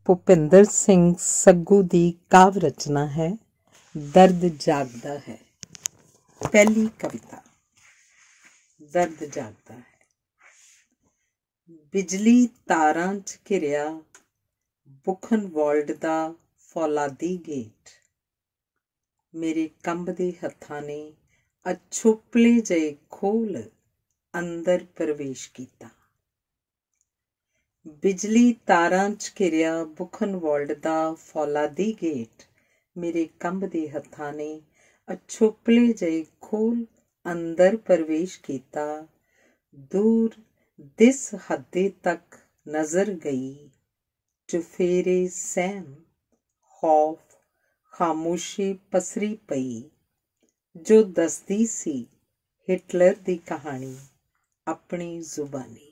ਭੁਪਿੰਦਰ ਸਿੰਘ ਸੱਗੂ ਦੀ ਕਾਵ ਰਚਨਾ ਹੈ ਦਰਦ ਜਾਗਦਾ ਹੈ। ਪਹਿਲੀ ਕਵਿਤਾ। ਦਰਦ ਜਾਗਦਾ ਹੈ। ਬਿਜਲੀ ਤਾਰਾਂ 'ਚ ਘਿਰਿਆ ਬੁਖਨਵਾਲਡ ਦਾ ਫੌਲਾਦੀ ਗੇਟ, ਮੇਰੇ ਕੰਬਦੇ ਹੱਥਾਂ ਨੇ ਅਛੁਪਲੇ ਜਿਹੇ ਖੋਲ ਅੰਦਰ ਪ੍ਰਵੇਸ਼ ਕੀਤਾ। ਬਿਜਲੀ ਤਾਰਾਂ 'ਚ ਘਿਰਿਆ ਬੁਖਨਵਾਲਡ ਦਾ ਫੌਲਾਦੀ ਗੇਟ, ਮੇਰੇ ਕੰਬਦੇ ਹੱਥਾਂ ਨੇ ਅਛੁਪਲੇ ਜਿਹੇ ਖੋਲ ਅੰਦਰ ਪ੍ਰਵੇਸ਼ ਕੀਤਾ। ਦੂਰ ਦਿਸ ਹੱਦੇ ਤੱਕ ਨਜ਼ਰ ਗਈ, ਚੁਫੇਰੇ ਸਹਿਮ, ਖੌਫ, ਖਾਮੋਸ਼ੀ ਪਸਰੀ ਪਈ, ਜੋ ਦੱਸਦੀ ਸੀ ਹਿਟਲਰ ਦੀ ਕਹਾਣੀ ਆਪਣੀ ਜ਼ੁਬਾਨੀ।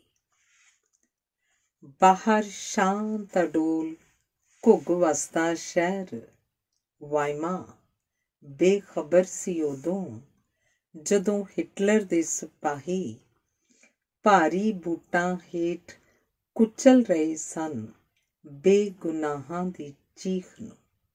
ਬਾਹਰ ਸ਼ਾਂਤ ਅਡੋਲ ਘੁੱਗ ਵਸਦਾ ਸ਼ਹਿਰ ਵਾਈਮਾ ਬੇਖਬਰ ਸੀ ਉਦੋਂ, ਜਦੋਂ ਹਿਟਲਰ ਦੇ ਸਿਪਾਹੀ ਭਾਰੀ ਬੂਟਾਂ ਹੇਠ ਕੁਚਲ ਰਹੇ ਸਨ ਬੇਗੁਨਾਹਾਂ ਦੀ ਚੀਖ ਨੂੰ।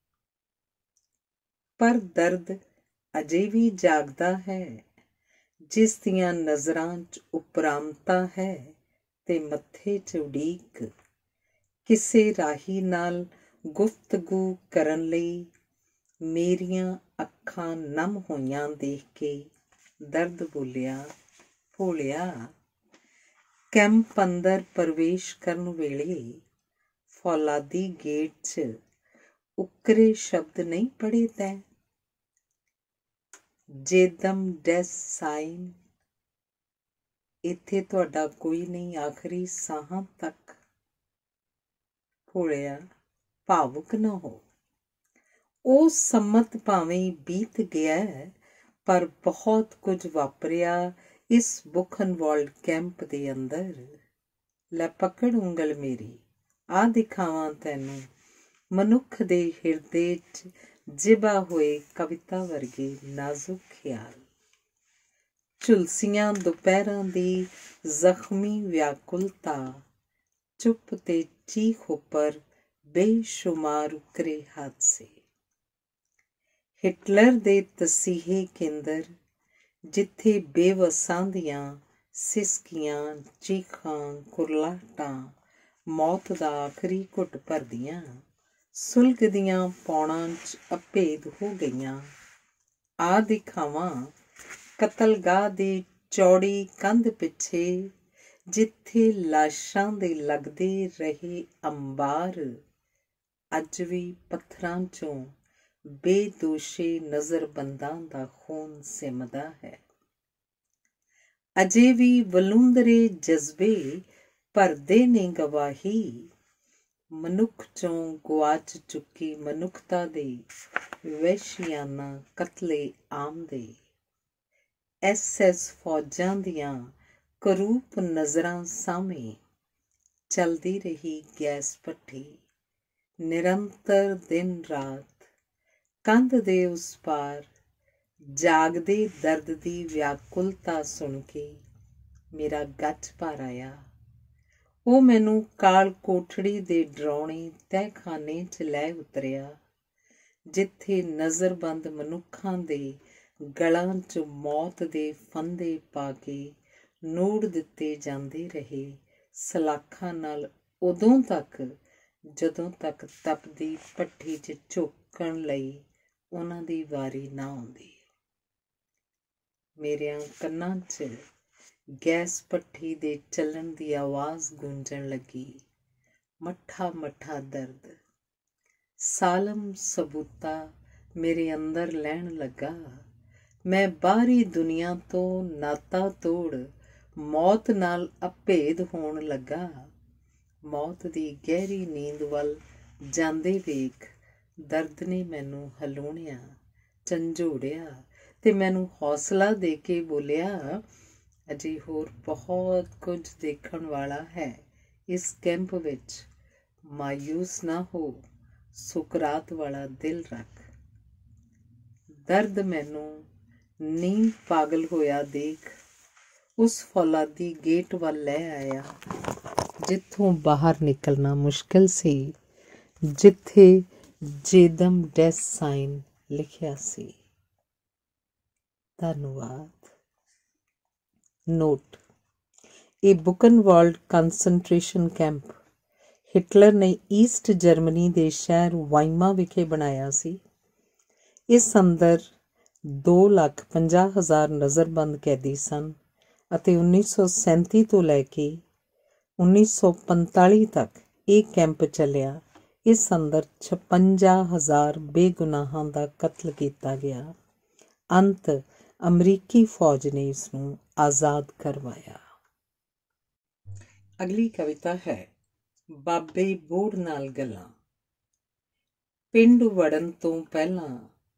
ਪਰ ਦਰਦ ਅਜੇ ਵੀ ਜਾਗਦਾ ਹੈ, ਜਿਸ ਦੀਆਂ ਨਜ਼ਰਾਂ 'ਚ ਉਪਰਾਮਤਾ ਹੈ ਤੇ ਮੱਥੇ 'ਚ ਉਡੀਕ। ਕਿਸੇ ਰਾਹੀ ਨਾਲ ਗੁਫ਼ਤਗੂ ਕਰਨ ਲਈ ਮੇਰੀਆਂ ਅੱਖਾਂ ਨਮ ਹੋਈਆਂ ਦੇਖ ਕੇ ਦਰਦ ਬੋਲਿਆ, ਭੋਲਿਆ, ਕੈਂਪ ਅੰਦਰ ਪ੍ਰਵੇਸ਼ ਕਰਨ ਵੇਲੇ ਫੌਲਾਦੀ ਗੇਟ 'ਚ ਉਕਰੇ ਸ਼ਬਦ ਨਹੀਂ ਪੜ੍ਹੇ ਤੈਂ? ਜੇਦਮ ਡੈਸ ਸਾਈਨ, ਇੱਥੇ ਤੁਹਾਡਾ ਕੋਈ ਨਹੀਂ ਆਖਰੀ ਸਾਹਾਂ ਤੱਕ। ਭੋਲਿਆ, ਭਾਵੁਕ ਨਾ ਹੋ। ਉਹ ਸੰਮਤ ਭਾਵੇਂ ਬੀਤ ਗਿਆ, ਪਰ ਬਹੁਤ ਕੁਝ ਵਾਪਰਿਆ ਇਸ ਬੁਖਨਵਾਲਡ ਕੈਂਪ ਦੇ ਅੰਦਰ। ਲੈ ਪਕੜ ਉਂਗਲ ਮੇਰੀ, ਆ ਦਿਖਾਵਾਂ ਤੈਨੂੰ ਮਨੁੱਖ ਦੇ ਹਿਰਦੇ 'ਚ ਜਿਬਾ ਹੋਏ ਕਵਿਤਾ ਵਰਗੇ ਨਾਜ਼ੁਕ ਖਿਆਲ। ਝੁਲਸੀਆਂ ਦੁਪਹਿਰਾਂ ਦੀ ਜ਼ਖਮੀ ਵਿਆਕੁਲਤਾ, ਚੁੱਪ ਤੇ ਚੀਖ ਉੱਪਰ ਬੇਸ਼ੁਮਾਰ ਉਕਰੇ ਹਾਦਸੇ। ਹਿਟਲਰ ਦੇ ਤਸੀਹੇ ਕੇਂਦਰ, ਜਿੱਥੇ ਬੇਵਸਾਂ ਦੀਆਂ ਸਿਸਕੀਆਂ, ਚੀਖਾਂ, ਕੁਰਲਾਹਟਾਂ ਮੌਤ ਦਾ ਆਖਰੀ ਘੁੱਟ ਭਰਦੀਆਂ ਸੁਲਗਦੀਆਂ ਪੌਣਾਂ 'ਚ ਅਭੇਦ ਹੋ ਗਈਆਂ। ਆ ਦਿਖਾਵਾਂ ਕਤਲਗਾਹ ਦੀ ਚੌੜੀ ਕੰਧ ਪਿੱਛੇ, ਜਿੱਥੇ ਲਾਸ਼ਾਂ ਦੇ ਲੱਗਦੇ ਰਹੇ ਅੰਬਾਰ, ਅੱਜ ਵੀ ਪੱਥਰਾਂ 'ਚੋਂ ਬੇਦੋਸ਼ੇ ਨਜ਼ਰਬੰਦਾਂ ਦਾ ਖੂਨ ਸਿਮਦਾ ਹੈ। ਅਜੇ ਵੀ ਵਲੂੰਧਰੇ ਜਜ਼ਬੇ ਭਰਦੇ ਨੇ ਗਵਾਹੀ, ਮਨੁੱਖ 'ਚੋਂ ਗੁਆਚ ਚੁੱਕੀ ਮਨੁੱਖਤਾ ਦੇ ਵਹਿਸ਼ੀਆਨਾ ਕਤਲੇ ਆਮ ਦੇ। SS ਫੌਜਾਂ ਦੀਆਂ ਕਰੂਪ ਨਜ਼ਰਾਂ ਸਾਹਮਣੇ ਚਲਦੀ ਰਹੀ ਗੈਸ ਭੱਠੀ, ਨਿਰੰਤਰ ਦਿਨ ਰਾਤ। ਕੰਧ ਦੇ ਉਸ ਪਾਰ ਜਾਗਦੇ ਦਰਦ ਦੀ ਵਿਆਕੁਲਤਾ ਸੁਣ ਕੇ ਮੇਰਾ ਗੱਚ ਭਰ ਆਇਆ। ਉਹ ਮੈਨੂੰ ਕਾਲ ਕੋਠੜੀ ਦੇ ਡਰਾਉਣੇ ਤਹਿਖਾਨੇ 'ਚ ਲੈ ਉਤਰਿਆ, ਜਿੱਥੇ ਨਜ਼ਰਬੰਦ ਮਨੁੱਖਾਂ ਦੇ ਗਲਾਂ 'ਚ ਮੌਤ ਦੇ ਫੰਦੇ ਪਾ ਕੇ ਨੂੜ ਦਿੱਤੇ ਜਾਂਦੇ ਰਹੇ ਸਲਾਖਾਂ ਨਾਲ, ਉਦੋਂ ਤੱਕ ਜਦੋਂ ਤੱਕ ਤਪਦੀ ਭੱਠੀ 'ਚ ਝੋਕਣ ਲਈ ਉਹਨਾਂ ਦੀ ਵਾਰੀ ਨਾ ਆਉਂਦੀ। ਮੇਰਿਆਂ ਕੰਨਾਂ 'ਚ ਗੈਸ ਭੱਠੀ ਦੇ ਚੱਲਣ ਦੀ ਆਵਾਜ਼ ਗੂੰਜਣ ਲੱਗੀ। ਮੱਠਾ ਮੱਠਾ ਦਰਦ ਸਾਲਮ ਸਬੂਤਾ ਮੇਰੇ ਅੰਦਰ ਲੈਣ ਲੱਗਾ। ਮੈਂ ਬਾਹਰੀ ਦੁਨੀਆ ਤੋਂ ਨਾਤਾ ਤੋੜ ਮੌਤ ਨਾਲ ਅਭੇਦ ਹੋਣ ਲੱਗਾ। ਮੌਤ ਦੀ ਗਹਿਰੀ ਨੀਂਦ ਵੱਲ ਜਾਂਦੇ ਵੇਖ ਦਰਦ ਨੇ ਮੈਨੂੰ ਹਲੂਣਿਆ, ਝੰਜੋੜਿਆ ਤੇ ਮੈਨੂੰ ਹੌਸਲਾ ਦੇ ਕੇ ਬੋਲਿਆ, ਅਜੇ ਹੋਰ ਬਹੁਤ ਕੁਝ ਦੇਖਣ ਵਾਲਾ ਹੈ ਇਸ ਕੈਂਪ ਵਿੱਚ। ਮਾਯੂਸ ਨਾ ਹੋ, ਸੁਕਰਾਤ ਵਾਲਾ ਦਿਲ ਰੱਖ। ਦਰਦ ਮੈਨੂੰ ਨੀਂਦ ਪਾਗਲ ਹੋਇਆ ਦੇਖ ਉਸ ਫੌਲਾਦੀ ਗੇਟ ਵੱਲ ਲੈ ਆਇਆ, ਜਿੱਥੋਂ ਬਾਹਰ ਨਿਕਲਣਾ ਮੁਸ਼ਕਿਲ ਸੀ, ਜਿੱਥੇ ਜੇਦਮ ਡੈਸ ਸਾਈਨ ਲਿਖਿਆ ਸੀ। ਧੰਨਵਾਦ। ਨੋਟ: ਇਹ ਬੁਕਨਵਾਲਡ ਕੰਸਨਟ੍ਰੇਸ਼ਨ ਕੈਂਪ ਹਿਟਲਰ ਨੇ ਈਸਟ ਜਰਮਨੀ ਦੇ ਸ਼ਹਿਰ ਵਾਈਮਾ ਵਿਖੇ ਬਣਾਇਆ ਸੀ। ਇਸ ਅੰਦਰ 2,50,000 ਨਜ਼ਰਬੰਦ ਕੈਦੀ ਸਨ ਅਤੇ 1937 ਤੋਂ ਲੈ ਕੇ 1945 ਤੱਕ ਇਹ ਕੈਂਪ ਚੱਲਿਆ। ਇਸ ਅੰਦਰ 56,000 ਬੇਗੁਨਾਹਾਂ ਦਾ ਕਤਲ ਕੀਤਾ ਗਿਆ। ਅੰਤ ਅਮਰੀਕੀ ਫੌਜ ਨੇ ਇਸ ਨੂੰ ਆਜ਼ਾਦ ਕਰਵਾਇਆ। ਅਗਲੀ ਕਵਿਤਾ ਹੈ ਬਾਬੇ ਬੋੜ ਨਾਲ ਗੱਲਾਂ। ਪਿੰਡ ਵੜਨ ਤੋਂ ਪਹਿਲਾਂ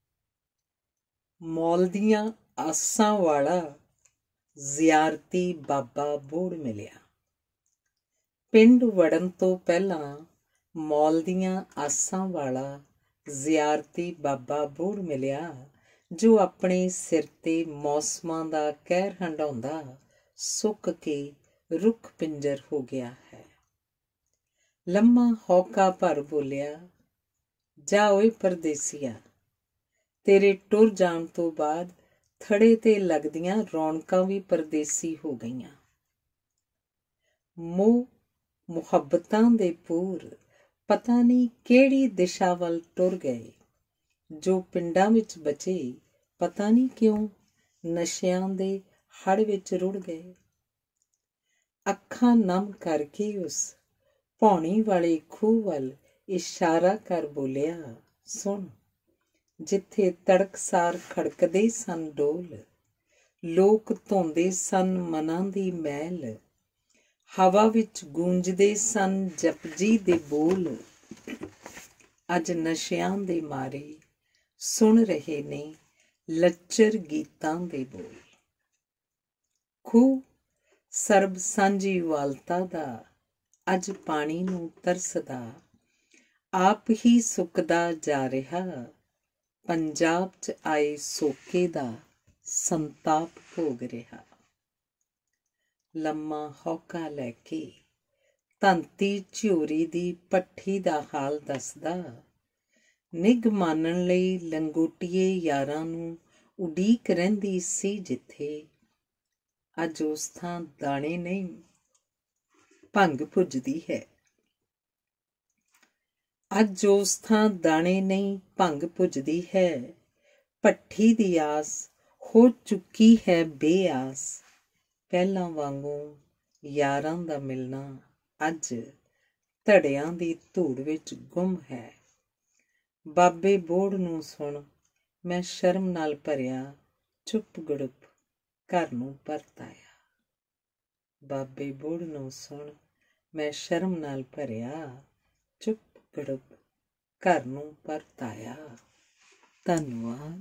ਮੌਲ ਦੀਆਂ ਆਸਾਂ ਵਾਲਾ ਜ਼ਿਆਰਤੀ ਬਾਬਾ ਬੋੜ ਮਿਲਿਆ। ਪਿੰਡ ਵੜਨ ਤੋਂ ਪਹਿਲਾਂ ਮੌਲ ਦੀਆਂ ਆਸਾਂ ਵਾਲਾ ਜ਼ਿਆਰਤੀ ਬਾਬਾ ਬੋੜ ਮਿਲਿਆ, ਜੋ ਆਪਣੇ ਸਿਰ ਤੇ ਮੌਸਮਾਂ ਦਾ ਕਹਿਰ ਹੰਢਾਉਂਦਾ ਸੁੱਕ ਕੇ ਰੁੱਖ ਪਿੰਜਰ ਹੋ ਗਿਆ ਹੈ। ਲੰਮਾ ਹੌਕਾ ਭਰ ਬੋਲਿਆ, ਜਾ ਓਏ ਪਰਦੇਸੀਆ, ਤੇਰੇ ਟੁਰ ਜਾਣ ਤੋਂ ਬਾਅਦ ਥੜੇ ਤੇ ਲੱਗਦੀਆਂ ਰੌਣਕਾਂ ਵੀ ਪਰਦੇਸੀ ਹੋ ਗਈਆਂ। ਮੋਹ ਮੁਹੱਬਤਾਂ ਦੇ ਪੂਰ ਪਤਾ ਨਹੀਂ ਕਿਹੜੀ ਦਿਸ਼ਾ ਵੱਲ ਟੁਰ ਗਏ। ਜੋ ਪਿੰਡਾਂ ਵਿੱਚ ਬਚੇ ਪਤਾ ਨਹੀਂ ਕਿਉਂ ਨਸ਼ਿਆਂ ਦੇ ਹੜ੍ਹ ਵਿੱਚ ਰੁੜ ਗਏ। ਅੱਖਾਂ ਨਮ ਕਰਕੇ ਉਸ ਭੌਣੀ ਵਾਲੇ ਖੂਹ ਵੱਲ ਇਸ਼ਾਰਾ ਕਰ ਬੋਲਿਆ, ਸੁਣ, ਜਿੱਥੇ ਤੜਕਸਾਰ ਖੜਕਦੇ ਸਨ ਡੋਲ, ਲੋਕ ਧੋਂਦੇ ਸਨ ਮਨਾਂ ਦੀ ਮੈਲ, ਹਵਾ ਵਿੱਚ ਗੂੰਜਦੇ ਸਨ ਜਪਜੀ ਦੇ ਬੋਲ, ਅੱਜ ਨਸ਼ਿਆਂ ਦੇ ਮਾਰੇ ਸੁਣ ਰਹੇ ਨੇ ਲੱਚਰ ਗੀਤਾਂ ਦੇ ਬੋਲ। ਖੂਹ ਸਰਬ ਸਾਂਝੀ ਵਾਲਤਾ ਦਾ ਅੱਜ ਪਾਣੀ ਨੂੰ ਤਰਸਦਾ, ਆਪ ਹੀ ਸੁੱਕਦਾ ਜਾ ਰਿਹਾ, ਪੰਜਾਬ 'ਚ ਆਏ ਸੋਕੇ ਦਾ ਸੰਤਾਪ ਭੋਗ ਰਿਹਾ। ਲੰਮਾ ਹੌਕਾ ਲੈ ਕੇ ਧੰਤੀ ਝਿਉਰੀ ਦੀ ਭੱਠੀ ਦਾ ਹਾਲ ਦੱਸਦਾ, ਨਿੱਘ ਮਾਨਣ ਲਈ ਲੰਗੋਟੀਏ ਯਾਰਾਂ ਨੂੰ ਉਡੀਕ ਰਹਿੰਦੀ ਸੀ ਜਿੱਥੇ, ਅੱਜ ਉਸ ਥਾਂ ਦਾਣੇ ਨਹੀਂ ਭੰਗ ਪੁੱਜਦੀ ਹੈ। ਅੱਜ ਉਸ ਥਾਂ ਦਾਣੇ ਨਹੀਂ ਭੰਗ ਪੁੱਜਦੀ ਹੈ। ਭੱਠੀ ਦੀ ਆਸ ਹੋ ਚੁੱਕੀ ਹੈ ਬੇਆਸ। ਪਹਿਲਾਂ ਵਾਂਗੂ ਯਾਰਾਂ ਦਾ ਮਿਲਣਾ ਅੱਜ ਧੜਿਆਂ ਦੀ ਧੂੜ ਵਿੱਚ ਗੁੰਮ ਹੈ। ਬਾਬੇ ਬੋੜ ਨੂੰ ਸੁਣ ਮੈਂ ਸ਼ਰਮ ਨਾਲ ਭਰਿਆ ਚੁੱਪ ਗੜੁੱਪ ਘਰ ਨੂੰ ਪਰਤ ਆਇਆ। ਬਾਬੇ ਬੋੜ ਨੂੰ ਸੁਣ ਮੈਂ ਸ਼ਰਮ ਨਾਲ ਭਰਿਆ ਚੁੱਪ ਗੜੁੱਪ ਘਰ ਨੂੰ ਪਰਤ ਆਇਆ। ਧੰਨਵਾਦ।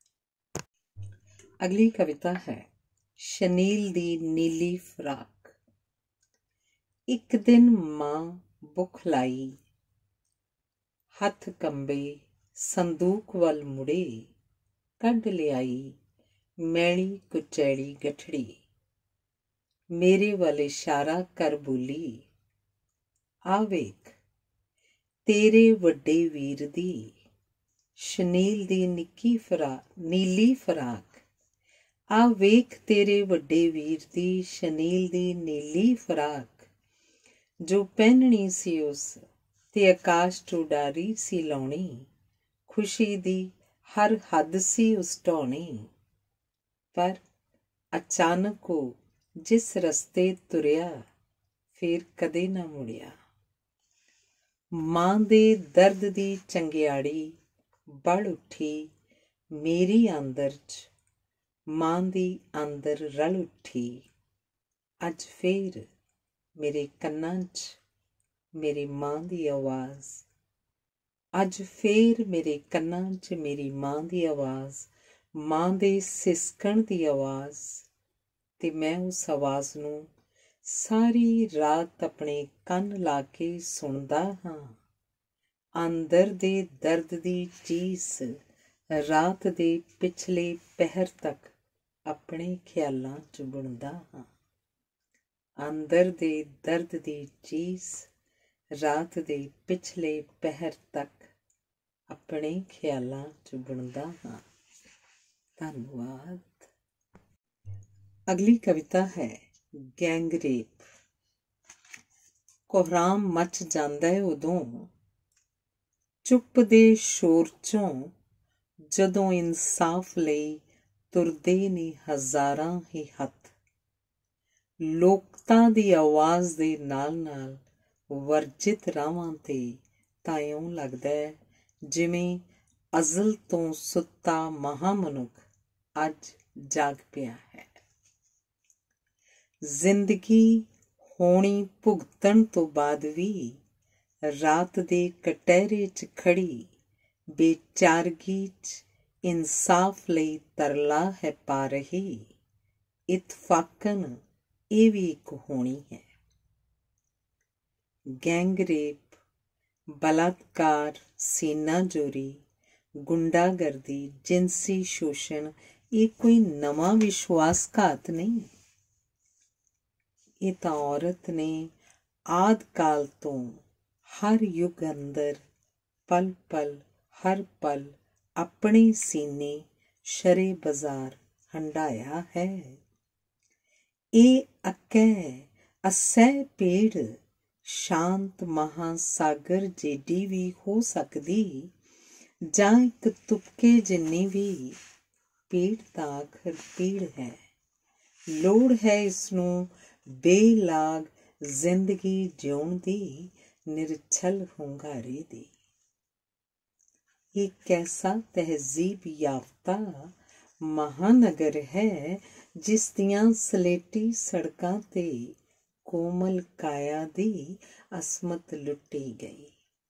ਅਗਲੀ ਕਵਿਤਾ ਹੈ ਸ਼ਨੀਲ ਦੀ ਨੀਲੀ ਫਰਾਕ। ਇੱਕ ਦਿਨ ਮਾਂ ਬੁਖਲਾਈ, ਹੱਥ ਕੰਬੇ ਸੰਦੂਕ ਵੱਲ ਮੁੜੇ, ਕੱਢ ਲਿਆਈ ਮੈਲੀ ਕੁਚੈਲੀ ਗਠੜੀ, ਮੇਰੇ ਵੱਲ ਇਸ਼ਾਰਾ ਕਰ ਬੋਲੀ, ਆ ਵੇਖ ਤੇਰੇ ਵੱਡੇ ਵੀਰ ਦੀ ਸ਼ਨੀਲ ਦੀ ਨੀਲੀ ਫਰਾਕ, ਆ ਵੇਖ ਤੇਰੇ ਵੱਡੇ ਵੀਰ ਦੀ ਸ਼ਨੀਲ ਦੀ ਨੀਲੀ ਫਰਾਕ, ਜੋ ਪਹਿਨਣੀ ਸੀ ਉਸ ਤੇ ਆਕਾਸ਼ 'ਚ ਉਡਾਰੀ ਸੀ ਲਾਉਣੀ, ਖੁਸ਼ੀ ਦੀ ਹਰ ਹੱਦ ਸੀ ਉਸ ਢਾਉਣੀ। ਪਰ ਅਚਾਨਕ ਉਹ ਜਿਸ ਰਸਤੇ ਤੁਰਿਆ ਫਿਰ ਕਦੇ ਨਾ ਮੁੜਿਆ। ਮਾਂ ਦੇ ਦਰਦ ਦੀ ਚੰਗਿਆੜੀ ਬਲ ਉੱਠੀ ਮੇਰੀ ਆਂਦਰ 'ਚ, ਮਾਂ ਦੀ ਆਂਦਰ ਰਲ ਉੱਠੀ। ਅੱਜ ਫੇਰ ਮੇਰੇ ਕੰਨਾਂ 'ਚ ਮੇਰੀ ਮਾਂ ਦੀ ਆਵਾਜ਼, ਅੱਜ ਫੇਰ ਮੇਰੇ ਕੰਨਾਂ 'ਚ ਮੇਰੀ ਮਾਂ ਦੀ ਆਵਾਜ਼, ਮਾਂ ਦੇ ਸਿਸਕਣ ਦੀ ਆਵਾਜ਼, ਤੇ ਮੈਂ ਉਸ ਆਵਾਜ਼ ਨੂੰ ਸਾਰੀ ਰਾਤ ਆਪਣੇ ਕੰਨ ਲਾ ਕੇ ਸੁਣਦਾ ਹਾਂ। ਅੰਦਰ ਦੇ ਦਰਦ ਦੀ ਚੀਸ ਰਾਤ ਦੇ ਪਿਛਲੇ ਪਹਿਰ ਤੱਕ ਆਪਣੇ ਖਿਆਲਾਂ 'ਚ ਬੁਣਦਾ ਹਾਂ। ਅੰਦਰ ਦੇ ਦਰਦ ਦੀ ਚੀਸ ਰਾਤ ਦੇ ਪਿਛਲੇ ਪਹਿਰ ਤੱਕ ਆਪਣੇ ਖਿਆਲਾਂ 'ਚ ਬੁਣਦਾ ਹਾਂ। ਧੰਨਵਾਦ। ਅਗਲੀ ਕਵਿਤਾ ਹੈ ਗੈਂਗਰੇਪ। ਕੋਹਰਾਮ ਮਚ ਜਾਂਦਾ ਹੈ ਉਦੋਂ, ਚੁੱਪ ਦੇ ਸ਼ੋਰ 'ਚੋਂ, ਜਦੋਂ ਇਨਸਾਫ ਲਈ ਤੁਰਦੇ ਨੇ ਹਜ਼ਾਰਾਂ ਹੀ ਹੱਥ। ਲੋਕਤਾ ਦੀ ਆਵਾਜ਼ ਦੇ ਨਾਲ ਨਾਲ ਵਰਜਿਤ ਰਾਵਾਂ 'ਤੇ ਤਾਂ ਇਉਂ ਲੱਗਦਾ ਹੈ ਜਿਵੇਂ ਅਜ਼ਲ ਤੋਂ ਸੁੱਤਾ ਮਹਾਮਨੁੱਖ ਅੱਜ ਜਾਗ ਪਿਆ ਹੈ। ਜ਼ਿੰਦਗੀ ਹੋਣੀ ਭੁਗਤਣ ਤੋਂ ਬਾਅਦ ਵੀ ਰਾਤ ਦੇ ਕਟਹਿਰੇ 'ਚ ਖੜੀ ਬੇਚਾਰਗੀ 'ਚ ਇਨਸਾਫ ਲਈ ਤਰਲਾ ਹੈ ਪਾ ਰਹੀ। ਇਤਫਾਕਨ ਇਹ ਵੀ ਇੱਕ ਹੋਣੀ ਹੈ। ਗੈਂਗਰੇਪ, ਬਲਾਤਕਾਰ, ਸੀਨਾਜੋਰੀ, ਗੁੰਡਾਗਰਦੀ, ਜਿਨਸੀ ਸ਼ੋਸ਼ਣ ਇਹ ਕੋਈ ਨਵਾਂ ਵਿਸ਼ਵਾਸਘਾਤ ਨਹੀਂ। ਇਹ ਤਾਂ ਔਰਤ ਨੇ ਆਦਿ ਕਾਲ ਤੋਂ ਹਰ ਯੁੱਗ ਅੰਦਰ ਪਲ ਪਲ ਹਰ ਪਲ ਆਪਣੇ ਸੀਨੇ ਸ਼ਰੇ ਬਾਜ਼ਾਰ ਹੰਢਾਇਆ ਹੈ। ਇਹ ਅਸਹਿ ਪੇੜ ਸ਼ਾਂਤ ਮਹਾਸਾਗਰ ਜਿੱਡੀ ਵੀ ਹੋ ਸਕਦੀ, ਜਾਂ ਇੱਕ ਤੁਪਕੇ ਜਿੰਨੀ ਵੀ। ਪੀੜ ਤਾਂ ਆਖਰ ਪੀੜ ਹੈ। ਲੋੜ ਹੈ ਇਸਨੂੰ ਬੇਲਾਗ ਜ਼ਿੰਦਗੀ ਜਿਉਣ ਦੀ, ਨਿਰਛਲ ਹੁੰਗਾਰੇ ਦੀ। ਇਹ ਕੈਸਾ ਤਹਿਜ਼ੀਬ ਯਾਫਤਾ ਮਹਾਨਗਰ ਹੈ, ਜਿਸ ਦੀਆਂ ਸਲੇਟੀ ਸੜਕਾਂ 'ਤੇ ਕੋਮਲ ਕਾਇਆ ਦੀ ਅਸਮਤ ਲੁੱਟੀ ਗਈ।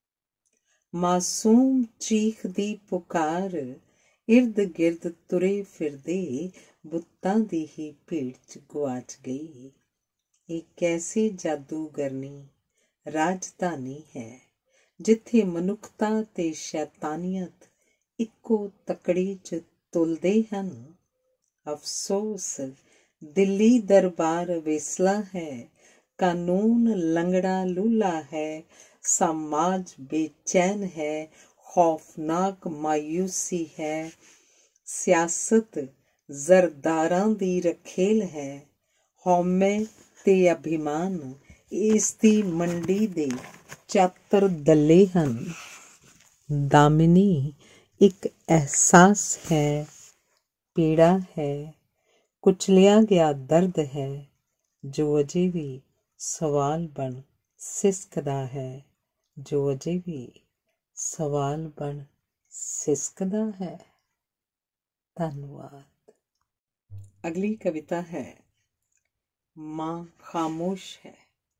ਮਾਸੂਮ ਚੀਖ ਦੀ ਪੁਕਾਰ ਇਰਦ ਗਿਰਦ ਤੁਰੇ ਫਿਰਦੇ ਬੁੱਤਾਂ ਦੀ ਹੀ ਭੀੜ 'ਚ ਗੁਆਚ ਗਈ। ਇਹ ਕੈਸੀ ਜਾਦੂਗਰਨੀ ਰਾਜਧਾਨੀ ਹੈ, ਜਿੱਥੇ ਮਨੁੱਖਤਾ ਤੇ ਸ਼ੈਤਾਨੀਅਤ ਇੱਕੋ ਤਕੜੀ 'ਚ ਤੁਲਦੇ ਹਨ। ਅਫਸੋਸ, ਦਿੱਲੀ ਦਰਬਾਰ ਵੇਸਲਾ ਹੈ, ਕਾਨੂੰਨ ਲੰਗੜਾ ਲੂਲਾ ਹੈ, ਸਮਾਜ ਬੇਚੈਨ ਹੈ, ਖੌਫਨਾਕ ਮਾਯੂਸੀ ਹੈ, ਸਿਆਸਤ ਜ਼ਰਦਾਰਾਂ ਦੀ ਰਖੇਲ ਹੈ। ਹਉਮੈ ਤੇ ਅਭਿਮਾਨ ਇਸ ਦੀ ਮੰਡੀ ਦੇ ਚਾਤਰ ਦੱਲੇ ਹਨ। ਦਾਮਿਨੀ ਇੱਕ ਅਹਿਸਾਸ ਹੈ, ਪੀੜਾ ਹੈ, ਕੁਚਲਿਆ ਗਿਆ ਦਰਦ ਹੈ, ਜੋ ਅਜੇ ਵੀ ਸਵਾਲ ਬਣ ਸਿਸਕਦਾ ਹੈ, ਜੋ ਅਜੇ ਵੀ ਸਵਾਲ ਬਣ ਸਿਸਕਦਾ ਹੈ। ਧੰਨਵਾਦ। ਅਗਲੀ ਕਵਿਤਾ ਹੈ ਮਾਂ ਖਾਮੋਸ਼ ਹੈ।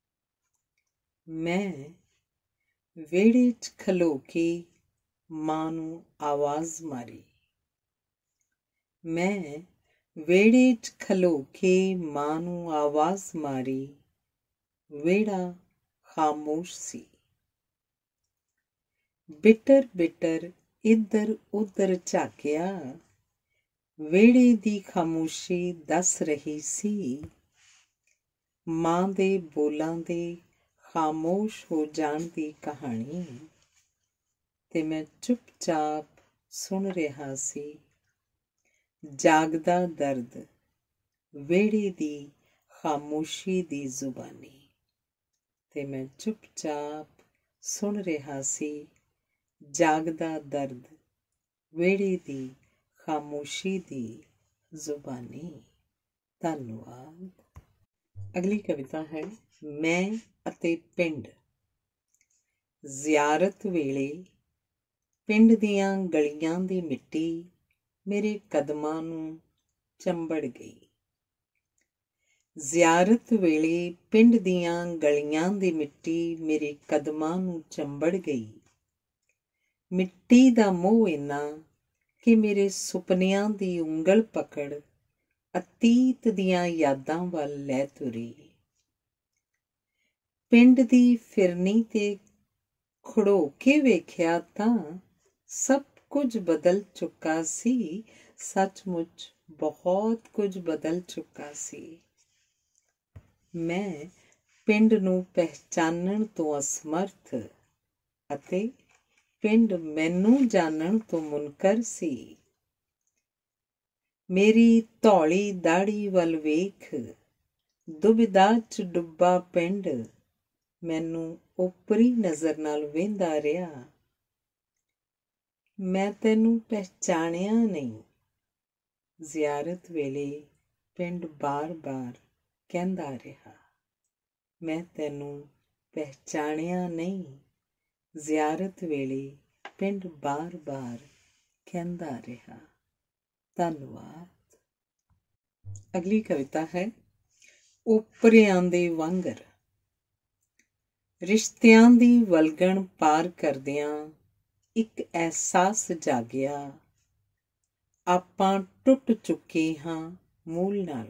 ਮੈਂ ਵਿਹੜੇ 'ਚ ਖਲੋ ਕੇ ਮਾਂ ਨੂੰ ਆਵਾਜ਼ ਮਾਰੀ। ਮੈਂ ਵਿਹੜੇ 'ਚ ਖਲੋ ਕੇ ਮਾਂ ਨੂੰ ਆਵਾਜ਼ ਮਾਰੀ, ਵਿਹੜਾ ਖਾਮੋਸ਼ ਸੀ। ਬਿਟਰ ਬਿਟਰ ਇੱਧਰ ਉੱਧਰ ਝਾਕਿਆ, ਵਿਹੜੇ ਦੀ ਖਾਮੋਸ਼ੀ ਦੱਸ ਰਹੀ ਸੀ ਮਾਂ ਦੇ ਬੋਲਾਂ ਦੇ ਖਾਮੋਸ਼ ਹੋ ਜਾਣ ਦੀ ਕਹਾਣੀ। ਤੇ ਮੈਂ ਚੁੱਪਚਾਪ ਸੁਣ ਰਿਹਾ ਸੀ ਜਾਗਦਾ ਦਰਦ, ਵਿਹੜੇ ਦੀ ਖਾਮੋਸ਼ੀ ਦੀ ਜ਼ੁਬਾਨੀ। ਤੇ ਮੈਂ ਚੁੱਪਚਾਪ ਸੁਣ ਰਿਹਾ ਸੀ ਜਾਗਦਾ ਦਰਦ, ਵਿਹੜੇ ਦੀ ਖਾਮੋਸ਼ੀ ਦੀ ਜ਼ੁਬਾਨੀ। ਧੰਨਵਾਦ। ਅਗਲੀ ਕਵਿਤਾ ਹੈ ਮੈਂ ਅਤੇ ਪਿੰਡ। ਜ਼ਿਆਰਤ ਵੇਲੇ ਪਿੰਡ ਦੀਆਂ ਗਲੀਆਂ ਦੀ ਮਿੱਟੀ ਮੇਰੇ ਕਦਮਾਂ ਨੂੰ ਚੰਬੜ ਗਈ। ਜ਼ਿਆਰਤ ਵੇਲੇ ਪਿੰਡ ਦੀਆਂ ਗਲੀਆਂ ਦੀ ਮਿੱਟੀ ਮੇਰੇ ਕਦਮਾਂ ਨੂੰ ਚੰਬੜ ਗਈ। ਮਿੱਟੀ ਦਾ ਮੋਹ ਇੰਨਾ ਕਿ ਮੇਰੇ ਸੁਪਨਿਆਂ ਦੀ ਉਂਗਲ ਪਕੜ ਅਤੀਤ ਦੀਆਂ ਯਾਦਾਂ ਵੱਲ ਲੈ ਤੁਰੀ। ਪਿੰਡ ਦੀ ਫਿਰਨੀ ਤੇ ਖੜੋ ਕੇ ਵੇਖਿਆ ਤਾਂ ਸਭ ਕੁਝ ਬਦਲ ਚੁੱਕਾ ਸੀ, ਸੱਚਮੁੱਚ ਬਹੁਤ ਕੁਝ ਬਦਲ ਚੁੱਕਾ ਸੀ। ਮੈਂ ਪਿੰਡ ਨੂੰ ਪਹਿਚਾਨਣ ਤੋਂ ਅਸਮਰਥ ਅਤੇ ਪਿੰਡ ਮੈਨੂੰ ਜਾਣਨ ਤੋਂ ਮੁਨਕਰ ਸੀ। ਮੇਰੀ ਧੌਲੀ ਦਾੜੀ ਵੱਲ ਵੇਖ ਦੁਬਿਧਾ 'ਚ ਡੁੱਬਾ ਪਿੰਡ ਮੈਨੂੰ ਓਪਰੀ ਨਜ਼ਰ ਨਾਲ ਵੇਂਦਾ ਰਿਹਾ। ਮੈਂ ਤੈਨੂੰ ਪਹਿਚਾਣਿਆ ਨਹੀਂ, ਜ਼ਿਆਰਤ ਵੇਲੇ ਪਿੰਡ ਬਾਰ-ਬਾਰ ਕਹਿੰਦਾ ਰਿਹਾ। ਮੈਂ ਤੈਨੂੰ ਪਹਿਚਾਣਿਆ ਨਹੀਂ, ਜ਼ਿਆਰਤ ਵੇਲੇ ਪਿੰਡ ਬਾਰ-ਬਾਰ ਕਹਿੰਦਾ ਰਿਹਾ। ਧੰਨਵਾਦ। ਅਗਲੀ ਕਵਿਤਾ ਹੈ ਓਪਰਿਆਂ ਦੇ ਵਾਂਗਰ। ਰਿਸ਼ਤਿਆਂ ਦੀ ਵਲਗਣ ਪਾਰ ਕਰਦਿਆਂ ਇੱਕ ਅਹਿਸਾਸ ਜਾਗਿਆ, ਆਪਾਂ ਟੁੱਟ ਚੁੱਕੇ ਹਾਂ ਮੂਲ ਨਾਲੋਂ।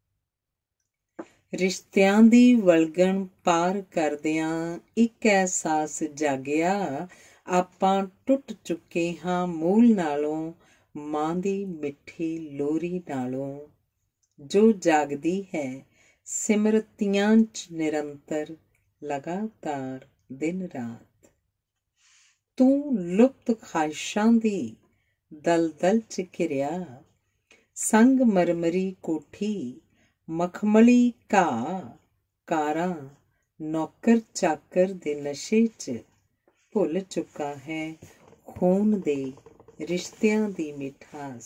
ਰਿਸ਼ਤਿਆਂ ਦੀ ਵਲਗਣ ਪਾਰ ਕਰਦਿਆਂ ਇੱਕ ਅਹਿਸਾਸ ਜਾਗਿਆ, ਆਪਾਂ ਟੁੱਟ ਚੁੱਕੇ ਹਾਂ ਮੂਲ ਨਾਲੋਂ। ਮਾਂ ਦੀ ਮਿੱਠੀ ਲੋਰੀ ਨਾਲੋਂ ਜੋ ਜਾਗਦੀ ਹੈ ਸਿਮਰਤੀਆਂ 'ਚ ਨਿਰੰਤਰ, ਲਗਾਤਾਰ ਦਿਨ ਰਾਤ। ਤੂੰ ਲੁਪਤ ਖਾਹਿਸ਼ਾਂ ਦੀ ਦਲਦਲ 'ਚ ਘਿਰਿਆ, ਸੰਗ ਮਰਮਰੀ ਕੋਠੀ, ਮਖਮਲੀ ਘਾਹ, ਕਾਰਾਂ, ਨੌਕਰ ਚਾਕਰ ਦੇ ਨਸ਼ੇ 'ਚ ਭੁੱਲ ਚੁੱਕਾ ਹੈ ਖੂਨ ਦੇ ਰਿਸ਼ਤਿਆਂ ਦੀ ਮਿਠਾਸ।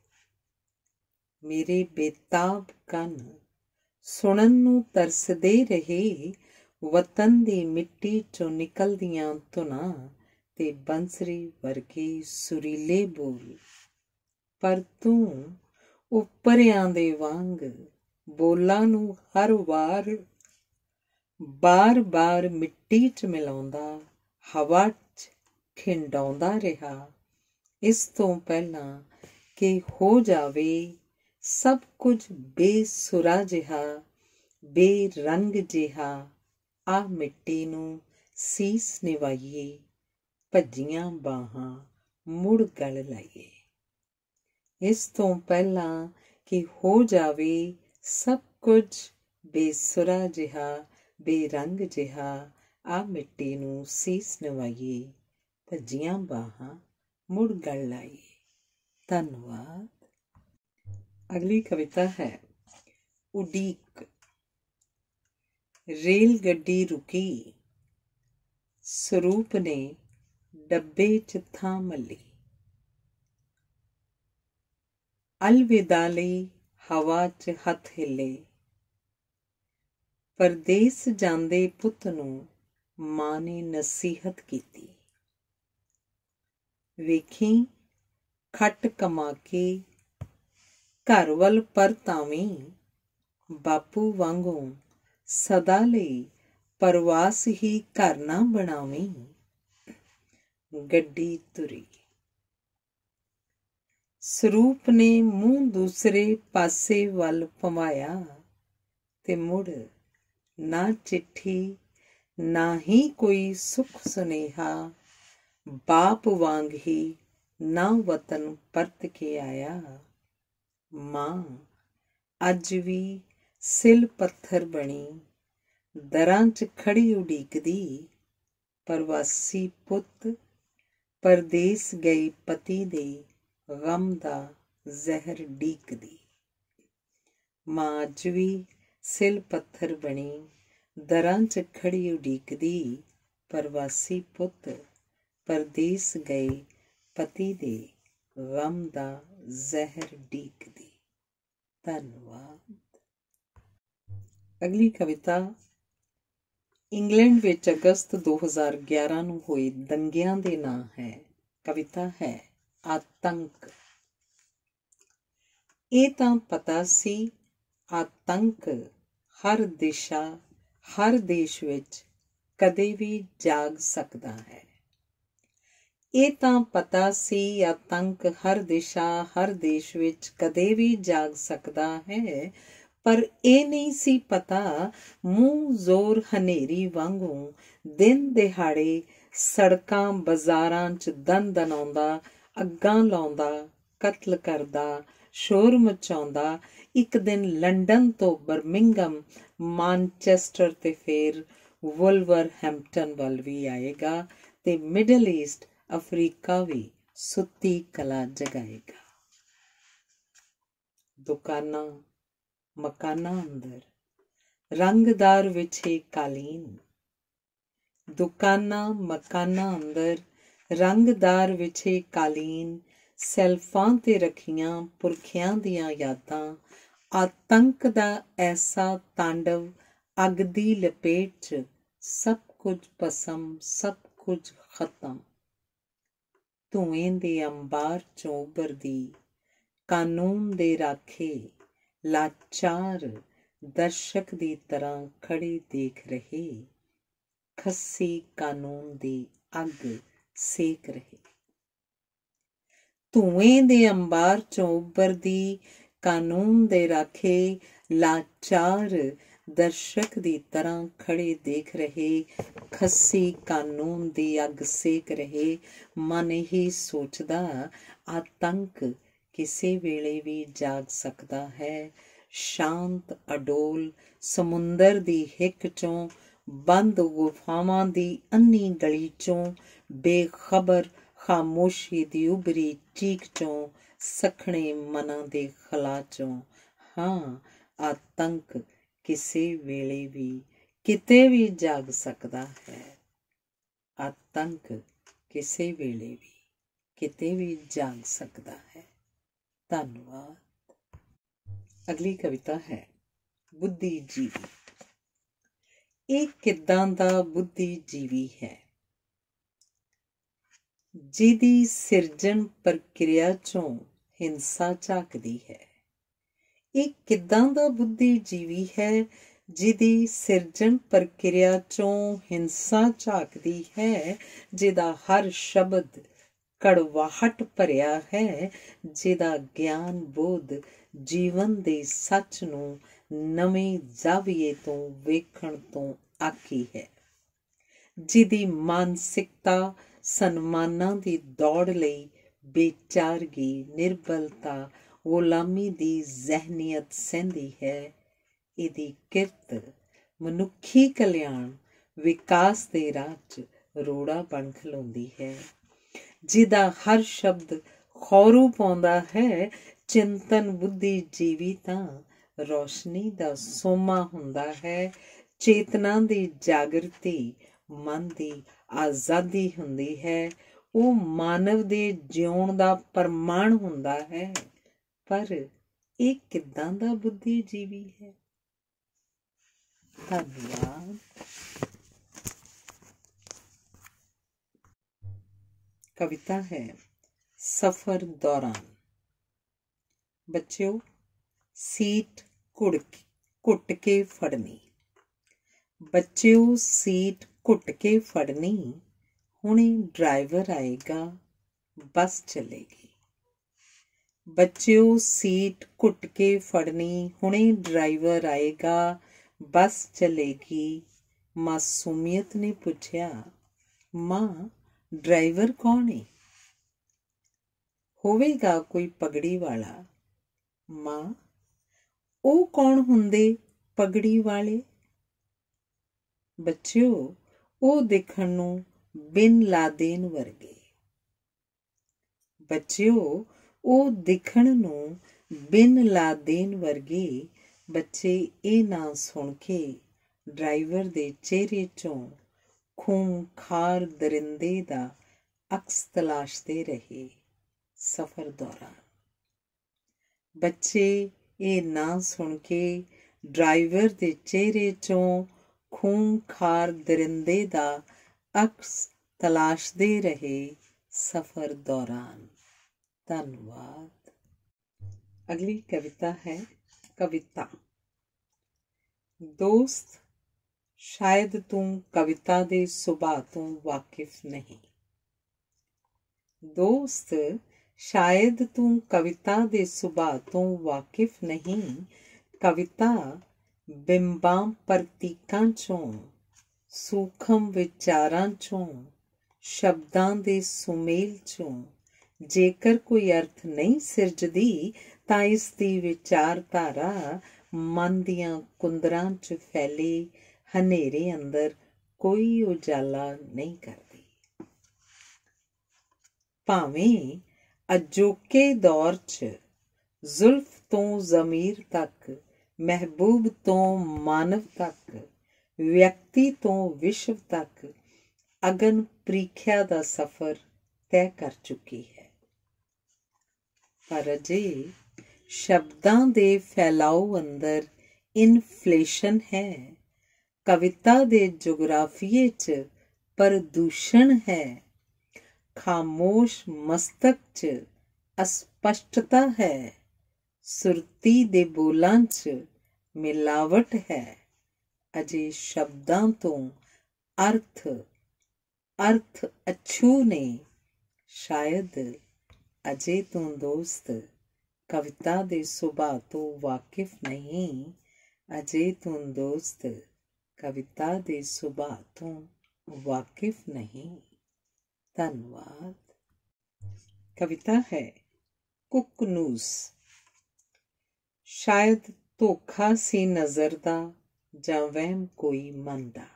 ਮੇਰੇ ਬੇਤਾਬ ਕੰਨ ਸੁਣਨ ਨੂੰ ਤਰਸਦੇ ਰਹੇ ਵਤਨ ਦੀ ਮਿੱਟੀ 'ਚੋਂ ਨਿਕਲਦੀਆਂ ਧੁਨਾਂ ਤੇ ਬੰਸਰੀ ਵਰਗੇ ਸੁਰੀਲੇ ਬੋਲ। ਪਰ ਤੂੰ ਓਪਰਿਆਂ ਦੇ ਵਾਂਗ ਬੋਲਾਂ ਨੂੰ ਹਰ ਵਾਰ ਬਾਰ-ਬਾਰ ਮਿੱਟੀ 'ਚ ਮਿਲਾਉਂਦਾ, ਹਵਾ 'ਚ ਖਿੰਡਾਉਂਦਾ ਰਿਹਾ। ਇਸ ਤੋਂ ਪਹਿਲਾਂ ਕਿ ਹੋ ਜਾਵੇ ਸਭ ਕੁਝ ਬੇਸੁਰਾ ਜਿਹਾ, ਬੇਰੰਗ ਜਿਹਾ, ਆ ਮਿੱਟੀ ਨੂੰ ਸੀਸ ਨਿਵਾਈਏ, ਭੱਜੀਆਂ ਬਾਹਾਂ ਮੁੜ ਗਲ ਲਾਈਏ। ਇਸ ਤੋਂ ਪਹਿਲਾਂ ਕਿ ਹੋ ਜਾਵੇ ਸਭ ਕੁਝ ਬੇਸੁਰਾ ਜਿਹਾ, ਬੇਰੰਗ ਜਿਹਾ, ਆ ਮਿੱਟੀ ਨੂੰ ਸੀਸ ਨਿਵਾਈਏ, ਭੱਜੀਆਂ ਬਾਹਾਂ ਮੁੜ ਗਲ ਲਾਈਏ। ਧੰਨਵਾਦ। ਅਗਲੀ ਕਵਿਤਾ ਹੈ ਉਡੀਕ। ਰੇਲ ਗੱਡੀ ਰੁਕੀ, ਸਰੂਪ ਨੇ ਡੱਬੇ 'ਚ ਥਾਂ ਮੱਲੀ। ਅਲਵਿਦਾ ਲਈ ਹਵਾ 'ਚ ਹੱਥ ਹਿੱਲੇ, ਪਰਦੇਸ ਜਾਂਦੇ ਪੁੱਤ ਨੂੰ ਮਾਂ ਨੇ ਨਸੀਹਤ ਕੀਤੀ। ਵੇਖੀ ਖੱਟ ਕਮਾ ਕੇ ਘਰ ਵੱਲ ਪਰਤ ਆਵੀਂ, ਬਾਪੂ ਵਾਂਗੂ ਸਦਾ ਲਈ ਪਰਵਾਸ ਹੀ ਘਰ ਨਾ ਬਣਾਵੀਂ। ਗੱਡੀ ਤੁਰੀ। ਸਰੂਪ ਨੇ ਮੂੰਹ ਦੂਸਰੇ ਪਾਸੇ ਵੱਲ ਭਵਾਇਆ ਤੇ ਮੁੜ ਨਾ ਚਿੱਠੀ ਨਾ ਹੀ ਕੋਈ ਸੁੱਖ ਸੁਨੇਹਾ, ਬਾਪ ਵਾਂਗ ਹੀ ਨਾ ਵਤਨ ਪਰਤ ਕੇ ਆਇਆ। ਮਾਂ ਅੱਜ ਵੀ ਸਿਲ ਪੱਥਰ ਬਣੀ ਦਰਾਂ 'ਚ ਖੜੀ ਉਡੀਕਦੀ, ਪ੍ਰਵਾਸੀ ਪੁੱਤ ਪਰਦੇਸ ਗਈ ਪਤੀ ਦੇ ਗਮ ਦਾ ਜ਼ਹਿਰ ਡੀਕਦੀ। ਮਾਂ ਅੱਜ ਵੀ ਸਿਲ ਪੱਥਰ ਬਣੀ ਦਰਾਂ 'ਚ ਖੜੀ ਉਡੀਕਦੀ, ਪ੍ਰਵਾਸੀ ਪੁੱਤ ਪਰਦੇਸ ਗਏ ਪਤੀ ਦੇ ਗਮ ਦਾ ਜ਼ਹਿਰ ਡੀਕਦੀ। ਧੰਨਵਾਦ। ਅਗਲੀ ਕਵਿਤਾ ਇੰਗਲੈਂਡ ਵਿੱਚ ਅਗਸਤ 2011 ਨੂੰ ਹੋਏ ਦੰਗਿਆਂ ਦੇ ਨਾਂ ਹੈ। ਕਵਿਤਾ ਹੈ ਆਤੰਕ। ਇਹ ਤਾਂ ਪਤਾ ਸੀ ਆਤੰਕ ਹਰ ਦਿਸ਼ਾ ਹਰ ਦੇਸ਼ ਵਿੱਚ ਕਦੇ ਵੀ ਜਾਗ ਸਕਦਾ ਹੈ। ਇਹ ਤਾਂ ਪਤਾ ਸੀ ਆਤੰਕ ਹਰ ਦਿਸ਼ਾ ਹਰ ਦੇਸ਼ ਵਿੱਚ ਕਦੇ ਵੀ ਜਾਗ ਸਕਦਾ ਹੈ, ਪਰ ਇਹ ਨਹੀਂ ਸੀ ਪਤਾ ਮੂੰਹ ਜ਼ੋਰ ਹਨੇਰੀ ਵਾਂਗੂ ਦਿਨ ਦਿਹਾੜੇ ਸੜਕਾਂ ਬਾਜ਼ਾਰਾਂ 'ਚ ਦਨ ਦਨਾਉਂਦਾ, ਅੱਗਾਂ ਲਾਉਂਦਾ, ਕਤਲ ਕਰਦਾ, शोर मचाउंदा एक दिन लंडन तो बर्मिंगम, मानचेस्टर ते फिर वुलवरहैम्पटन वल भी आएगा ते मिडल ईस्ट अफ्रीका भी सुत्ती कला जगाएगा। दुकानां मकानां अंदर रंगदार विछे कालीन, दुकानां मकानां अंदर रंगदार विछे कालीन, सैल्फां ते रखियां पुरखियां दियां यादां, आतंक दा ऐसा तांडव, अग दी लपेट च सब कुछ भस्म, सब कुछ खत्म। धुएं दे अंबार चों उभरदी कानून दे राखे, लाचार दर्शक दी तरह खड़े देख रहे, खस्सी कानून दी अग सेक रहे। धुएं दे अंबार चों उभरदी कानून दे राखे, लाचार दर्शक दी तरह खड़े देख रहे, खस्सी कानून दी अग सेक रहे। मन ही सोचदा आतंक किसे वेले भी जाग सकदा है। शांत अडोल समुंदर दी हिक चों, बंद गुफावां दी अन्नी गली चों, बेखबर खामोशी दी उभरी चीक चों, सखणे मनां दे खला चों। हाँ, आतंक किसे वेले भी किते भी जाग सकदा है। आतंक किसे वेले भी किते भी जाग सकदा है। धन्यवाद। अगली कविता है बुद्धिजीवी। ਇਹ ਕਿੱਦਾਂ ਦਾ ਬੁੱਧੀਜੀਵੀ ਹੈ ਜਿਹਦੀ ਸਿਰਜਣ ਪ੍ਰਕਿਰਿਆ ਚੋਂ ਹਿੰਸਾ ਝਾਕਦੀ ਹੈ। ਇਹ ਕਿੱਦਾਂ ਦਾ ਬੁੱਧੀਜੀਵੀ ਹੈ ਜਿਹਦੀ ਸਿਰਜਣ ਪ੍ਰਕਿਰਿਆ ਚੋਂ ਹਿੰਸਾ ਝਾਕਦੀ ਹੈ, ਜਿਹਦਾ ਹਰ ਸ਼ਬਦ ਕੜਵਾਹਟ ਭਰਿਆ ਹੈ, ਜਿਹਦਾ ਗਿਆਨ ਬੋਧ ਜੀਵਨ ਦੇ ਸੱਚ ਨੂੰ ਨਵੇਂ ਜ਼ਾਵੀਏ ਤੋਂ ਵੇਖਣ ਤੋਂ ਆਕੀ ਹੈ, ਜਿਹਦੀ ਮਾਨਸਿਕਤਾ ਸਨਮਾਨਾਂ ਦੀ ਦੌੜ ਲਈ ਬੇਚਾਰਗੀ, ਨਿਰਬਲਤਾ, ਗੁਲਾਮੀ ਦੀ ਜ਼ਹਿਨੀਅਤ ਸਹਿੰਦੀ ਹੈ। ਇਹਦੀ ਕਿਰਤ ਮਨੁੱਖੀ ਕਲਿਆਣ ਵਿਕਾਸ ਦੇ ਰਾਹ 'ਚ ਰੋੜਾ ਬਣ ਖਲੋਂਦੀ ਹੈ, ਜਿਹਦਾ ਹਰ ਸ਼ਬਦ ਖੌਰੂ ਪਾਉਂਦਾ ਹੈ। ਚਿੰਤਨ ਬੁੱਧੀਜੀਵੀ ਤਾਂ ਰੋਸ਼ਨੀ ਦਾ ਸੋਮਾ ਹੁੰਦਾ ਹੈ, ਚੇਤਨਾ ਦੀ ਜਾਗਰਤੀ ਮਨ ਦੀ ਆਜ਼ਾਦੀ ਹੁੰਦੀ ਹੈ। ਉਹ ਮਾਨਵ ਦੇ ਜਿਉਣ ਦਾ ਪ੍ਰਮਾਣ ਹੁੰਦਾ ਹੈ। ਪਰ ਇਹ ਕਿੱਦਾਂ ਦਾ ਬੁੱਧੀਜੀਵੀ ਹੈ। ਧੰਨਵਾਦ। कविता है सफर दौरान। बच्चों, सीट घुट के फड़नी, बच्चों सीट घुट के फड़नी, हुणे ड्राइवर आएगा बस चलेगी। बच्चों सीट घुट के फड़नी, हुणे ड्राइवर आएगा बस चलेगी। मासूमियत ने पूछा, माँ ड्राइवर कौन है। होवेगा कोई पगड़ी वाला। मां ਉਹ ਕੌਣ ਹੁੰਦੇ ਪਗੜੀ ਵਾਲੇ। ਬੱਚਿਓ, ਉਹ ਦੇਖਣ ਨੂੰ ਬਿਨ ਲਾਦੇਨ ਵਰਗੇ। ਬੱਚਿਓ, ਉਹ ਦਿਖਣ ਨੂੰ ਬਿਨ ਲਾਦੇਨ ਵਰਗੇ। ਬੱਚੇ ਇਹ ਨਾਂ ਸੁਣ ਕੇ ਡਰਾਈਵਰ ਦੇ ਚਿਹਰੇ ਚੋਂ खूंखार दरिंदे दा अक्स तलाशते रहे। सफर दौरान बच्चे ये ना सुन के ड्राइवर दे चेहरे चों खूंखार दरिंदे दा अक्स तलाशते रहे। सफर दौरान। धन्यवाद। अगली कविता है कविता। दोस्त, शायद तू कविता दे सुभाਅ ਤੋਂ वाकिफ नहीं। दोस्त, शायद तू कविता दे सुभाਅ ਤੋਂ वाकिफ नहीं। कविता बिंबां प्रतीकां चों, सूखम विचारां चों, शब्दां दे सुमेल चों जेकर कोई अर्थ नहीं सिरजदी ਤਾਂ ਇਸ ਦੀ ਵਿਚਾਰਧਾਰਾ ਮਨ ਦੀਆਂ ਕੁੰਦਰਾਂ 'ਚ ਫੈਲੇ ਹਨੇਰੇ ਅੰਦਰ ਕੋਈ ਉਜਾਲਾ ਨਹੀਂ ਕਰਦੀ। ਭਾਵੇਂ ਅਜੋਕੇ ਦੌਰ 'ਚ ਜ਼ੁਲਫ ਤੋਂ ਜ਼ਮੀਰ ਤੱਕ, ਮਹਿਬੂਬ ਤੋਂ ਮਾਨਵ ਤੱਕ, ਵਿਅਕਤੀ ਤੋਂ ਵਿਸ਼ਵ ਤੱਕ ਅਗਨ ਪ੍ਰੀਖਿਆ ਦਾ ਸਫ਼ਰ ਤੈਅ ਕਰ ਚੁੱਕੀ ਹੈ, ਪਰ ਅਜੇ ਸ਼ਬਦਾਂ ਦੇ ਫੈਲਾਓ ਅੰਦਰ ਇਨਫਲੇਸ਼ਨ ਹੈ। ਕਵਿਤਾ ਦੇ ਜੁਗਰਾਫੀਏ 'ਚ ਪ੍ਰਦੂਸ਼ਣ ਹੈ। ਖਾਮੋਸ਼ ਮਸਤਕ 'ਚ ਅਸਪਸ਼ਟਤਾ ਹੈ। ਸੁਰਤੀ ਦੇ ਬੋਲਾਂ 'ਚ ਮਿਲਾਵਟ ਹੈ। ਅਜੇ ਸ਼ਬਦਾਂ ਤੋਂ ਅਰਥ ਅਛੂ ਨੇ। ਸ਼ਾਇਦ ਅਜੇ ਤੂੰ ਦੋਸਤ ਕਵਿਤਾ ਦੇ ਸੁਭਾਅ ਤੋਂ ਵਾਕਿਫ ਨਹੀਂ। ਅਜੇ ਤੂੰ ਦੋਸਤ ਕਵਿਤਾ ਦੇ ਸੁਭਾਅ ਤੋਂ ਵਾਕਿਫ ਨਹੀਂ। ਧੰਨਵਾਦ। ਕਵਿਤਾ ਹੈ ਕੁਕਨੂਸ। ਸ਼ਾਇਦ ਧੋਖਾ ਸੀ ਨਜ਼ਰ ਦਾ ਜਾਂ ਵਹਿਮ ਕੋਈ ਮਨ ਦਾ।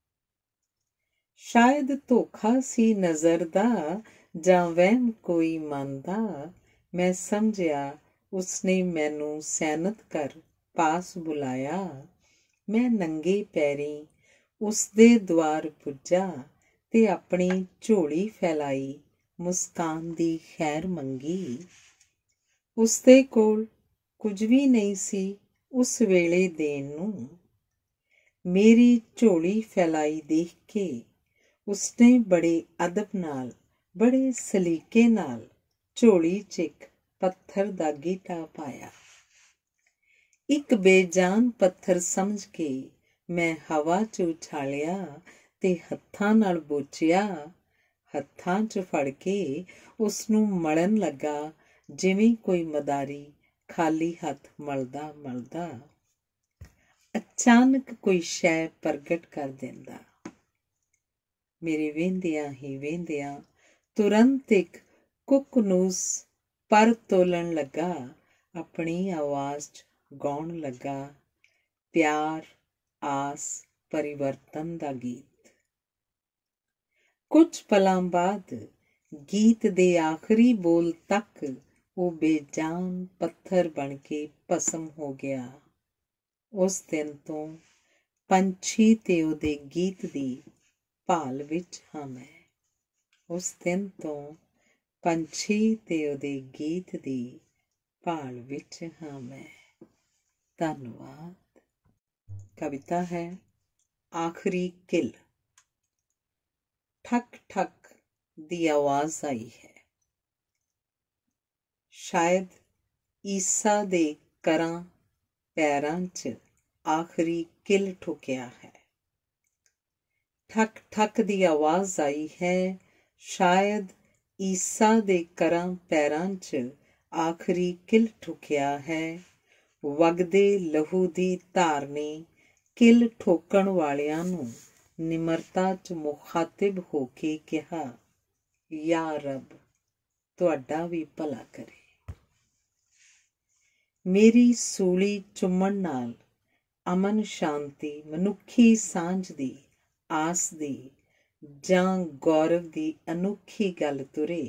ਸ਼ਾਇਦ ਧੋਖਾ ਸੀ ਨਜ਼ਰ ਦਾ ਜਾਂ ਵਹਿਮ ਕੋਈ ਮਨ ਦਾ। ਮੈਂ ਸਮਝਿਆ ਉਸਨੇ ਮੈਨੂੰ ਸੈਨਤ ਕਰ ਪਾਸ ਬੁਲਾਇਆ। ਮੈਂ ਨੰਗੇ ਪੈਰੀਂ ਉਸਦੇ ਦੁਆਰ ਪੁੱਜਾ ਤੇ ਆਪਣੀ ਝੋਲੀ ਫੈਲਾਈ, ਮੁਸਕਾਨ ਦੀ ਖੈਰ ਮੰਗੀ। ਉਸਦੇ ਕੋਲ ਕੁਝ ਵੀ ਨਹੀਂ ਸੀ ਉਸ ਵੇਲੇ ਦੇਣ ਨੂੰ। ਮੇਰੀ ਝੋਲੀ ਫੈਲਾਈ ਦੇਖ ਕੇ ਉਸਨੇ ਬੜੇ ਅਦਬ ਨਾਲ, ਬੜੇ ਸਲੀਕੇ ਨਾਲ ਝੋਲੀ 'ਚ ਇੱਕ ਪੱਥਰ ਦਾ ਗੀਟਾ ਪਾਇਆ। ਇੱਕ ਬੇਜਾਨ ਪੱਥਰ ਸਮਝ ਕੇ ਮੈਂ ਹਵਾ 'ਚ ਉਛਾਲਿਆ ਤੇ ਹੱਥਾਂ ਨਾਲ ਬੋਚਿਆ। ਹੱਥਾਂ 'ਚ ਫੜ ਕੇ ਉਸਨੂੰ ਮਲਣ ਲੱਗਾ, ਜਿਵੇਂ ਕੋਈ ਮਦਾਰੀ ਖਾਲੀ ਹੱਥ ਮਲਦਾ ਮਲਦਾ ਅਚਾਨਕ ਕੋਈ ਸ਼ੈ ਪ੍ਰਗਟ ਕਰ ਦਿੰਦਾ। ਮੇਰੇ ਵੇਂਦਿਆਂ ਹੀ ਵੇਂਦਿਆਂ ਤੁਰੰਤ ਇੱਕ ਕੁਕਨੂਸ ਪਰ ਤੋਲਣ ਲੱਗਾ। ਆਪਣੀ ਆਵਾਜ਼ 'ਚ ਗਾਉਣ ਲੱਗਾ, ਪਿਆਰ, ਆਸ, ਪਰਿਵਰਤਨ ਦਾ ਗੀਤ। ਕੁਝ ਪਲਾਂ ਬਾਅਦ ਗੀਤ ਦੇ ਆਖਰੀ ਬੋਲ ਤੱਕ ਉਹ ਬੇਜਾਨ ਪੱਥਰ ਬਣ ਕੇ ਭਸਮ ਹੋ ਗਿਆ। ਉਸ ਦਿਨ ਤੋਂ ਪੰਛੀ ਤੇ ਉਹਦੇ ਗੀਤ ਦੀ ਭਾਲ ਵਿੱਚ ਹਾਂ ਮੈਂ। ਉਸ ਦਿਨ ਤੋਂ ਪੰਛੀ ਤੇ ਉਹਦੇ ਗੀਤ ਦੀ ਭਾਲ ਵਿੱਚ ਹਾਂ ਮੈਂ। ਧੰਨਵਾਦ। ਕਵਿਤਾ ਹੈ ਆਖਰੀ ਕਿਲ। ਠਕ ਠਕ ਦੀ ਆਵਾਜ਼ ਆਈ ਹੈ। ਸ਼ਾਇਦ ਈਸਾ ਦੇ ਕਰਾਂ ਪੈਰਾਂ 'ਚ ਆਖਰੀ ਕਿਲ ਠੁਕਿਆ ਹੈ। ਠਕ ਠਕ ਦੀ ਆਵਾਜ਼ ਆਈ ਹੈ। ਸ਼ਾਇਦ ਈਸਾ ਦੇ ਕਰਾਂ ਪੈਰਾਂ 'ਚ ਆਖਰੀ ਕਿਲ ਠੁਕਿਆ ਹੈ। ਵਗਦੇ ਲਹੂ ਦੀ ਧਾਰ ਨੇ ਕਿਲ ਠੋਕਣ ਵਾਲਿਆਂ ਨੂੰ ਨਿਮਰਤਾ 'ਚ ਮੁਖਾਤਿਬ ਹੋ ਕੇ ਕਿਹਾ, ਯਾ ਰੱਬ ਤੁਹਾਡਾ ਵੀ ਭਲਾ ਕਰੇ। ਮੇਰੀ ਸੂਲੀ ਚੁੰਮਣ ਨਾਲ ਅਮਨ ਸ਼ਾਂਤੀ, ਮਨੁੱਖੀ ਸਾਂਝ ਦੀ, ਆਸ ਦੀ ਜਾਂ ਗੌਰਵ ਦੀ ਅਨੋਖੀ ਗੱਲ ਤੁਰੇ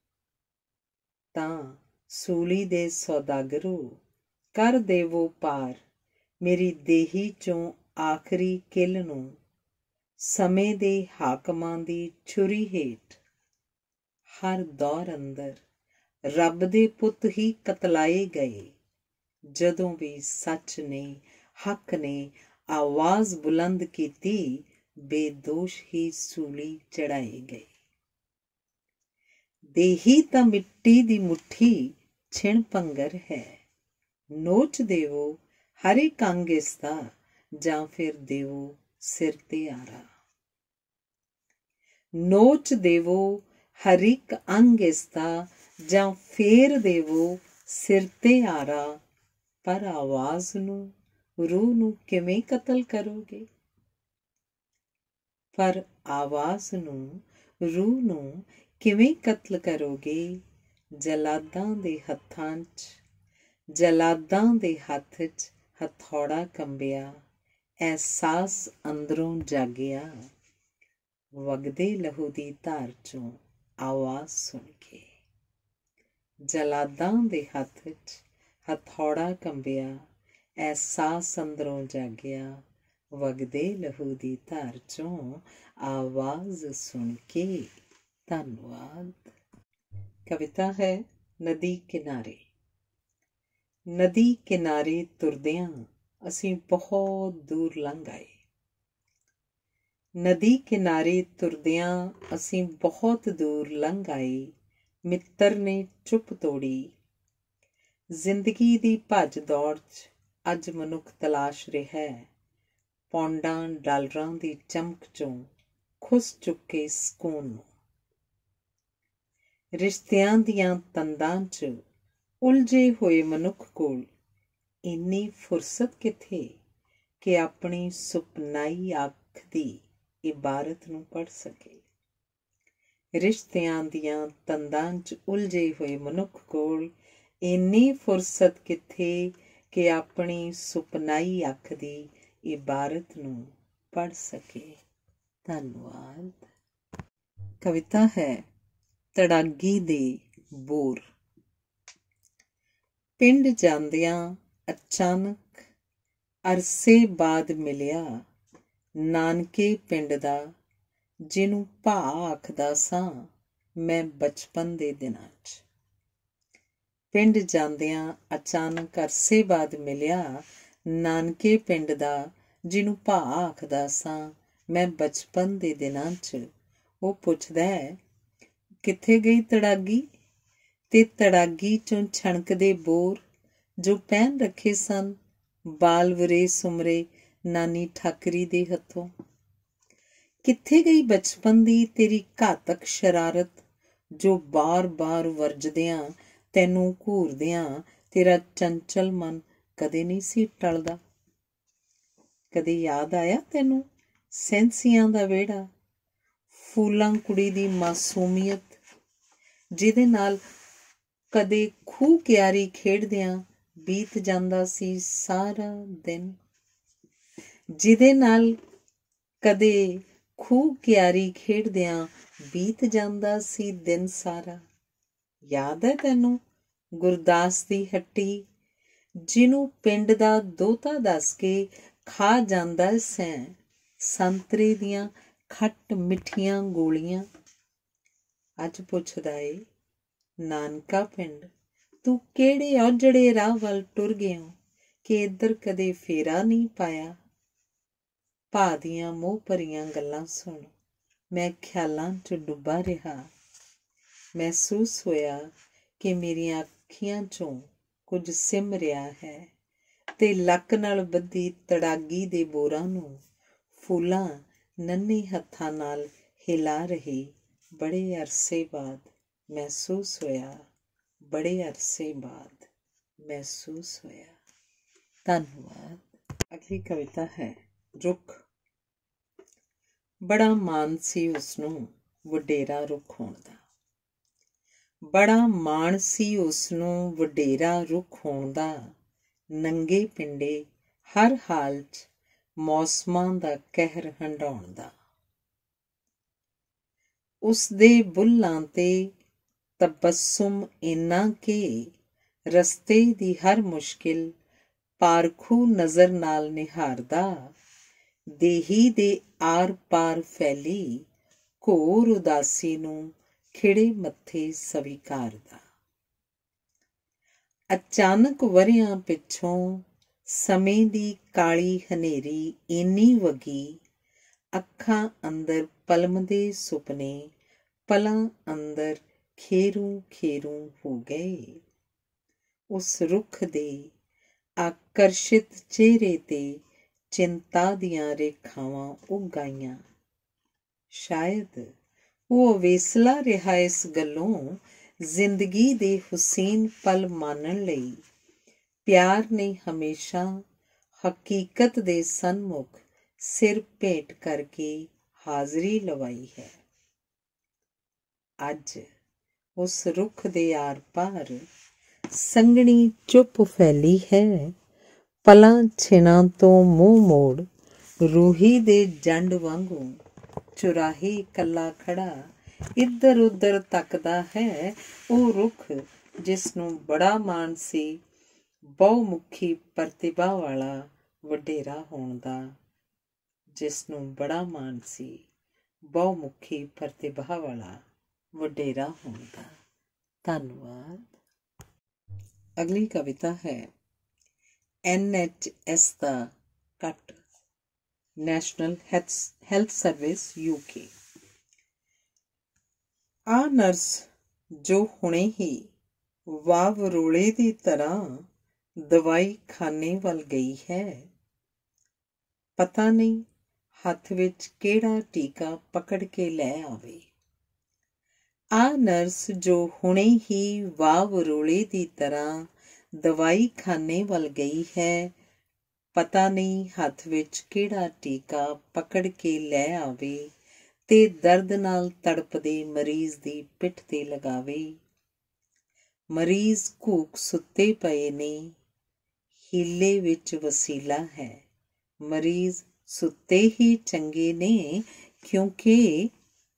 ਤਾਂ ਸੂਲੀ ਦੇ ਸੌਦਾਗਰੋ ਕਰ ਦੇਵੋ ਪਾਰ ਮੇਰੀ ਦੇਹੀ 'ਚੋਂ ਆਖਰੀ ਕਿਲ ਨੂੰ। ਸਮੇਂ ਦੇ ਹਾਕਮਾਂ ਦੀ ਛੁਰੀ ਹੇਠ ਹਰ ਦੌਰ ਅੰਦਰ ਰੱਬ ਦੇ ਪੁੱਤ ਹੀ ਕਤਲਾਏ ਗਏ। ਜਦੋਂ ਵੀ ਸੱਚ ਨੇ, ਹੱਕ ਨੇ ਆਵਾਜ਼ ਬੁਲੰਦ ਕੀਤੀ, ਬੇਦੋਸ਼ ਹੀ ਸੂਲੀ ਚੜਾਏ ਗਏ। ਦੇਹੀ ਤਾਂ ਮਿੱਟੀ ਦੀ ਮੁੱਠੀ ਛਿਣ ਭੰਗਰ ਹੈ। ਨੋਚ ਦੇਵੋ ਹਰ ਇੱਕ ਅੰਗ ਇਸ ਦਾ ਜਾਂ ਫਿਰ ਦੇਵੋ ਸਿਰ ਤੇ ਆਰਾ। ਨੋਚ ਦੇਵੋ ਹਰ ਇੱਕ ਅੰਗ ਇਸ ਦਾ ਜਾਂ ਫੇਰ ਦੇਵੋ ਸਿਰ ਤੇ ਆਰਾ। ਪਰ ਆਵਾਜ਼ ਨੂੰ, ਰੂਹ ਨੂੰ ਕਿਵੇਂ ਕਤਲ ਕਰੋਗੇ? ਪਰ ਆਵਾਜ਼ ਨੂੰ, ਰੂਹ ਨੂੰ ਕਿਵੇਂ ਕਤਲ ਕਰੋਗੇ? ਜਲਾਦਾਂ ਦੇ ਹੱਥਾਂ 'ਚ ਜਲਾਦਾਂ ਦੇ ਹੱਥ 'ਚ ਹਥੌੜਾ ਕੰਬਿਆ, ਅਹਿਸਾਸ ਅੰਦਰੋਂ ਜਾਗਿਆ, ਵਗਦੇ ਲਹੂ ਦੀ ਧਾਰ 'ਚੋਂ ਆਵਾਜ਼ ਸੁਣ ਕੇ। ਜਲਾਦਾਂ ਦੇ ਹੱਥ 'ਚ ਹਥੌੜਾ ਕੰਬਿਆ, ਅਹਿਸਾਸ ਅੰਦਰੋਂ ਜਾਗਿਆ, ਵਗਦੇ ਲਹੂ ਦੀ ਧਾਰ 'ਚੋਂ ਆਵਾਜ਼ ਸੁਣ ਕੇ। ਧੰਨਵਾਦ। ਕਵਿਤਾ ਹੈ ਨਦੀ ਕਿਨਾਰੇ। ਨਦੀ ਕਿਨਾਰੇ ਤੁਰਦਿਆਂ ਅਸੀਂ ਬਹੁਤ ਦੂਰ ਲੰਘ ਆਏ। ਨਦੀ ਕਿਨਾਰੇ ਤੁਰਦਿਆਂ ਅਸੀਂ ਬਹੁਤ ਦੂਰ ਲੰਘ ਆਏ। ਮਿੱਤਰ ਨੇ ਚੁੱਪ ਤੋੜੀ। ਜ਼ਿੰਦਗੀ ਦੀ ਭੱਜ ਦੌੜ 'ਚ ਅੱਜ ਮਨੁੱਖ ਤਲਾਸ਼ ਰਿਹਾ, ਪੌਂਡਾਂ ਡਾਲਰਾਂ ਦੀ ਚਮਕ 'ਚੋਂ ਖੁੱਸ ਚੁੱਕੇ ਸਕੂਨ ਨੂੰ। ਰਿਸ਼ਤਿਆਂ ਦੀਆਂ ਤੰਦਾਂ 'ਚ ਉਲਝੇ ਹੋਏ ਮਨੁੱਖ ਕੋਲ ਇੰਨੀ ਫੁਰਸਤ ਕਿੱਥੇ ਕਿ ਆਪਣੀ ਸੁਪਨਾਈ ਅੱਖ ਦੀ ਇਬਾਰਤ ਨੂੰ ਪੜ੍ਹ ਸਕੇ। ਰਿਸ਼ਤਿਆਂ ਦੀਆਂ ਤੰਦਾਂ 'ਚ ਉਲਝੇ ਹੋਏ ਮਨੁੱਖ ਕੋਲ ਇੰਨੀ ਫੁਰਸਤ ਕਿੱਥੇ ਕਿ ਆਪਣੀ ਸੁਪਨਾਈ ਅੱਖ ਦੀ ਇਬਾਰਤ ਨੂੰ ਪੜ੍ਹ ਸਕੇ। ਧੰਨਵਾਦ। ਕਵਿਤਾ ਹੈ ਤੜਾਗੀ ਦੇ ਬੋਰ। ਪਿੰਡ ਜਾਂਦਿਆਂ ਅਚਾਨਕ ਅਰਸੇ ਬਾਅਦ ਮਿਲਿਆ ਨਾਨਕੇ ਪਿੰਡ ਦਾ, ਜਿਹਨੂੰ ਭਾ ਆਖਦਾ ਸਾਂ ਮੈਂ ਬਚਪਨ ਦੇ ਦਿਨਾਂ 'ਚ। ਪਿੰਡ ਜਾਂਦਿਆਂ ਅਚਾਨਕ ਅਰਸੇ ਬਾਅਦ ਮਿਲਿਆ ਨਾਨਕੇ ਪਿੰਡ ਦਾ, ਜਿਹਨੂੰ ਭਾ ਆਖਦਾ ਸਾਂ ਮੈਂ ਬਚਪਨ ਦੇ ਦਿਨਾਂ 'ਚ। ਉਹ ਪੁੱਛਦਾ ਹੈ ਕਿੱਥੇ ਗਈ ਤੜਾਗੀ, ਤੇ ਤੜਾਗੀ 'ਚੋਂ ਛਣਕਦੇ ਬੋਰ ਜੋ ਪਹਿਨ ਰੱਖੇ ਸਨ ਬਾਲਵਰੇ ਸੁਮਰੇ ਨਾਨੀ ਠਾਕਰੀ ਦੇ ਹੱਥੋਂ। ਕਿੱਥੇ ਗਈ ਬਚਪਨ ਦੀ ਤੇਰੀ ਘਾਤਕ ਸ਼ਰਾਰਤ, ਜੋ ਬਾਰ-ਬਾਰ ਵਰਜਦਿਆਂ ਤੈਨੂੰ ਘੂਰਦਿਆਂ ਤੇਰਾ ਚੰਚਲ ਮਨ ਕਦੇ ਨਹੀਂ ਸੀ ਟਲਦਾ। ਕਦੇ ਯਾਦ ਆਇਆ ਤੈਨੂੰ ਸੈਂਸੀਆਂ ਦਾ ਵਿਹੜਾ, ਫੂਲਾਂ ਕੁੜੀ ਦੀ ਮਾਸੂਮੀਅਤ, ਜਿਹਦੇ ਨਾਲ ਕਦੇ ਖੂਹ ਕਿਆਰੀ ਖੇਡਦਿਆਂ ਬੀਤ ਜਾਂਦਾ ਸੀ ਸਾਰਾ ਦਿਨ। ਜਿਹਦੇ ਨਾਲ ਕਦੇ ਖੂਹ ਕਿਆਰੀ ਖੇਡਦਿਆਂ ਬੀਤ ਜਾਂਦਾ ਸੀ ਦਿਨ ਸਾਰਾ। ਯਾਦ ਹੈ ਤੈਨੂੰ ਗੁਰਦਾਸ ਦੀ ਹੱਟੀ, ਜਿਹਨੂੰ ਪਿੰਡ ਦਾ ਦੋਹਤਾ ਦੱਸ ਕੇ ਖਾ ਜਾਂਦਾ ਸੈਂ ਸੰਤਰੇ ਦੀਆਂ ਖੱਟ ਮਿੱਠੀਆਂ ਗੋਲੀਆਂ। ਅੱਜ ਪੁੱਛਦਾ ਏ ਨਾਨਕਾ ਪਿੰਡ, ਤੂੰ ਕਿਹੜੇ ਔਜੜੇ ਰਾਹ ਵੱਲ ਟੁਰ ਗਿਆ ਕਿ ਇੱਧਰ ਕਦੇ ਫੇਰਾ ਨਹੀਂ ਪਾਇਆ। ਭਾ ਦੀਆਂ ਮੋਹ ਭਰੀਆਂ ਗੱਲਾਂ ਸੁਣ ਮੈਂ ਖਿਆਲਾਂ 'ਚ ਡੁੱਬਾ ਰਿਹਾ। ਮਹਿਸੂਸ ਹੋਇਆ ਕਿ ਮੇਰੀਆਂ ਅੱਖੀਆਂ 'ਚੋਂ ਕੁਝ ਸਿਮ ਰਿਹਾ ਹੈ, ਤੇ ਲੱਕ ਨਾਲ ਬੱਧੀ ਤੜਾਗੀ ਦੇ ਬੋਰਾਂ ਨੂੰ ਫੁੱਲਾਂ ਨੰਨੇ ਹੱਥਾਂ ਨਾਲ ਹਿਲਾ ਰਹੀ ਬੜੇ ਅਰਸੇ ਬਾਅਦ ਮਹਿਸੂਸ ਹੋਇਆ, ਬੜੇ ਅਰਸੇ ਬਾਅਦ ਮਹਿਸੂਸ ਹੋਇਆ। ਧੰਨਵਾਦ। ਅਗਲੀ ਕਵਿਤਾ ਹੈ ਰੁੱਖ। ਬੜਾ ਮਾਣ ਸੀ ਉਸਨੂੰ ਵਡੇਰਾ ਰੁੱਖ ਹੋਣ ਦਾ। ਬੜਾ ਮਾਣ ਸੀ ਉਸਨੂੰ ਵਡੇਰਾ ਰੁੱਖ ਹੋਣ ਦਾ, ਨੰਗੇ ਪਿੰਡੇ ਹਰ ਹਾਲ 'ਚ ਮੌਸਮਾਂ ਦਾ ਕਹਿਰ ਹੰਢਾਉਣ ਦਾ। ਉਸਦੇ ਬੁੱਲ੍ਹਾਂ ਤੇ ਤਬੱਸੁਮ ਇੰਨਾ ਕਿ ਰਸਤੇ ਦੀ ਹਰ ਮੁਸ਼ਕਿਲ ਪਾਰਖੂ ਨਜ਼ਰ ਨਾਲ ਨਿਹਾਰਦਾ, ਦੇਹੀ ਦੇ ਆਰ-ਪਾਰ ਫੈਲੀ ਘੋਰ ਉਦਾਸੀ ਨੂੰ ਖਿੜੇ ਮੱਥੇ ਸਵੀਕਾਰਦਾ। ਅਚਾਨਕ ਵਰ੍ਹਿਆਂ ਪਿੱਛੋਂ ਸਮੇਂ ਦੀ ਕਾਲੀ ਹਨੇਰੀ ਇੰਨੀ ਵਗੀ, ਅੱਖਾਂ ਅੰਦਰ ਪਲਮਦੇ ਸੁਪਨੇ ਪਲਾਂ ਅੰਦਰ ਖੇਰੂ ਖੇਰੂ ਹੋ ਗਏ। ਉਸ ਰੁੱਖ ਦੇ ਆਕਰਸ਼ਿਤ ਚਿਹਰੇ ਤੇ ਚਿੰਤਾ ਦੀਆਂ ਰੇਖਾਵਾਂ ਉੱਗ ਆਈਆਂ। ਸ਼ਾਇਦ ਉਹ ਅਵੇਸਲਾ ਰਿਹਾ ਇਸ ਗੱਲੋਂ ਜ਼ਿੰਦਗੀ ਦੇ ਹੁਸੀਨ ਪਲ ਮਾਣਨ ਲਈ। ਪਿਆਰ ਨੇ ਹਮੇਸ਼ਾ ਹਕੀਕਤ ਦੇ ਸਨਮੁਖ ਸਿਰ ਭੇਟ ਕਰਕੇ ਹਾਜ਼ਰੀ ਲਵਾਈ ਹੈ। ਅੱਜ ਉਸ ਰੁੱਖ ਦੇ ਆਰ ਪਾਰ ਸੰਘਣੀ ਚੁੱਪ ਫੈਲੀ ਹੈ, ਪਲਾਂ ਛਿਨਾਂ ਤੋਂ ਮੂੰਹ ਮੋੜ, ਰੂਹੀ ਦੇ ਜੰਡ ਵਾਂਗੂ ਚੁਰਾਹੀ ਇਕੱਲਾ ਖੜਾ ਇੱਧਰ ਉੱਧਰ ਤੱਕਦਾ ਹੈ। ਉਹ ਰੁੱਖ ਜਿਸ ਨੂੰ ਬੜਾ ਮਾਣ ਸੀ ਬਹੁਮੁਖੀ ਪ੍ਰਤਿਭਾ ਵਾਲਾ ਵਡੇਰਾ ਹੋਣ ਦਾ, ਜਿਸ ਨੂੰ ਬੜਾ ਮਾਣ ਸੀ ਬਹੁਮੁਖੀ ਪ੍ਰਤਿਭਾ ਵਾਲਾ ਵਡੇਰਾ ਹੋਣ ਦਾ। ਧੰਨਵਾਦ। ਅਗਲੀ ਕਵਿਤਾ ਹੈ NHS ਦਾ cut, National Health Service UK। ਆ ਨਰਸ ਜੋ ਹੁਣੇ ਹੀ ਵਾਵਰੋਲੇ ਦੀ ਤਰ੍ਹਾਂ ਦਵਾਈ ਖਾਨੇ ਵੱਲ ਗਈ ਹੈ, ਪਤਾ ਨਹੀਂ ਹੱਥ ਵਿੱਚ ਕਿਹੜਾ ਟੀਕਾ ਪਕੜ ਕੇ ਲੈ ਆਵੇ। ਆ ਨਰਸ ਜੋ ਹੁਣੇ ਹੀ ਵਾਵਰੋਲੇ ਦੀ ਤਰ੍ਹਾਂ ਦਵਾਈ ਖਾਨੇ ਵੱਲ ਗਈ ਹੈ, ਪਤਾ ਨਹੀਂ ਹੱਥ ਵਿੱਚ ਕਿਹੜਾ ਟੀਕਾ ਪਕੜ ਕੇ ਲੈ ਆਵੇ ਤੇ ਦਰਦ ਨਾਲ ਤੜਪਦੇ ਮਰੀਜ਼ ਦੀ ਪਿੱਠ ਤੇ ਲਗਾਵੇ। ਮਰੀਜ਼ ਘੂਕ ਸੁੱਤੇ ਪਏ ਨੇ, ਹੀਲੇ ਵਿੱਚ ਵਸੀਲਾ ਹੈ। ਮਰੀਜ਼ ਸੁੱਤੇ ਹੀ ਚੰਗੇ ਨੇ, ਕਿਉਂਕਿ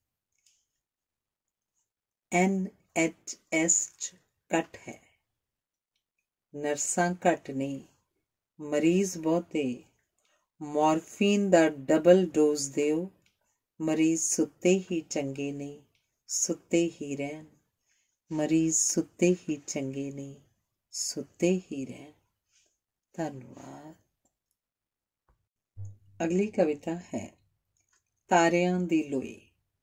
NHS 'ਚ ਘੱਟ ਹੈ। ਨਰਸਾਂ ਘੱਟ ਨੇ, ਮਰੀਜ਼ ਬਹੁਤੇ। ਮੋਰਫੀਨ ਦਾ ਡਬਲ ਡੋਜ਼ ਦਿਓ। ਮਰੀਜ਼ ਸੁੱਤੇ ਹੀ ਚੰਗੇ ਨੇ, ਸੁੱਤੇ ਹੀ ਰਹਿਣ। ਮਰੀਜ਼ ਸੁੱਤੇ ਹੀ ਚੰਗੇ ਨੇ, ਸੁੱਤੇ ਹੀ ਰਹਿਣ। ਧੰਨਵਾਦ। ਅਗਲੀ ਕਵਿਤਾ ਹੈ ਤਾਰਿਆਂ ਦੀ ਲੋਈ।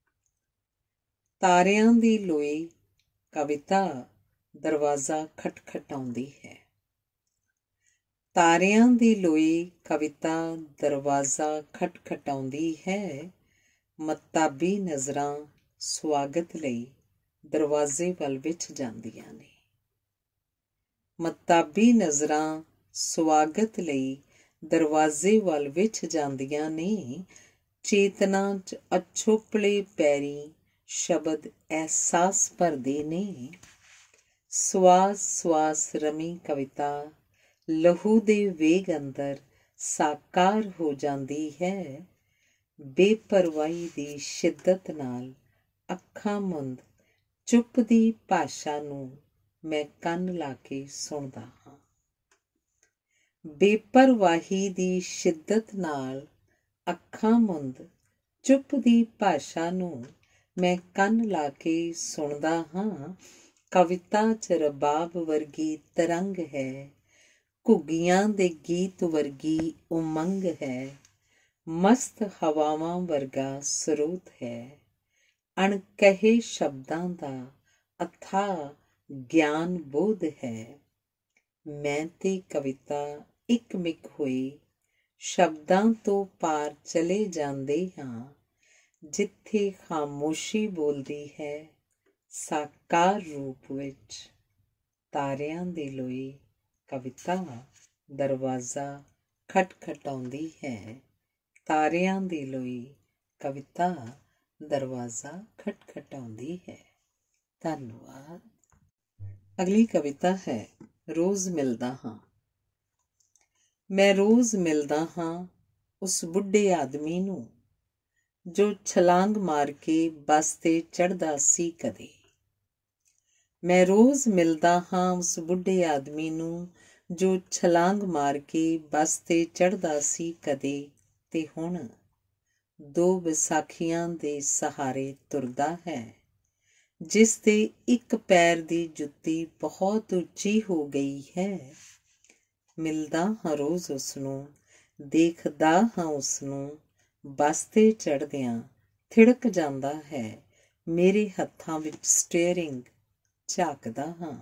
ਤਾਰਿਆਂ ਦੀ ਲੋਈ ਕਵਿਤਾ ਦਰਵਾਜ਼ਾ ਖਟਖਟਾਉਂਦੀ ਹੈ। ਤਾਰਿਆਂ ਦੀ ਲੋਈ ਕਵਿਤਾ ਦਰਵਾਜ਼ਾ ਖਟਖਟਾਉਂਦੀ ਹੈ। ਮਤਾਬੀ ਨਜ਼ਰਾਂ ਸਵਾਗਤ ਲਈ ਦਰਵਾਜ਼ੇ ਵੱਲ ਵਿੱਚ ਜਾਂਦੀਆਂ ਨੇ। ਮਤਾਬੀ ਨਜ਼ਰਾਂ ਸਵਾਗਤ ਲਈ ਦਰਵਾਜ਼ੇ ਵੱਲ ਵਿੱਚ ਜਾਂਦੀਆਂ ਨੇ। ਚੇਤਨਾ 'ਚ ਅਛੋਪਲੇ ਪੈਰੀਂ ਸ਼ਬਦ ਅਹਿਸਾਸ ਭਰਦੇ ਨੇ। ਸਵਾਸ ਸਵਾਸ ਰਮੀ ਕਵਿਤਾ ਲਹੂ ਦੇ ਵੇਗ ਅੰਦਰ ਸਾਕਾਰ ਹੋ ਜਾਂਦੀ ਹੈ। ਬੇਪਰਵਾਹੀ ਦੀ ਸ਼ਿੱਦਤ ਨਾਲ ਅੱਖਾਂ ਮੁੰਦ ਚੁੱਪ ਦੀ ਭਾਸ਼ਾ ਨੂੰ ਮੈਂ ਕੰਨ ਲਾ ਕੇ ਸੁਣਦਾ ਹਾਂ। ਬੇਪਰਵਾਹੀ ਦੀ ਸ਼ਿੱਦਤ ਨਾਲ ਅੱਖਾਂ ਮੁੰਦ ਚੁੱਪ ਦੀ ਭਾਸ਼ਾ ਨੂੰ ਮੈਂ ਕੰਨ ਲਾ ਕੇ ਸੁਣਦਾ ਹਾਂ। ਕਵਿਤਾ 'ਚ ਰਬਾਬ ਵਰਗੀ ਤਰੰਗ ਹੈ, ਘੁੱਗੀਆਂ ਦੇ ਗੀਤ ਵਰਗੀ ਉਮੰਗ ਹੈ। ਮਸਤ ਹਵਾਵਾਂ ਵਰਗਾ ਸਰੋਤ ਹੈ, ਅਣਕਹੇ ਸ਼ਬਦਾਂ ਦਾ ਅਥਾਹ ਗਿਆਨ ਬੋਧ ਹੈ। ਮੈਂ ਤੇ ਕਵਿਤਾ ਇੱਕ ਮਿੱਕ ਹੋਈ ਸ਼ਬਦਾਂ ਤੋਂ ਪਾਰ ਚਲੇ ਜਾਂਦੇ ਹਾਂ। ਜਿੱਥੇ ਖਾਮੋਸ਼ੀ ਬੋਲਦੀ ਹੈ ਸਾਕਾਰ ਰੂਪ ਵਿੱਚ। ਤਾਰਿਆਂ ਦੀ ਲੋਈ ਕਵਿਤਾ ਦਰਵਾਜ਼ਾ ਖਟਖਟਾਉਂਦੀ ਹੈ। ਤਾਰਿਆਂ ਦੀ ਲੋਈ ਕਵਿਤਾ ਦਰਵਾਜ਼ਾ ਖਟਖਟਾਉਂਦੀ ਹੈ। ਧੰਨਵਾਦ। ਅਗਲੀ ਕਵਿਤਾ ਹੈ ਰੋਜ਼ ਮਿਲਦਾ ਹਾਂ। ਮੈਂ ਰੋਜ਼ ਮਿਲਦਾ ਹਾਂ ਉਸ ਬੁੱਢੇ ਆਦਮੀ ਨੂੰ, ਜੋ ਛਲਾਂਗ ਮਾਰ ਕੇ ਬੱਸ ਤੇ ਚੜ੍ਹਦਾ ਸੀ ਕਦੇ। ਮੈਂ ਰੋਜ਼ ਮਿਲਦਾ ਹਾਂ ਉਸ ਬੁੱਢੇ ਆਦਮੀ ਨੂੰ, ਜੋ ਛਲਾਂਗ ਮਾਰ ਕੇ ਬੱਸ ਤੇ ਚੜ੍ਹਦਾ ਸੀ ਕਦੇ। ਤੇ ਹੁਣ ਦੋ ਵਿਸਾਖੀਆਂ ਦੇ ਸਹਾਰੇ ਤੁਰਦਾ ਹੈ, ਜਿਸ ਦੇ ਇੱਕ ਪੈਰ ਦੀ ਜੁੱਤੀ ਬਹੁਤ ਉੱਚੀ ਹੋ ਗਈ ਹੈ। ਮਿਲਦਾ ਹਾਂ ਰੋਜ਼ ਉਸਨੂੰ, ਦੇਖਦਾ ਹਾਂ ਉਸਨੂੰ, ਬੱਸ ਤੇ ਚੜ੍ਹਦਿਆਂ ਥਿੜਕ ਜਾਂਦਾ ਹੈ। ਮੇਰੇ ਹੱਥਾਂ ਵਿੱਚ ਸਟੀਅਰਿੰਗ ਝਾਕਦਾ ਹਾਂ।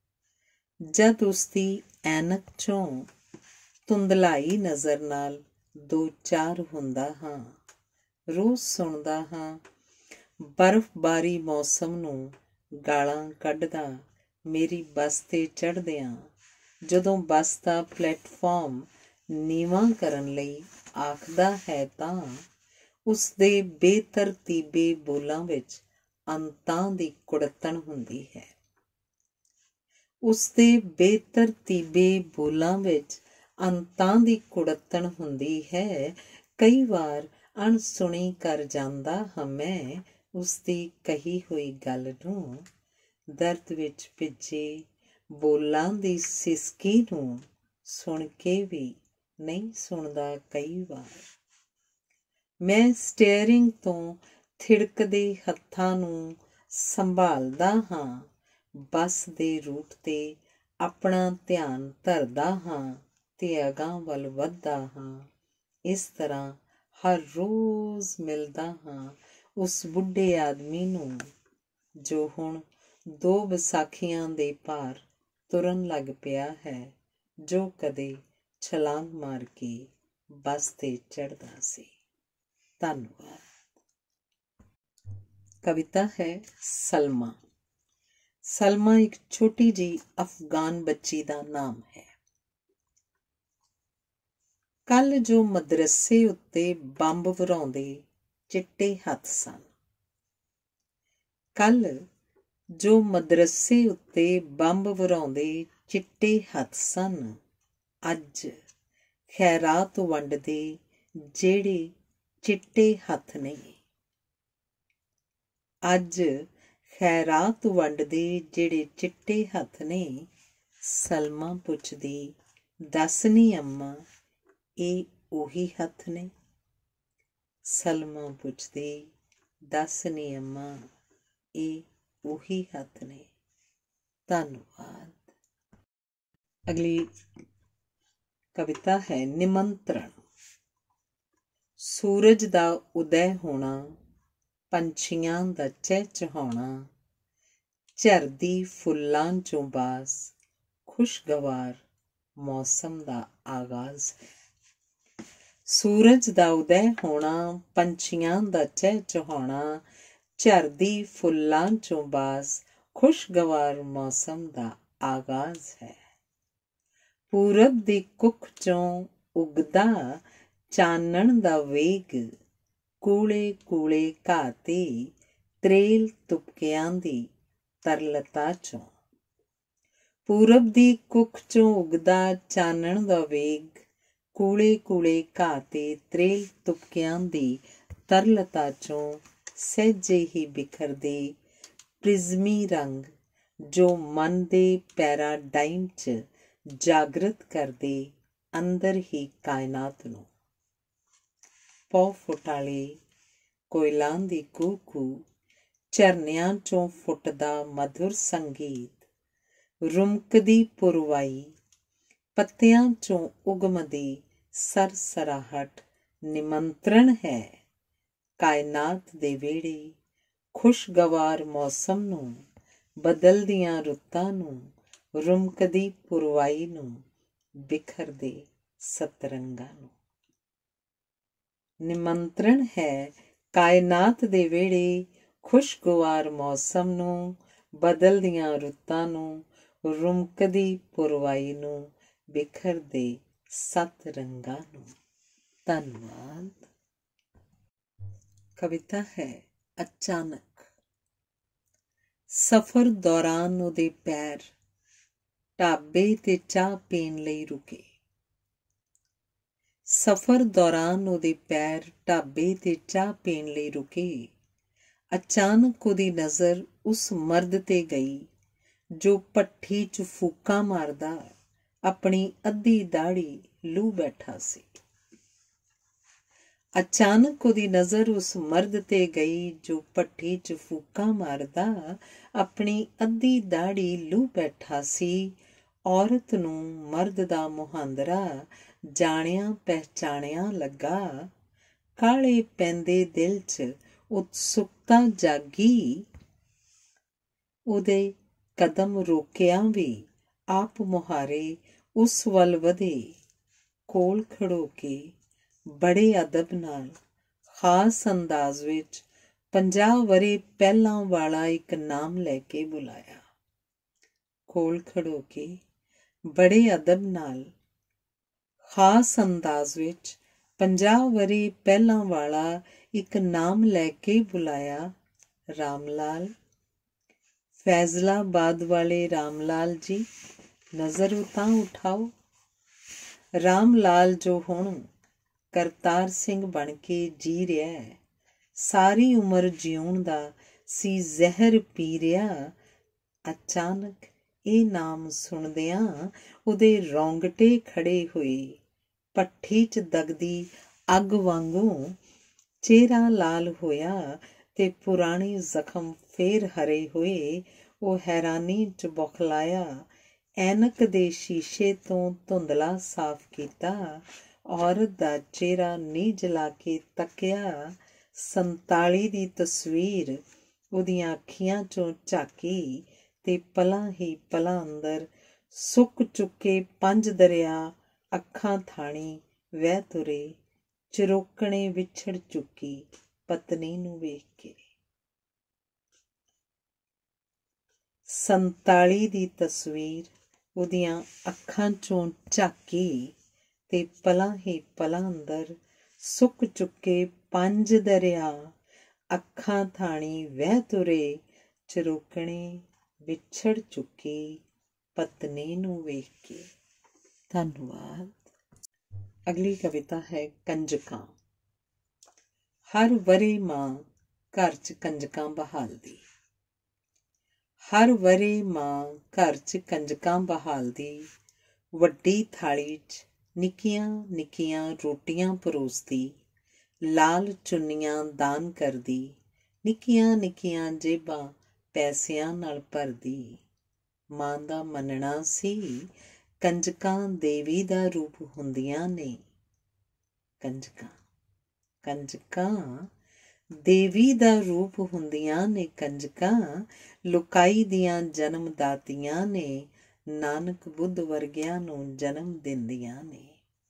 ਜਦ ਉਸਦੀ ਐਨਕ 'ਚੋਂ ਧੁੰਦਲਾਈ ਨਜ਼ਰ ਨਾਲ ਦੋ ਚਾਰ ਹੁੰਦਾ ਹਾਂ। ਰੋਜ਼ ਸੁਣਦਾ ਹਾਂ ਬਰਫ਼ਬਾਰੀ ਮੌਸਮ ਨੂੰ ਗਾਲਾਂ ਕੱਢਦਾ ਮੇਰੀ ਬੱਸ ਤੇ ਚੜ੍ਹਦਿਆਂ। ਜਦੋਂ ਬੱਸ ਦਾ ਪਲੇਟਫਾਰਮ ਨੀਵਾਂ ਕਰਨ ਲਈ ਆਖਦਾ ਹੈ ਤਾਂ ਉਸਦੇ ਬੇਤਰਤੀਬੇ ਬੋਲਾਂ ਵਿੱਚ ਅੰਤਾਂ ਦੀ ਕੁੜੱਤਣ ਹੁੰਦੀ ਹੈ। ਉਸਦੇ ਬੇਤਰਤੀਬੇ ਬੋਲਾਂ ਵਿੱਚ ਅੰਤਾਂ ਦੀ ਕੁੜੱਤਣ ਹੁੰਦੀ ਹੈ। ਕਈ ਵਾਰ ਅਣਸੁਣੀ ਕਰ ਜਾਂਦਾ ਹਾਂ ਮੈਂ ਉਸਦੀ ਕਹੀ ਹੋਈ ਗੱਲ ਨੂੰ। ਦਰਦ ਵਿੱਚ ਭਿੱਜੇ ਬੋਲਾਂ ਦੀ ਸਿਸਕੀ ਨੂੰ ਸੁਣ ਕੇ ਵੀ ਨਹੀਂ ਸੁਣਦਾ ਕਈ ਵਾਰ। ਮੈਂ ਸਟੀਅਰਿੰਗ ਤੋਂ ਥਿੜਕਦੇ ਹੱਥਾਂ ਨੂੰ ਸੰਭਾਲਦਾ ਹਾਂ, ਬੱਸ ਦੇ ਰੂਟ 'ਤੇ ਆਪਣਾ ਧਿਆਨ ਧਰਦਾ ਹਾਂ ਤੇ ਅਗਾਂਹ ਵੱਲ ਵੱਧਦਾ ਹਾਂ। ਇਸ ਤਰ੍ਹਾਂ ਹਰ ਰੋਜ਼ ਮਿਲਦਾ ਹਾਂ ਉਸ ਬੁੱਢੇ ਆਦਮੀ ਨੂੰ ਜੋ ਹੁਣ 2 ਵਿਸਾਖੀਆਂ ਦੇ ਪਾਰ ਤੁਰਨ ਲੱਗ ਪਿਆ ਹੈ, ਜੋ ਕਦੇ ਛਲਾਂਗ ਮਾਰ ਕੇ ਬੱਸ 'ਤੇ ਚੜ੍ਹਦਾ ਸੀ। ਧੰਨਵਾਦ। ਕਵਿਤਾ ਹੈ ਸਲਮਾ। ਸਲਮਾ ਇੱਕ ਛੋਟੀ ਜਿਹੀ ਅਫਗਾਨ ਬੱਚੀ ਦਾ ਨਾਮ ਹੈ। ਕੱਲ ਜੋ ਮਦਰਸੇ ਉੱਤੇ ਬੰਬ ਵਰਾਉਂਦੇ ਚਿੱਟੇ ਹੱਥ ਸਨ। ਕੱਲ ਜੋ ਮਦਰਸੇ ਉੱਤੇ ਬੰਬ ਵਰਾਉਂਦੇ ਚਿੱਟੇ ਹੱਥ ਸਨ, ਅੱਜ ਖੈਰਾਤ ਵੰਡਦੇ ਜਿਹੜੇ ਚਿੱਟੇ ਹੱਥ ਨਹੀਂ। ਅੱਜ ਖੈਰਾਤ ਵੰਡਦੇ ਜਿਹੜੇ ਚਿੱਟੇ ਹੱਥ ਨੇ। ਸਲਮਾ ਪੁੱਛਦੀ, ਦੱਸ ਨੀ ਅੰਮਾ, ਇਹ ਉਹੀ ਹੱਥ ਨੇ? ਸਲਮਾ ਪੁੱਛਦੀ, ਦੱਸ ਨੀ ਅੰਮਾ, ਇਹ ਉਹੀ ਹੱਥ ਨੇ। ਧੰਨਵਾਦ। ਅਗਲੀ ਕਵਿਤਾ ਹੈ ਨਿਮੰਤਰਣ। ਸੂਰਜ ਦਾ ਉਦੈ ਹੋਣਾ, ਪੰਛੀਆਂ ਦਾ ਚਹਿਚਹਾਉਣਾ, ਝਰਦੀ ਫੁੱਲਾਂ ਚੋਂ ਬਾਸ, ਖੁਸ਼ਗਵਾਰ ਮੌਸਮ ਦਾ ਆਗਾਜ਼ ਹੈ। ਸੂਰਜ ਦਾ ਉਦੈ ਹੋਣਾ, ਪੰਛੀਆਂ ਦਾ ਚਹਿਚਹਾਉਣਾ, ਝਰਦੀ ਫੁੱਲਾਂ ਚੋਂ ਬਾਸ, ਖੁਸ਼ਗਵਾਰ ਮੌਸਮ ਦਾ ਆਗਾਜ਼ ਹੈ। ਪੂਰਬ ਦੀ ਕੁੱਖ ਚੋਂ ਉਗਦਾ ਚਾਨਣ ਦਾ ਵੇਗ, ਕੂਲੇ ਕੂਲੇ ਘਾਹ 'ਤੇ ਤਰੇਲ ਤੁਪਕਿਆਂ ਦੀ ਤਰਲਤਾ ਚੋਂ। ਪੂਰਬ ਦੀ ਕੁੱਖ ਚੋਂ ਉਗਦਾ ਚਾਨਣ ਦਾ ਵੇਗ, ਕੂਲੇ ਕੂਲੇ ਘਾਹ 'ਤੇ ਤਰੇਲ ਤੁਪਕਿਆਂ ਦੀ ਤਰਲਤਾ ਚੋਂ ਸਹਿਜੇ ਹੀ ਬਿਖਰਦੇ ਪ੍ਰਿਜ਼ਮੀ ਰੰਗ, ਜੋ ਮਨ ਦੇ ਪੈਰਾਡਾਈਮ 'ਚ ਜਾਗਰਤ ਕਰਦੇ ਅੰਦਰ ਹੀ ਕਾਇਨਾਤ ਨੂੰ। ਪੌ ਫੁਟਾਲੇ ਕੋਇਲਾਂ ਦੀ ਕੂ ਕੂ, ਝਰਨਿਆਂ ਚੋਂ ਫੁੱਟਦਾ ਮਧੁਰ ਸੰਗੀਤ, ਰੁਮਕਦੀ ਪੁਰਵਾਈ, ਪੱਤਿਆਂ ਚੋਂ ਉਗਮਦੀ ਸਰਸਰਾਹਟ ਨਿਮੰਤਰਣ ਹੈ। ਕਾਇਨਾਤ ਦੇ ਵਿਹੜੇ ਖੁਸ਼ਗਵਾਰ ਮੌਸਮ ਨੂੰ, ਬਦਲਦੀਆਂ ਰੁੱਤਾਂ ਨੂੰ, ਰੁਮਕਦੀ ਪੁਰਵਾਈ ਨੂੰ, ਬਿਖਰਦੇ ਸਤਰੰਗਾਂ ਨੂੰ। ਨਿਮੰਤਰਣ ਹੈ ਕਾਇਨਾਤ ਦੇ ਵਿਹੜੇ ਖੁਸ਼ਗਵਾਰ ਮੌਸਮ ਨੂੰ, ਬਦਲਦੀਆਂ ਰੁੱਤਾਂ ਨੂੰ, ਰੁਮਕਦੀ ਪੁਰਵਾਈ ਨੂੰ, ਬਿਖਰਦੇ ਸੱਤ ਰੰਗਾਂ ਨੂੰ। ਧੰਨਵਾਦ। ਕਵਿਤਾ ਹੈ ਅਚਾਨਕ। ਸਫ਼ਰ ਦੌਰਾਨ ਉਹਦੇ ਪੈਰ ਢਾਬੇ 'ਤੇ ਚਾਹ ਪੀਣ ਲਈ ਰੁਕੇ। ਸਫ਼ਰ ਦੌਰਾਨ ਉਹਦੇ ਪੈਰ ਢਾਬੇ 'ਤੇ ਚਾਹ ਪੀਣ ਲਈ ਰੁਕੇ। ਅਚਾਨਕ ਉਹਦੀ ਨਜ਼ਰ ਉਸ ਮਰਦ 'ਤੇ ਗਈ ਜੋ ਭੱਠੀ 'ਚ ਫੂਕਾਂ ਮਾਰਦਾ ਆਪਣੀ ਅੱਧੀ ਦਾੜ੍ਹੀ ਲੂਹ ਬੈਠਾ ਸੀ। ਅਚਾਨਕ ਉਹਦੀ ਨਜ਼ਰ ਉਸ ਮਰਦ 'ਤੇ ਗਈ ਜੋ ਭੱਠੀ 'ਚ ਫੂਕਾਂ ਮਾਰਦਾ ਆਪਣੀ ਅੱਧੀ ਦਾੜ੍ਹੀ ਲੂਹ ਬੈਠਾ ਸੀ। ਔਰਤ ਨੂੰ ਮਰਦ ਦਾ ਮੁਹਾਂਦਰਾ ਜਾਣਿਆ ਪਹਿਚਾਣਿਆ ਲੱਗਾ। ਕਾਹਲੇ ਪੈਂਦੇ ਦਿਲ 'ਚ ਉਤਸੁਕਤਾ ਜਾਗੀ। ਉਹਦੇ ਕਦਮ ਰੋਕਿਆਂ ਵੀ ਆਪ ਮੁਹਾਰੇ ਉਸ ਵੱਲ ਵਧੇ। ਕੋਲ ਖੜੋ ਕੇ ਬੜੇ ਅਦਬ ਨਾਲ ਖਾਸ ਅੰਦਾਜ਼ ਵਿੱਚ 50 ਵਰ੍ਹੇ ਪਹਿਲਾਂ ਵਾਲਾ ਇੱਕ ਨਾਮ ਲੈ ਕੇ ਬੁਲਾਇਆ। ਕੋਲ ਖੜੋ ਕੇ ਬੜੇ ਅਦਬ ਨਾਲ ਖਾਸ ਅੰਦਾਜ਼ ਵਿੱਚ 50 ਵਰ੍ਹੇ ਪਹਿਲਾਂ ਵਾਲਾ ਇੱਕ ਨਾਮ ਲੈ ਕੇ ਬੁਲਾਇਆ। ਰਾਮ ਲਾਲ। फैजलाबाद वाले रामलाल जी नज़र उतां उठाओ। रामलाल जो हुण करतार सिंह बन के जी रिहा है, सारी उम्र जिउण दा सी ਜ਼ਹਿਰ ਪੀ ਰਿਹਾ। ਅਚਾਨਕ ਇਹ ਨਾਮ ਸੁਣਦਿਆਂ ਉਹਦੇ ਰੌਂਗਟੇ ਖੜੇ ਹੋਏ। ਭੱਠੀ 'ਚ ਦਗਦੀ ਅੱਗ ਵਾਂਗੂ ਚਿਹਰਾ ਲਾਲ ਹੋਇਆ ਤੇ ਪੁਰਾਣੇ ਜ਼ਖਮ ਫੇਰ ਹਰੇ ਹੋਏ। ਉਹ ਹੈਰਾਨੀ 'ਚ ਬੌਖਲਾਇਆ। ਐਨਕ ਦੇ ਸ਼ੀਸ਼ੇ ਤੋਂ ਧੁੰਦਲਾ ਸਾਫ਼ ਕੀਤਾ। ਔਰਤ ਦਾ ਚਿਹਰਾ ਨੀਝ ਲਾ ਕੇ ਤੱਕਿਆ। 47 ਦੀ ਤਸਵੀਰ ਉਹਦੀਆਂ ਅੱਖੀਆਂ 'ਚੋਂ ਝਾਕੀ ਤੇ ਪਲਾਂ ਹੀ ਪਲਾਂ ਅੰਦਰ ਸੁੱਕ ਚੁੱਕੇ 5 ਦਰਿਆ ਅੱਖਾਂ ਥਾਣੀ ਵਹਿ ਤੁਰੇ। ਚਿਰੋਕਣੇ ਵਿਛੜ ਚੁੱਕੀ ਪਤਨੀ ਨੂੰ ਵੇਖ ਕੇ। 47 ਦੀ ਤਸਵੀਰ ਉਹਦੀਆਂ ਅੱਖਾਂ 'ਚੋਂ ਝਾਕੀ ਤੇ ਪਲਾਂ ਹੀ ਪਲਾਂ ਅੰਦਰ ਸੁੱਕ ਚੁੱਕੇ 5 ਦਰਿਆ ਅੱਖਾਂ ਥਾਣੀ ਵਹਿ ਤੁਰੇ। ਚਿਰੋਕਣੇ ਵਿਛੜ ਚੁੱਕੀ ਪਤਨੀ ਨੂੰ ਵੇਖ ਕੇ। ਧੰਨਵਾਦ। ਅਗਲੀ ਕਵਿਤਾ ਹੈ ਕੰਜਕਾਂ। ਹਰ ਵਰੇ ਮਾਂ ਘਰ 'ਚ ਕੰਜਕਾਂ ਬਹਾਲਦੀ। ਹਰ ਵਰੇ ਮਾਂ ਘਰ 'ਚ ਕੰਜਕਾਂ ਬਹਾਲਦੀ। ਵੱਡੀ ਥਾਲੀ 'ਚ ਨਿੱਕੀਆਂ ਨਿੱਕੀਆਂ ਰੋਟੀਆਂ ਪਰੋਸਦੀ। ਲਾਲ ਚੁੰਨੀਆਂ ਦਾਨ ਕਰਦੀ। ਨਿੱਕੀਆਂ ਨਿੱਕੀਆਂ ਜੇਬਾਂ ਪੈਸਿਆਂ ਨਾਲ ਭਰਦੀ। ਮਾਂ ਦਾ ਮੰਨਣਾ ਸੀ ਕੰਜਕਾਂ ਦੇਵੀ ਦਾ ਰੂਪ ਹੁੰਦੀਆਂ ਨੇ। ਕੰਜਕਾਂ ਦੇਵੀ ਦਾ ਰੂਪ ਹੁੰਦੀਆਂ ਨੇ। ਕੰਜਕਾਂ ਲੁਕਾਈ ਦੀਆਂ ਜਨਮ ਦਾਤੀਆਂ ਨੇ। ਨਾਨਕ ਬੁੱਧ ਵਰਗਿਆਂ ਨੂੰ ਜਨਮ ਦਿੰਦੀਆਂ ਨੇ।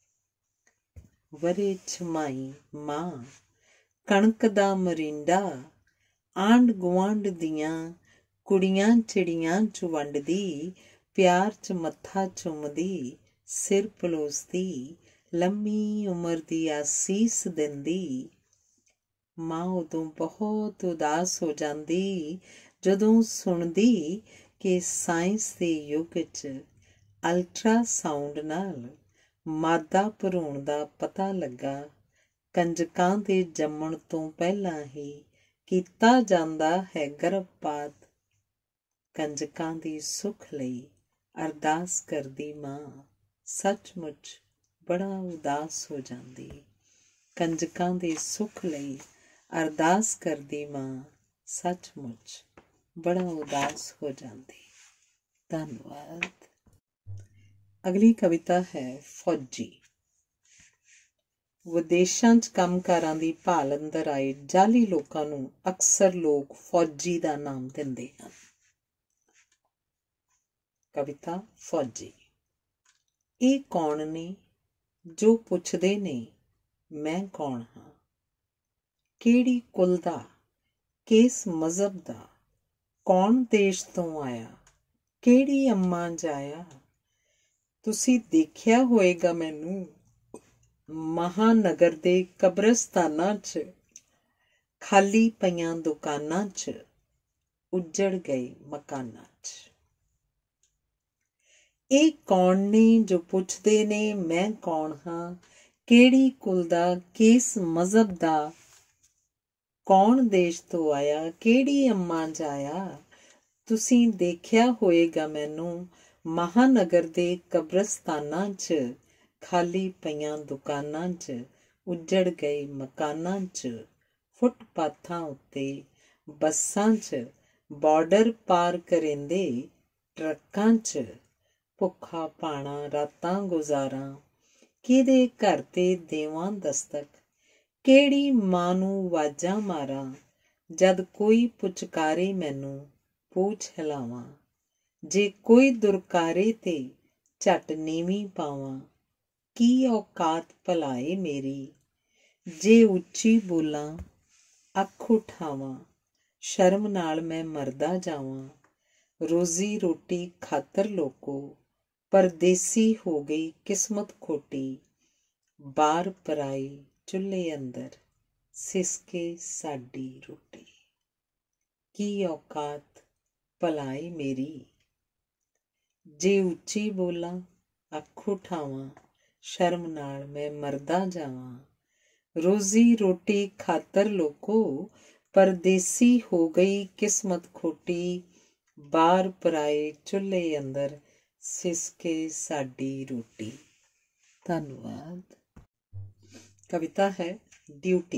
ਵਰੇ ਛਮਾਈ ਮਾਂ ਕਣਕ ਦਾ ਮਰਿੰਡਾ। ਆਂਢ ਗੁਆਂਢ ਦੀਆਂ ਕੁੜੀਆਂ ਚਿੜੀਆਂ 'ਚ ਵੰਡਦੀ। ਪਿਆਰ 'ਚ ਮੱਥਾ ਚੁੰਮਦੀ। ਸਿਰ ਪਲੋਸਦੀ। ਲੰਮੀ ਉਮਰ ਦੀ ਆਸੀਸ ਦਿੰਦੀ। ਮਾਂ ਉਦੋਂ ਬਹੁਤ ਉਦਾਸ ਹੋ ਜਾਂਦੀ ਜਦੋਂ ਸੁਣਦੀ ਕਿ ਸਾਇੰਸ ਦੇ ਯੁੱਗ 'ਚ ਅਲਟਰਾਸਾਊਂਡ ਨਾਲ ਮਾਦਾ ਭਰੂਣ ਦਾ ਪਤਾ ਲੱਗਾ। ਕੰਜਕਾਂ ਦੇ ਜੰਮਣ ਤੋਂ ਪਹਿਲਾਂ ਹੀ ਕੀਤਾ ਜਾਂਦਾ ਹੈ ਗਰਭਪਾਤ। ਕੰਜਕਾਂ ਦੀ ਸੁੱਖ ਲਈ ਅਰਦਾਸ ਕਰਦੀ ਮਾਂ ਸੱਚਮੁੱਚ ਬੜਾ ਉਦਾਸ ਹੋ ਜਾਂਦੀ। ਕੰਜਕਾਂ ਦੇ ਸੁੱਖ ਲਈ ਅਰਦਾਸ ਕਰਦੀ ਮਾਂ ਸੱਚਮੁੱਚ ਬੜਾ ਉਦਾਸ ਹੋ ਜਾਂਦੀ। ਧੰਨਵਾਦ। ਅਗਲੀ ਕਵਿਤਾ ਹੈ ਫੌਜੀ। ਵਿਦੇਸ਼ਾਂ 'ਚ ਕੰਮਕਾਰਾਂ ਦੀ ਭਾਲ ਅੰਦਰ ਆਏ ਜਾਲੀ ਲੋਕਾਂ ਨੂੰ ਅਕਸਰ ਲੋਕ ਫੌਜੀ ਦਾ ਨਾਮ ਦਿੰਦੇ ਹਨ। ਕਵਿਤਾ ਫੌਜੀ। ਇਹ ਕੌਣ ਨੇ ਜੋ ਪੁੱਛਦੇ ਨੇ ਮੈਂ ਕੌਣ ਹਾਂ। ਕਿਹੜੀ ਕੁਲ ਦਾ, ਕਿਸ ਮਜ਼ਹਬ ਦਾ, ਕੌਣ ਦੇਸ਼ ਤੋਂ ਆਇਆ, ਕਿਹੜੀ ਅੰਮਾ ਜਾਇਆ। ਤੁਸੀਂ ਦੇਖਿਆ ਹੋਏਗਾ ਮੈਨੂੰ ਮਹਾਨਗਰ ਦੇ ਕਬਰਸਤਾਨਾਂ 'ਚ, ਖਾਲੀ ਪਈਆਂ ਦੁਕਾਨਾਂ 'ਚ, ਉੱਜੜ ਗਏ ਮਕਾਨਾਂ 'ਚ। ਇਹ ਕੌਣ ਨੇ ਜੋ ਪੁੱਛਦੇ ਨੇ ਮੈਂ ਕੌਣ ਹਾਂ। ਕਿਹੜੀ ਕੁਲ ਦਾ, ਕਿਸ ਮਜ਼ਹਬ ਦਾ, ਕੌਣ ਦੇਸ਼ ਤੋਂ ਆਇਆ, ਕਿਹੜੀ ਅੰਮਾ ਜਾਇਆ। ਤੁਸੀਂ ਦੇਖਿਆ ਹੋਏਗਾ ਮੈਨੂੰ ਮਹਾਨਗਰ ਦੇ ਕਬਰਸਤਾਨਾਂ 'ਚ, ਖਾਲੀ ਪਈਆਂ ਦੁਕਾਨਾਂ 'ਚ, ਉੱਜੜ ਗਏ ਮਕਾਨਾਂ 'ਚ, ਫੁੱਟਪਾਥਾਂ ਉੱਤੇ, ਬੱਸਾਂ 'ਚ, ਬਾਰਡਰ ਪਾਰ ਕਰਿੰਦੇ ਟਰੱਕਾਂ 'ਚ, ਭੁੱਖਾ ਭਾਣਾ ਰਾਤਾਂ ਗੁਜ਼ਾਰਾਂ। ਕਿਹਦੇ ਘਰ ਤੇ ਦੇਵਾਂ ਦਸਤਕ, ਕਿਹੜੀ ਮਾਂ ਨੂੰ ਵਾਜਾਂ ਮਾਰਾਂ। ਜਦ ਕੋਈ ਪੁਚਕਾਰੇ ਮੈਨੂੰ ਪੂਛ ਹਿਲਾਵਾਂ। ਜੇ ਕੋਈ ਦੁਰਕਾਰੇ ਤੇ ਝੱਟ ਨੀਵੀਂ ਪਾਵਾਂ। ਕੀ ਔਕਾਤ ਭਲਾਏ ਮੇਰੀ, ਜੇ ਉੱਚੀ ਬੋਲਾਂ ਅੱਖ ਉਠਾਵਾਂ। ਸ਼ਰਮ ਨਾਲ ਮੈਂ ਮਰਦਾ ਜਾਵਾਂ। ਰੋਜ਼ੀ ਰੋਟੀ ਖਾਤਰ ਲੋਕੋ, ਪਰਦੇਸੀ ਹੋ ਗਈ ਕਿਸਮਤ ਖੋਟੀ। ਬਾਰ ਪਰਾਈ ਚੁੱਲ੍ਹੇ ਅੰਦਰ ਸਿਸਕੇ ਸਾਡੀ ਰੋਟੀ। ਕੀ ਔਕਾਤ ਭਲਾਈ ਮੇਰੀ। ਜੇ ਉੱਚੀ ਬੋਲਾਂ ਅੱਖ ਉਠਾਵਾਂ, ਸ਼ਰਮ ਨਾਲ ਮੈਂ ਮਰਦਾ ਜਾਵਾਂ। ਰੋਜ਼ੀ ਰੋਟੀ ਖਾਤਰ ਲੋਕੋ ਪਰਦੇਸੀ ਹੋ ਗਈ ਕਿਸਮਤ ਖੋਟੀ। ਬਾਹਰ ਪਰਾਏ ਚੁੱਲ੍ਹੇ ਅੰਦਰ ਸਿਸਕੇ ਸਾਡੀ ਰੋਟੀ। ਧੰਨਵਾਦ। ਕਵਿਤਾ ਹੈ ਡਿਊਟੀ।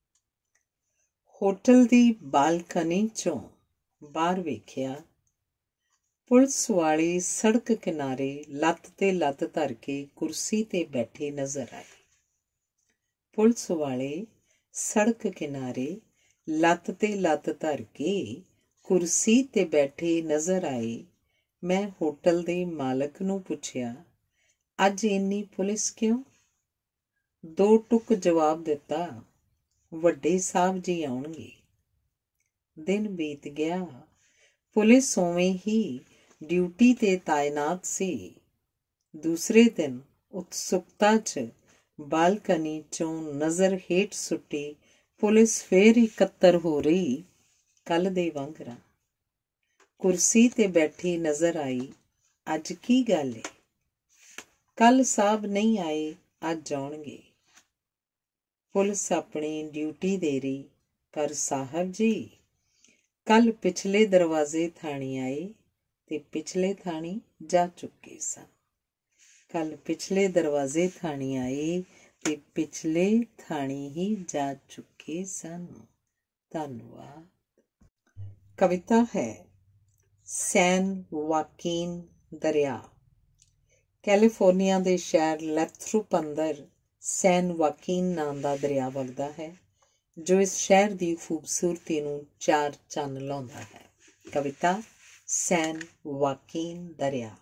ਹੋਟਲ ਦੀ ਬਾਲਕਨੀ ਚੋਂ ਬਾਹਰ ਵੇਖਿਆ, ਪੁਲਿਸ ਵਾਲੀ ਸੜਕ ਕਿਨਾਰੇ ਲੱਤ ਤੇ ਲੱਤ ਧਰ ਕੇ ਕੁਰਸੀ ਤੇ ਬੈਠੇ ਨਜ਼ਰ ਆਏ। ਪੁਲਿਸ ਵਾਲੇ ਸੜਕ ਕਿਨਾਰੇ ਲੱਤ ਤੇ ਲੱਤ ਧਰ ਕੇ ਕੁਰਸੀ ਤੇ ਬੈਠੇ ਨਜ਼ਰ ਆਏ। ਮੈਂ ਹੋਟਲ ਦੇ ਮਾਲਕ ਨੂੰ ਪੁੱਛਿਆ, ਅੱਜ ਇੰਨੀ ਪੁਲਿਸ ਕਿਉਂ? ਦੋ ਟੁਕ ਜਵਾਬ ਦਿੱਤਾ, ਵੱਡੇ ਸਾਹਿਬ ਜੀ ਆਉਣਗੇ। ਦਿਨ ਬੀਤ ਗਿਆ। ਪੁਲਿਸ ਉਵੇਂ ਹੀ ਡਿਊਟੀ ਤੇ ਤਾਇਨਾਤ ਸੀ। ਦੂਸਰੇ ਦਿਨ ਉਤਸੁਕਤਾ 'ਚ ਬਾਲਕਨੀ ਚੋਂ ਨਜ਼ਰ ਹੇਠ ਸੁੱਟੀ ਪੁਲਿਸ ਫੇਰ ਇਕੱਤਰ ਹੋ ਰਹੀ, ਕੱਲ ਦੇ ਵਾਂਗਰਾਂ। ਕੁਰਸੀ ਤੇ ਬੈਠੀ ਨਜ਼ਰ ਆਈ, ਅੱਜ ਕੀ ਗੱਲ ਏ? ਕੱਲ ਸਾਹਿਬ ਨਹੀਂ ਆਏ, ਅੱਜ ਆਉਣਗੇ। ਪੁਲਿਸ ਆਪਣੀ ਡਿਊਟੀ ਦੇ ਰਹੀ, ਪਰ ਸਾਹਿਬ ਜੀ ਕੱਲ ਪਿਛਲੇ ਦਰਵਾਜ਼ੇ ਥਾਣੀ ਆਏ ਤੇ ਪਿਛਲੇ ਥਾਣੀ ਜਾ ਚੁੱਕੇ ਸਨ। ਕੱਲ ਪਿਛਲੇ ਦਰਵਾਜ਼ੇ ਥਾਣੀ ਆਏ ਤੇ ਪਿਛਲੇ ਥਾਣੀ ਹੀ ਜਾ ਚੁੱਕੇ ਸਨ। ਧੰਨਵਾਦ। ਕਵਿਤਾ ਹੈ ਸੈਨ ਵਾਕੀਨ ਦਰਿਆ। ਕੈਲੀਫੋਰਨੀਆ ਦੇ ਸ਼ਹਿਰ ਲੈਥਰੂਪ ਅੰਦਰ ਸੈਨ ਵਾਕੀਨ ਨਾਂ ਦਾ ਦਰਿਆ ਵਗਦਾ ਹੈ, ਜੋ ਇਸ ਸ਼ਹਿਰ ਦੀ ਖੂਬਸੂਰਤੀ ਨੂੰ ਚਾਰ ਚੰਨ ਲਾਉਂਦਾ ਹੈ। ਕਵਿਤਾ ਸੈਨ ਵਾਕੀਨ ਦਰਿਆ।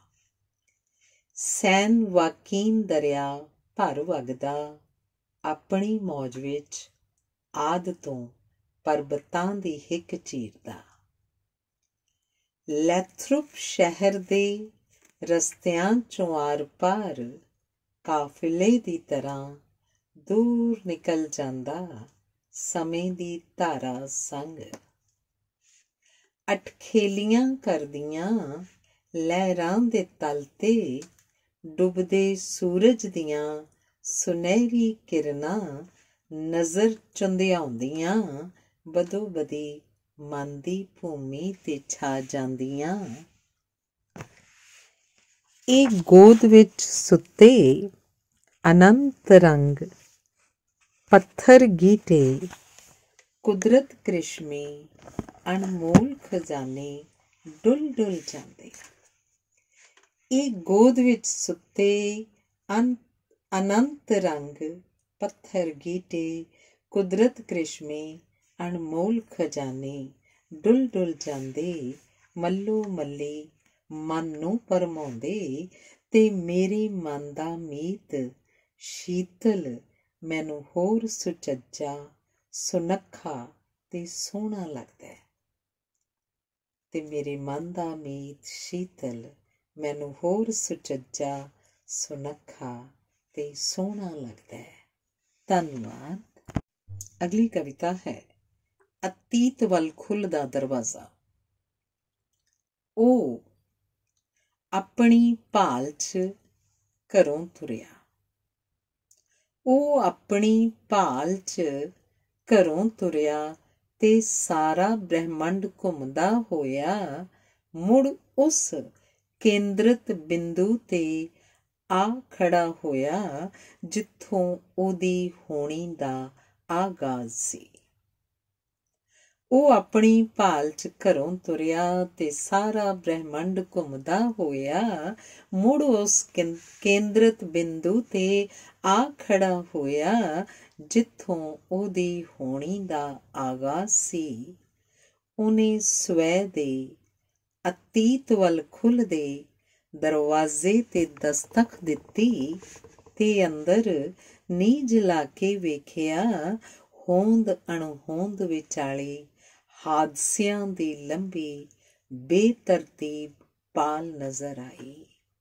ਸੈਨ ਵਾਕੀਨ ਦਰਿਆ ਭਰ ਵਗਦਾ ਆਪਣੀ ਮੌਜ ਵਿੱਚ, ਆਦ ਤੋਂ ਪਰਬਤਾਂ ਦੀ ਹਿੱਕ ਚੀਰਦਾ। ਲੈਥਰੂਪ ਸ਼ਹਿਰ ਦੇ ਰਸਤਿਆਂ ਚੋਂ ਆਰ ਪਾਰ ਕਾਫਿਲੇ ਦੀ ਤਰ੍ਹਾਂ ਦੂਰ ਨਿਕਲ ਜਾਂਦਾ, ਸਮੇਂ ਦੀ ਧਾਰਾ ਸੰਗ। ਅਟਖੇਲੀਆਂ ਕਰਦੀਆਂ ਲਹਿਰਾਂ ਦੇ ਤਲ ਤੇ ਡੁੱਬਦੇ ਸੂਰਜ ਦੀਆਂ ਸੁਨਹਿਰੀ ਕਿਰਨਾਂ ਨਜ਼ਰ ਚੁੰਧਿਆਉਂਦੀਆਂ ਬਦੋ ਬਦੀ ਮਨ ਦੀ ਭੂਮੀ ਤੇ ਛਾ ਜਾਂਦੀਆਂ। ਇਹ ਗੋਦ ਵਿੱਚ ਸੁੱਤੇ ਅਨੰਤ ਰੰਗ ਪੱਥਰ ਗੀਟੇ, ਕੁਦਰਤ ਕ੍ਰਿਸ਼ਮੇ ਅਣਮੋਲ ਖਜ਼ਾਨੇ ਡੁੱਲ ਡੁੱਲ ਜਾਂਦੇ। ਇਹ ਗੋਦ ਵਿੱਚ ਸੁੱਤੇ ਅਨੰਤ ਰੰਗ ਪੱਥਰ ਗੀਟੇ, ਕੁਦਰਤ ਕ੍ਰਿਸ਼ਮੇ ਅਣਮੋਲ ਖਜ਼ਾਨੇ ਡੁੱਲ ਡੁੱਲ ਜਾਂਦੇ। ਮੱਲੋ ਮੱਲੀ ਮਨ ਨੂੰ ਭਰਮਾਉਂਦੇ ਤੇ ਮੇਰੇ ਮਨ ਦਾ ਮੀਤ ਸ਼ੀਤਲ ਮੈਨੂੰ ਹੋਰ ਸੁਚੱਜਾ, ਸੁਨੱਖਾ ਤੇ ਸੋਹਣਾ ਲੱਗਦਾ। ਤੇ ਮੇਰੇ ਮਨ ਦਾ ਮੀਤ ਸ਼ੀਤਲ ਮੈਨੂੰ ਹੋਰ ਸੁਚੱਜਾ, ਸੁਨੱਖਾ ਤੇ ਸੋਹਣਾ ਲੱਗਦਾ ਹੈ। ਧੰਨਵਾਦ। ਅਗਲੀ ਕਵਿਤਾ ਹੈ ਅਤੀਤ ਵੱਲ ਖੁੱਲ੍ਹਦਾ ਦਰਵਾਜ਼ਾ। ਉਹ ਆਪਣੀ ਭਾਲ 'ਚ ਘਰੋਂ ਤੁਰਿਆ। ਉਹ ਆਪਣੀ ਭਾਲ 'ਚ ਘਰੋਂ ਤੁਰਿਆ ਤੇ ਸਾਰਾ ਬ੍ਰਹਿਮੰਡ ਘੁੰਮਦਾ ਹੋਇਆ ਮੁੜ ਉਸ ਕੇਂਦਰਿਤ ਬਿੰਦੂ ਤੇ ਆ ਖੜਾ ਹੋਇਆ ਜਿੱਥੋਂ ਉਹਦੀ ਹੋਣੀ ਦਾ ਆਗਾਜ਼ ਸੀ। ਉਹ ਆਪਣੀ ਭਾਲ 'ਚ ਘਰੋਂ ਤੁਰਿਆ ਤੇ ਸਾਰਾ ਬ੍ਰਹਿਮੰਡ ਘੁੰਮਦਾ ਹੋਇਆ ਮੁੜ ਉਸ ਕੇਂਦਰਿਤ ਬਿੰਦੂ ਤੇ ਆ ਖੜਾ ਹੋਇਆ ਜਿੱਥੋਂ ਉਹਦੀ ਹੋਣੀ ਦਾ ਆਗਾਜ਼ ਸੀ। ਉਹਨੇ ਸਵੈ ਦੇ ਅਤੀਤ ਵੱਲ ਖੁੱਲ੍ਹਦੇ ਦਰਵਾਜ਼ੇ ਤੇ ਦਸਤਕ ਦਿੱਤੀ ਤੇ ਅੰਦਰ ਨੀਝ ਲਾ ਕੇ ਵੇਖਿਆ, ਹੋਂਦ ਅਣਹੋਂਦ ਵਿਚਾਲੇ ਹਾਦਸਿਆਂ ਦੀ ਲੰਬੀ ਬੇਤਰਤੀਬ ਪਾਲ ਨਜ਼ਰ ਆਈ।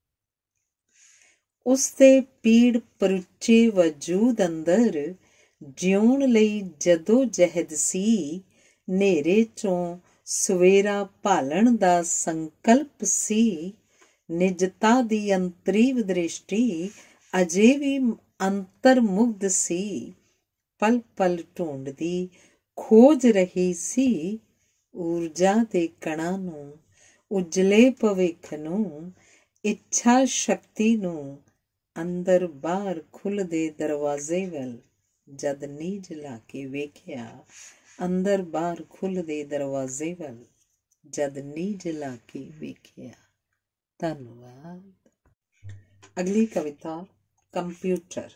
ਉਸਦੇ ਪੀੜ ਪਰੁੱਚੇ ਵਜੂਦ ਅੰਦਰ ਜਿਉਣ ਲਈ ਜਦੋ ਜਹਿਦ ਸੀ। ਨੇਰੇ ਚੋਂ ਸਵੇਰਾ ਭਾਲਣ ਦਾ ਸੰਕਲਪ ਸੀ। ਨਿਜਤਾ ਦੀ ਅੰਤਰੀਵ ਦ੍ਰਿਸ਼ਟੀ ਅਜੇ ਵੀ ਅੰਤਰਮੁਗਧ ਸੀ। ਪਲ ਪਲ ਢੂੰਡਦੀ ਖੋਜ ਰਹੀ ਸੀ ਊਰਜਾ ਦੇ ਕਣਾਂ ਨੂੰ, ਉਜਲੇ ਭਵਿੱਖ ਨੂੰ, ਇੱਛਾ ਸ਼ਕਤੀ ਨੂੰ। ਅੰਦਰ ਬਾਹਰ ਖੁੱਲ੍ਹਦੇ ਦਰਵਾਜ਼ੇ ਵੱਲ ਜਦ ਨੀਝ ਲਾ ਕੇ ਵੇਖਿਆ, ਅੰਦਰ ਬਾਹਰ ਖੁੱਲ੍ਹਦੇ ਦਰਵਾਜ਼ੇ ਵੱਲ ਜਦ ਨੀਝ ਲਾ ਕੇ ਵੇਖਿਆ। ਧੰਨਵਾਦ। ਅਗਲੀ ਕਵਿਤਾ ਕੰਪਿਊਟਰ।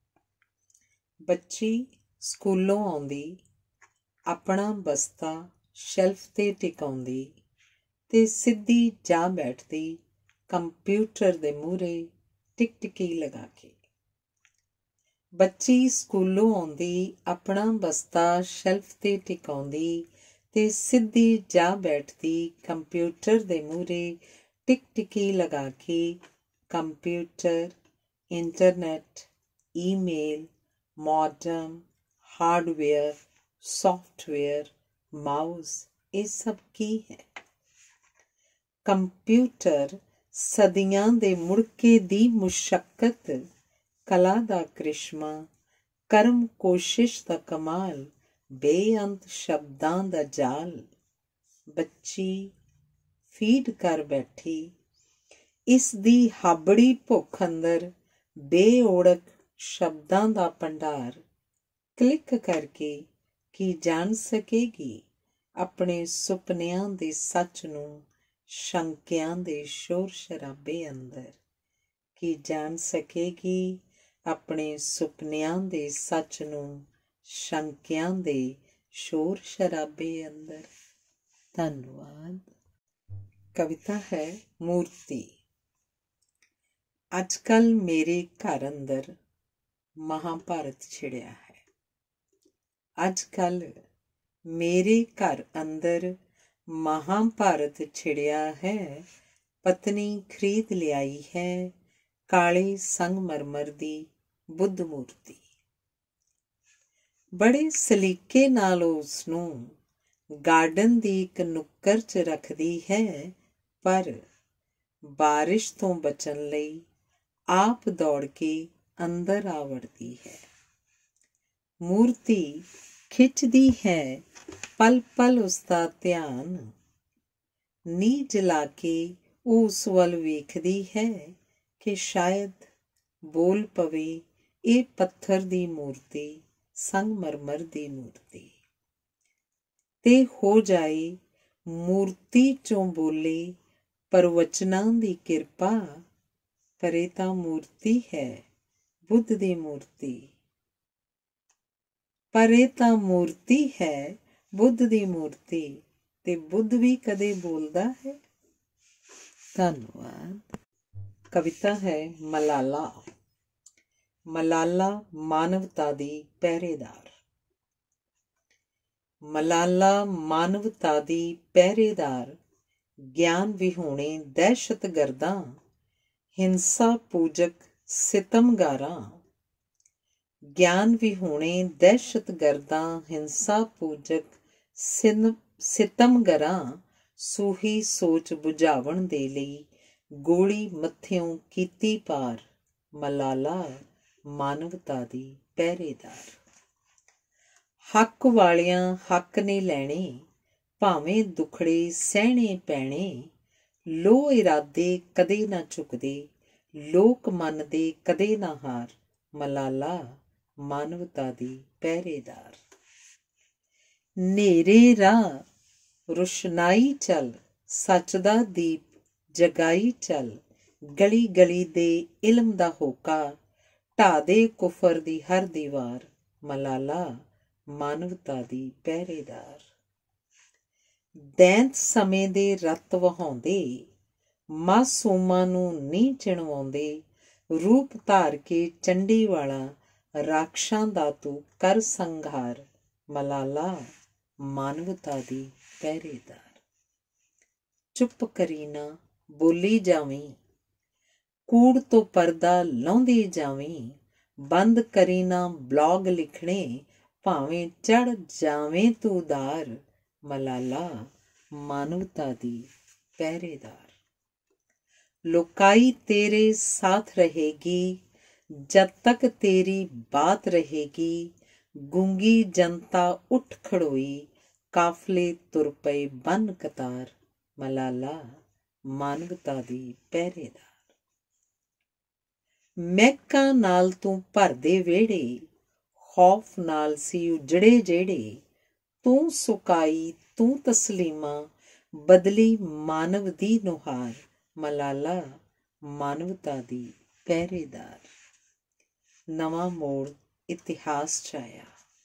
ਬੱਚੀ ਸਕੂਲੋਂ ਆਉਂਦੀ, ਆਪਣਾ ਬਸਤਾ ਸ਼ੈਲਫ 'ਤੇ ਟਿਕਾਉਂਦੀ ਤੇ ਸਿੱਧੀ ਜਾ ਬੈਠਦੀ ਕੰਪਿਊਟਰ ਦੇ ਮੂਹਰੇ ਟਿਕਟਿਕੀ ਲਗਾ ਕੇ। ਬੱਚੀ ਸਕੂਲੋਂ ਆਉਂਦੀ, ਆਪਣਾ ਬਸਤਾ ਸ਼ੈਲਫ 'ਤੇ ਟਿਕਾਉਂਦੀ ਤੇ ਸਿੱਧੀ ਜਾ ਬੈਠਦੀ ਕੰਪਿਊਟਰ ਦੇ ਮੂਹਰੇ ਟਿਕਟਿਕੀ ਲਗਾ ਕੇ। Computer, internet, email, modem, hardware, software, mouse, ਇਹ ਸਭ ਕੀ ਹੈ? ਕੰਪਿਊਟਰ ਸਦੀਆਂ ਦੇ ਮੁੜਕੇ ਦੀ ਮੁਸ਼ੱਕਤ, ਕਲਾ ਦਾ ਕ੍ਰਿਸ਼ਮਾ, ਕਰਮ ਕੋਸ਼ਿਸ਼ ਦਾ ਕਮਾਲ, ਬੇਅੰਤ ਸ਼ਬਦਾਂ ਦਾ ਜਾਲ। ਬੱਚੀ ਫੀਡ ਕਰ ਬੈਠੀ, ਇਸ ਦੀ ਹਾਬੜੀ ਭੁੱਖ ਅੰਦਰ ਬੇਓੜਕ ਸ਼ਬਦਾਂ ਦਾ ਭੰਡਾਰ। ਕਲਿੱਕ ਕਰਕੇ ਕੀ ਜਾਣ ਸਕੇਗੀ ਆਪਣੇ ਸੁਪਨਿਆਂ ਦੇ ਸੱਚ ਨੂੰ, ਸ਼ੰਕਿਆਂ ਦੇ ਸ਼ੋਰ ਸ਼ਰਾਬੇ ਅੰਦਰ। ਕੀ ਜਾਣ ਸਕੇਗੀ ਆਪਣੇ ਸੁਪਨਿਆਂ ਦੇ ਸੱਚ ਨੂੰ, ਸ਼ੰਕਿਆਂ ਦੇ ਸ਼ੋਰ ਸ਼ਰਾਬੇ ਅੰਦਰ। ਧੰਨਵਾਦ। ਕਵਿਤਾ ਹੈ ਮੂਰਤੀ। ਅੱਜ ਕੱਲ੍ਹ ਮੇਰੇ ਘਰ ਅੰਦਰ ਮਹਾਭਾਰਤ ਛਿੜਿਆ ਹੈ। ਅੱਜ ਕੱਲ੍ਹ ਮੇਰੇ ਘਰ ਅੰਦਰ ਮਹਾਭਾਰਤ ਛਿੜਿਆ ਹੈ। ਪਤਨੀ ਖਰੀਦ ਲਿਆਈ ਹੈ ਕਾਲੇ ਸੰਗਮਰਮਰ ਦੀ ਬੁੱਧ ਮੂਰਤੀ। ਬੜੇ ਸਲੀਕੇ ਨਾਲ ਉਸ ਨੂੰ ਗਾਰਡਨ ਦੀ ਇੱਕ ਨੁੱਕਰ 'ਚ ਰੱਖਦੀ ਹੈ, ਪਰ ਬਾਰਿਸ਼ ਤੋਂ ਬਚਣ ਲਈ ਆਪ ਦੌੜ ਕੇ ਅੰਦਰ ਆ ਵੜਦੀ ਹੈ। ਮੂਰਤੀ ਖਿੱਚਦੀ ਹੈ ਪਲ ਪਲ ਉਸਦਾ ਧਿਆਨ। ਨੀਝ ਲਾ ਕੇ ਉਸ ਵੱਲ ਵੇਖਦੀ ਹੈ ਕਿ ਸ਼ਾਇਦ ਬੋਲ ਪਵੇ ਇਹ ਪੱਥਰ ਦੀ ਮੂਰਤੀ, ਸੰਗਮਰਮਰ ਦੀ ਮੂਰਤੀ, ਤੇ ਹੋ ਜਾਏ ਮੂਰਤੀ 'ਚੋਂ ਬੋਲੇ ਪ੍ਰਵਚਨਾਂ ਦੀ ਕਿਰਪਾ। ਪਰ ਇਹ ਤਾਂ ਮੂਰਤੀ ਹੈ, ਬੁੱਧ ਦੀ ਮੂਰਤੀ। ਪਰ ਇਹ ਤਾਂ ਮੂਰਤੀ ਹੈ, ਬੁੱਧ ਦੀ ਮੂਰਤੀ, ਤੇ ਬੁੱਧ ਵੀ ਕਦੇ ਬੋਲਦਾ ਹੈ? ਧੰਨਵਾਦ। ਕਵਿਤਾ ਹੈ ਮਲਾਲਾ। ਮਲਾਲਾ ਮਾਨਵਤਾ ਦੀ ਪਹਿਰੇਦਾਰ। ਮਲਾਲਾ ਮਾਨਵਤਾ ਦੀ ਪਹਿਰੇਦਾਰ, ਗਿਆਨ ਵਿਹੂਣੇ ਦਹਿਸ਼ਤਗਰਦਾਂ, ਹਿੰਸਾ ਪੂਜਕ ਸਿਤਮਗਾਰਾਂ। ਗਿਆਨ ਵਿਹੂਣੇ ਦਹਿਸ਼ਤਗਰਦਾਂ, ਹਿੰਸਾ ਪੂਜਕ ਸਿਤਮਗਾਰਾਂ। ਸੂਹੀ ਸੋਚ ਬੁਝਾਵਣ ਦੇ ਲਈ ਗੋਲੀ ਮੱਥਿਓਂ ਕੀਤੀ ਪਾਰ। ਮਲਾਲਾ ਮਾਨਵਤਾ ਦੀ ਪਹਿਰੇਦਾਰ। ਹੱਕ ਵਾਲਿਆਂ ਹੱਕ ਨੇ ਲੈਣੇ, ਭਾਵੇਂ ਦੁਖੜੇ ਸਹਿਣੇ ਪੈਣੇ। ਲੋ ਇਰਾਦੇ ਕਦੇ ਨਾ ਝੁਕਦੇ, ਲੋਕ ਮੰਨਦੇ ਕਦੇ ਨਾ ਹਾਰ। ਮਲਾਲਾ ਮਾਨਵਤਾ ਦੀ ਪਹਿਰੇਦਾਰ। ਨੇਰੇ ਰਾਹ ਰੁਸ਼ਨਾਈ ਚੱਲ, ਸੱਚ ਦਾ ਦੀਪ ਜਗਾਈ ਚੱਲ। ਗਲੀ ਗਲੀ ਦੇ ਇਲਮ ਦਾ ਹੋਕਾ, ਢਾਹ ਦੇ ਕੁਫਰ ਦੀ ਹਰ ਦੀਵਾਰ। ਮਲਾਲਾ ਮਾਨਵਤਾ ਦੀ ਪਹਿਰੇਦਾਰ। ਦੈਂਤ ਸਮੇਂ ਦੇ ਰਤ ਵਹਾਉਂਦੇ, ਮਾਸੂਮਾਂ ਨੂੰ ਨਹੀਂ ਚਿਣਵਾਉਂਦੇ। ਰੂਪ ਧਾਰ ਕੇ ਚੰਡੀ ਵਾਲਾ, ਰਾਖਸ਼ਾਂ ਦਾ ਤੂੰ ਕਰ ਸੰਘਾਰ। ਮਲਾਲਾ ਮਾਨਵਤਾ ਦੀ ਪਹਿਰੇਦਾਰ। ਚੁੱਪ ਕਰੀ ਨਾ ਬੋਲੀ ਜਾਵੀਂ, ਕੂੜ ਤੋਂ ਪਰਦਾ ਲਾਉਂਦੀ ਜਾਵੀਂ। ਬੰਦ ਕਰੀ ਨਾ ਬਲੌਗ ਲਿਖਣੇ, ਭਾਵੇਂ ਚੜ੍ਹ ਜਾਵੇਂ ਤੂੰ ਉਦਾਰ। ਮਲਾਲਾ मानवता दी पहरेदार। लुकाई तेरे साथ रहेगी जब तक तेरी बात रहेगी। गूंगी जनता उठ खड़ोई, काफले तुर पए बन कतार। मलाला मानवता दी पहरेदार। महका नाल तू भरदे वेड़े, खौफ नाल सी उजड़े जेड़े। तू सुकाई तू तस्लीमा, बदली मानव दी नुहार। मलाला मानवता दी पहरेदार। नवां मोड़ इतिहास च आया।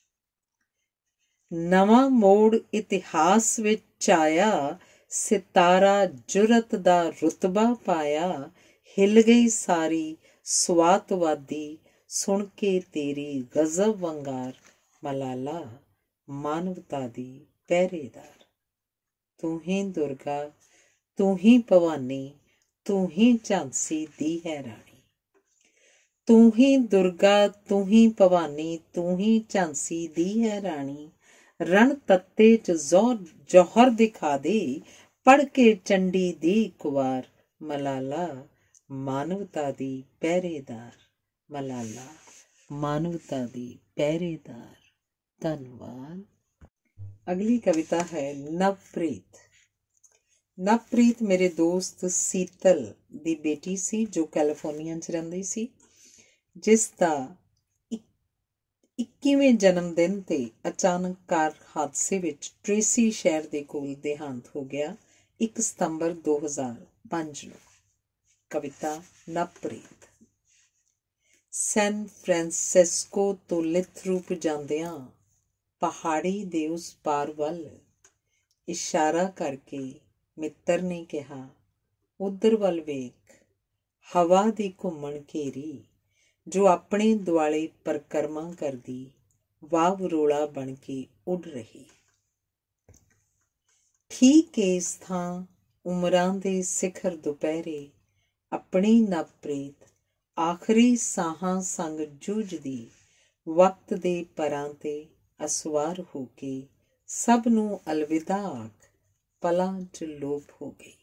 नवां मोड़ इतिहास विच आया, सितारा जुरत दा रुतबा पाया। हिल गई सारी स्वातवादी, सुन के तेरी गजब वंगार। मलाला मानवता दी पहरेदार। तू ही दुर्गा, तू ही भवानी, तू ही झांसी दी है रानी। तू ही दुर्गा, तू ही भवानी, तू ही झांसी दी है रानी। रण तत्ते च जौहर दिखा दे, पढ़ के चंडी दी कुवार। मलाला मानवता दी पहरेदार। मलाला मानवता दी पहरेदार। धन्यवाद। अगली कविता है नवप्रीत। नवप्रीत मेरे दोस्त सीतल दी बेटी सी जो कैलिफोर्निया च रहिंदी सी, जिस दा 21वें जन्म दिन ते अचानक कार हादसे विच ट्रेसी शहर दे कोल देहांत हो गया 1 सितंबर 2005 ਨੂੰ। कविता नवप्रीत। सैन फ्रांसिस्को तो लिथरू पुजांदियां पहाड़ी दे उस पार वल इशारा करके मित्र ने कहा, उधर वल वेख। हवा दी घुमण घेरी जो अपने दुआले परिक्रमा करदी वाव रोला बन के उड़ रही। ठीक इस थां उमरां दे सिखर दुपहरे अपनी नवप्रीत आखिरी साहां संग जूझदी वक्त दे परां ते असवार हो के सब नूं अलविदा आख पलां च लोप हो गई।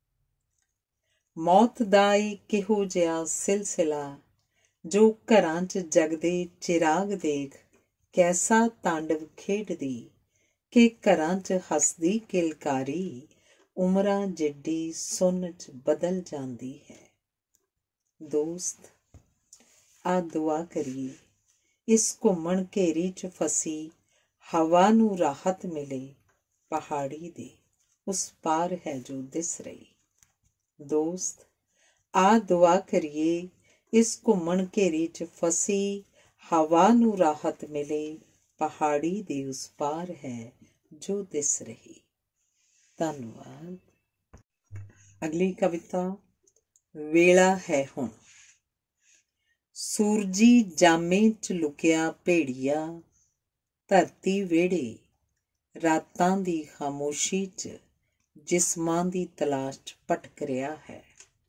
मौत दा किहो जिहा सिलसिला जो घरां च जगदे चिराग देख कैसा तांडव खेडदी कि घरां च हसदी किलकारी उमरां जिड्डी सुन च बदल जांदी है। दोस्त आ दुआ करिए इस घुमण घेरी च फसी हवा नूं राहत मिले पहाड़ी दे उस पार है जो दिस रही। दोस्त आ दुआ करिए इस घुमण घेरी च फसी हवा नूं राहत मिले पहाड़ी दे उस पार है जो दिस रही। धन्यवाद। अगली कविता वेला है हुण। सूरजी जामे च लुकिया भेड़िया धरती वेड़े रातां दी खामोशी च जिस्मां दी तलाश च भटक रिहा है।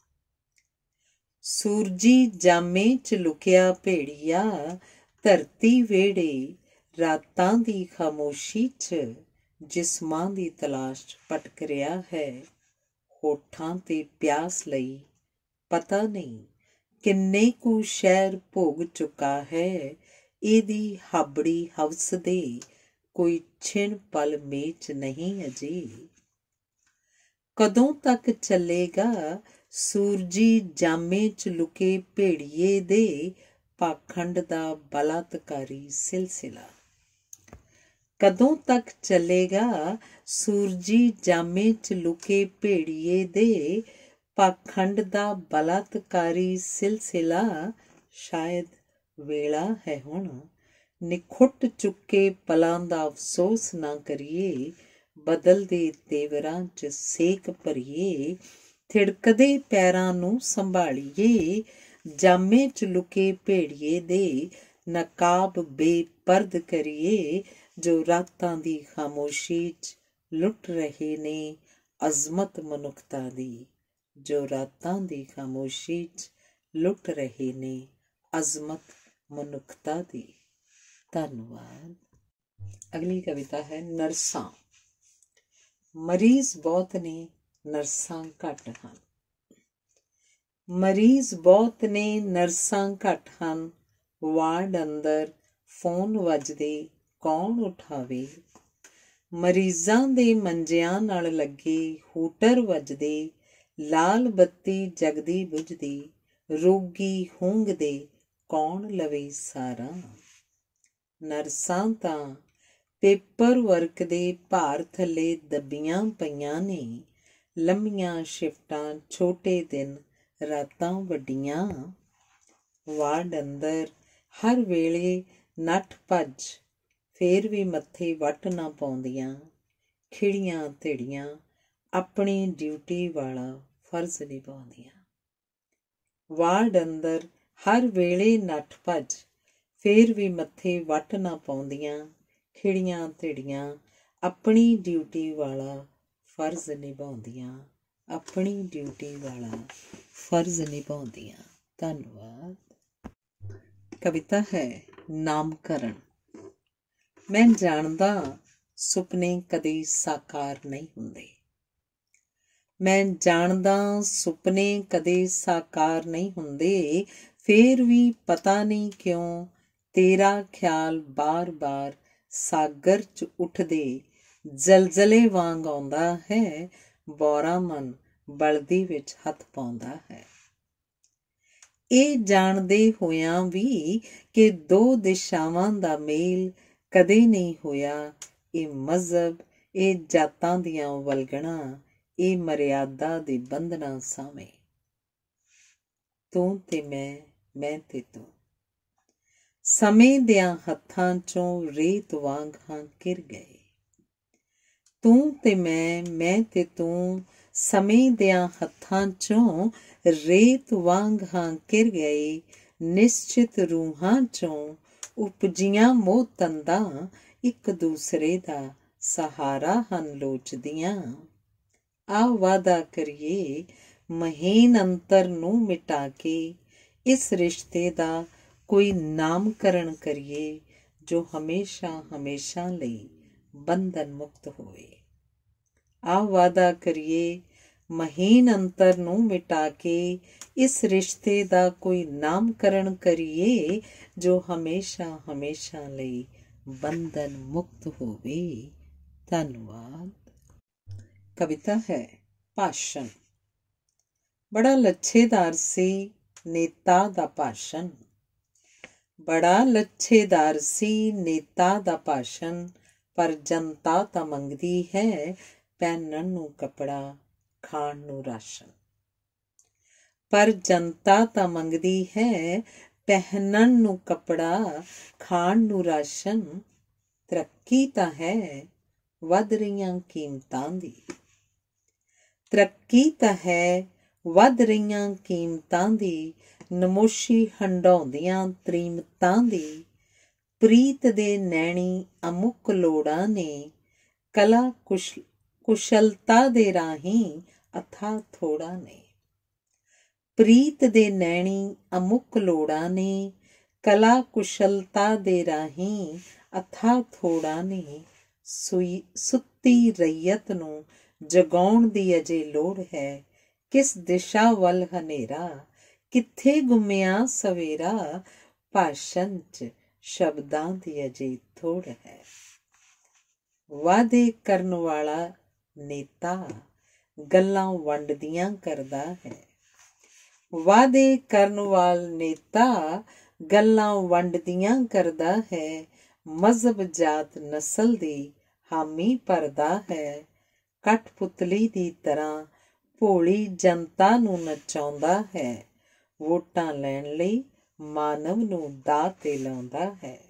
सूरजी जामे च लुकिया भेड़िया धरती वेड़े रातां दी खामोशी च जिस्मां दी तलाश भटक रिहा है। होठां ते प्यास लई पता नहीं किन्ने कू शहर भोग चुका है। इहदी हाबड़ी हवस दे कोई छिण पल मेच नहीं अजे। कदों तक चलेगा सूरजी जामे च लुके भेड़िए दे पाखंड दा बलात्कारी सिलसिला। कदों तक चलेगा सूरजी जामे च लुके भेड़िए दे पाखंड दा बलात्कारी सिलसिला। शायद वेला है हुण निखुट चुके पलां दा अफसोस ना करिए। बदलदे तेवरां च सेक भरिए थिड़कदे पैरां नूं संभालीए। जामे च लुके भेड़िए दे नकाब बेपर्द करिए जो रातां दी खामोशी च लुट रहे ने अजमत मनुखता दी। जो रातां दी खामोशी च लुट रहे ने अजमत मनुखता दी। धन्यवाद। अगली कविता है नरसां। ਮਰੀਜ਼ ਬਹੁਤ ਨੇ, ਨਰਸਾਂ ਘੱਟ ਹਨ। ਮਰੀਜ਼ ਬਹੁਤ ਨੇ, ਨਰਸਾਂ ਘੱਟ ਹਨ। ਵਾਰਡ ਅੰਦਰ ਫੋਨ ਵੱਜਦੇ, ਕੌਣ ਉਠਾਵੇ। ਮਰੀਜ਼ਾਂ ਦੇ ਮੰਜਿਆਂ ਨਾਲ ਲੱਗੇ ਹੂਟਰ ਵੱਜਦੇ, ਲਾਲ ਬੱਤੀ ਜਗਦੀ ਬੁਝਦੀ, ਰੋਗੀ ਹੂੰਗਦੇ, ਕੌਣ ਲਵੇ ਸਾਰਾ। ਨਰਸਾਂ ਤਾਂ ਪੇਪਰ ਵਰਕ ਦੇ ਭਾਰ ਥੱਲੇ ਦੱਬੀਆਂ ਪਈਆਂ ਨੇ, ਲੰਮੀਆਂ ਸ਼ਿਫਟਾਂ, ਛੋਟੇ ਦਿਨ, ਰਾਤਾਂ ਵੱਡੀਆਂ। ਵਾਰਡ ਅੰਦਰ ਹਰ ਵੇਲੇ ਨੱਠ ਭੱਜ, ਫੇਰ ਵੀ ਮੱਥੇ ਵੱਟ ਨਾ ਪਾਉਂਦੀਆਂ, ਖਿੜੀਆਂ ਧਿੜੀਆਂ, ਆਪਣੀ ਡਿਊਟੀ ਵਾਲਾ ਫਰਜ਼ ਨਿਭਾਉਂਦੀਆਂ। ਵਾਰਡ ਅੰਦਰ ਹਰ ਵੇਲੇ ਨੱਠ ਭੱਜ, ਫੇਰ ਵੀ ਮੱਥੇ ਵੱਟ ਨਾ ਪਾਉਂਦੀਆਂ, ਖਿੜੀਆਂ ਧਿੜੀਆਂ, ਆਪਣੀ ਡਿਊਟੀ ਵਾਲਾ ਫਰਜ਼ ਨਿਭਾਉਂਦੀਆਂ, ਆਪਣੀ ਡਿਊਟੀ ਵਾਲਾ ਫਰਜ਼ ਨਿਭਾਉਂਦੀਆਂ। ਧੰਨਵਾਦ। ਕਵਿਤਾ ਹੈ ਨਾਮਕਰਨ। ਮੈਂ ਜਾਣਦਾ ਸੁਪਨੇ ਕਦੇ ਸਾਕਾਰ ਨਹੀਂ ਹੁੰਦੇ। ਮੈਂ ਜਾਣਦਾ ਸੁਪਨੇ ਕਦੇ ਸਾਕਾਰ ਨਹੀਂ ਹੁੰਦੇ, ਫੇਰ ਵੀ ਪਤਾ ਨਹੀਂ ਕਿਉਂ ਤੇਰਾ ਖਿਆਲ ਬਾਰ-ਬਾਰ ਸਾਗਰ 'ਚ ਉੱਠਦੇ ਜ਼ਲਜ਼ਲੇ ਵਾਂਗ ਆਉਂਦਾ ਹੈ। ਬੌਰਾ ਮਨ ਬਲਦੀ ਵਿੱਚ ਹੱਥ ਪਾਉਂਦਾ ਹੈ। ਇਹ ਜਾਣਦੇ ਹੋਇਆਂ ਵੀ ਕਿ ਦੋ ਦਿਸ਼ਾਵਾਂ ਦਾ ਮੇਲ ਕਦੇ ਨਹੀਂ ਹੋਇਆ। ਇਹ ਮਜ਼ਹਬ, ਇਹ ਜਾਤਾਂ ਦੀਆਂ ਵਲਗਣਾ, ਇਹ ਮਰਿਆਦਾ ਦੇ ਬੰਧਨਾਂ ਸਾਵੇਂ। ਤੂੰ ਤੇ ਮੈਂ ਤੇ ਤੂੰ, ਸਮੇਂ ਦਿਆਂ ਹੱਥਾਂ 'ਚੋਂ ਰੇਤ ਵਾਂਗ ਹਾਂ ਘਿਰ ਗਏ। ਤੂੰ ਤੇ ਮੈਂ ਤੇ ਤੂੰ, ਸਮੇਂ ਦਿਆਂ ਹੱਥਾਂ 'ਚੋਂ ਰੇਤ ਵਾਂਗ ਹਾਂ ਘਿਰ ਗਏ। ਨਿਸ਼ਚਿਤ ਰੂਹਾਂ 'ਚੋਂ ਉਪਜੀਆਂ ਮੋਹ ਤੰਦਾਂ, ਇੱਕ ਦੂਸਰੇ ਦਾ ਸਹਾਰਾ ਹਨ ਲੋਚਦੀਆਂ। ਆ ਵਾਅਦਾ ਕਰੀਏ ਮਹੀਨ ਅੰਤਰ ਨੂੰ ਮਿਟਾ ਕੇ, ਇਸ ਰਿਸ਼ਤੇ ਦਾ ਕੋਈ ਨਾਮਕਰਨ ਕਰੀਏ, ਜੋ ਹਮੇਸ਼ਾ ਹਮੇਸ਼ਾ ਲਈ ਬੰਧਨ ਮੁਕਤ ਹੋਵੇ। ਆ ਵਾਅਦਾ ਕਰੀਏ ਮਹੀਨ ਅੰਤਰ ਨੂੰ ਮਿਟਾ ਕੇ, ਇਸ ਰਿਸ਼ਤੇ ਦਾ ਕੋਈ ਨਾਮਕਰਨ ਕਰੀਏ, ਜੋ ਹਮੇਸ਼ਾ ਹਮੇਸ਼ਾ ਲਈ ਬੰਧਨ ਮੁਕਤ ਹੋਵੇ। ਧੰਨਵਾਦ। ਕਵਿਤਾ ਹੈ ਭਾਸ਼ਣ। ਬੜਾ ਲੱਛੇਦਾਰ ਸੀ ਨੇਤਾ ਦਾ ਭਾਸ਼ਣ। ਬੜਾ ਲੱਛੇਦਾਰ ਸੀ ਨੇਤਾ ਦਾ ਭਾਸ਼ਣ, ਪਰ ਜਨਤਾ ਤਾਂ ਮੰਗਦੀ ਹੈ ਪਹਿਨਣ ਨੂੰ ਕੱਪੜਾ, ਖਾਣ ਨੂੰ ਰਾਸ਼ਨ। ਪਰ ਜਨਤਾ ਤਾਂ ਮੰਗਦੀ ਹੈ ਪਹਿਨਣ ਨੂੰ ਕੱਪੜਾ, ਖਾਣ ਨੂੰ ਰਾਸ਼ਨ। ਤਰੱਕੀ ਤਾਂ ਹੈ ਵੱਧ ਰਹੀਆਂ ਕੀਮਤਾਂ ਦੀ। ਤਰੱਕੀ ਤਾਂ ਹੈ ਵੱਧ ਰਹੀਆਂ ਕੀਮਤਾਂ ਦੀ, ਨਮੋਸ਼ੀ ਹੰਢਾਉਂਦੀਆਂ ਤ੍ਰੀਮਤਾਂ ਦੀ। ਪ੍ਰੀਤ ਦੇ ਨੈਣੀ ਅਮੁੱਕ ਲੋੜਾਂ ਨੇ, ਕਲਾ ਕੁਸ਼ਲਤਾ ਦੇ ਰਾਹੀਂ ਅਥਾਹ ਥੋੜਾਂ ਨੇ। ਪ੍ਰੀਤ ਦੇ ਨੈਣੀ ਅਮੁੱਕ ਲੋੜਾਂ ਨੇ, ਕਲਾ ਕੁਸ਼ਲਤਾ ਦੇ ਰਾਹੀਂ ਅਥਾਹ ਥੋੜਾਂ ਨੇ। ਸੁੱਤੀ ਰਈਅਤ ਨੂੰ ਜਗਾਉਣ ਦੀ ਅਜੇ ਲੋੜ ਹੈ, ਕਿਸ ਦਿਸ਼ਾ ਵੱਲ ਹਨੇਰਾ, ਕਿੱਥੇ ਗੁੰਮਿਆ ਸਵੇਰਾ। ਭਾਸ਼ਣ 'ਚ ਸ਼ਬਦਾਂ ਦੀ ਅਜੇ ਥੋੜ ਹੈ। ਵਾਅਦੇ ਕਰਨ ਵਾਲਾ ਨੇਤਾ ਗੱਲਾਂ ਵੰਡਦੀਆਂ ਕਰਦਾ ਹੈ। ਵਾਅਦੇ ਕਰਨ ਵਾਲਾ ਨੇਤਾ ਗੱਲਾਂ ਵੰਡਦੀਆਂ ਕਰਦਾ ਹੈ। ਮਜ਼ਹਬ ਜਾਤ ਨਸਲ ਦੀ ਹਾਮੀ ਭਰਦਾ ਹੈ। ਕਠਪੁਤਲੀ ਦੀ ਤਰ੍ਹਾਂ ਭੋਲੀ ਜਨਤਾ ਨੂੰ ਨਚਾਉਂਦਾ ਹੈ। ਵੋਟਾਂ ਲੈਣ ਲਈ ਮਾਨਵ ਨੂੰ ਦਾਅ 'ਤੇ ਲਾਉਂਦਾ ਹੈ।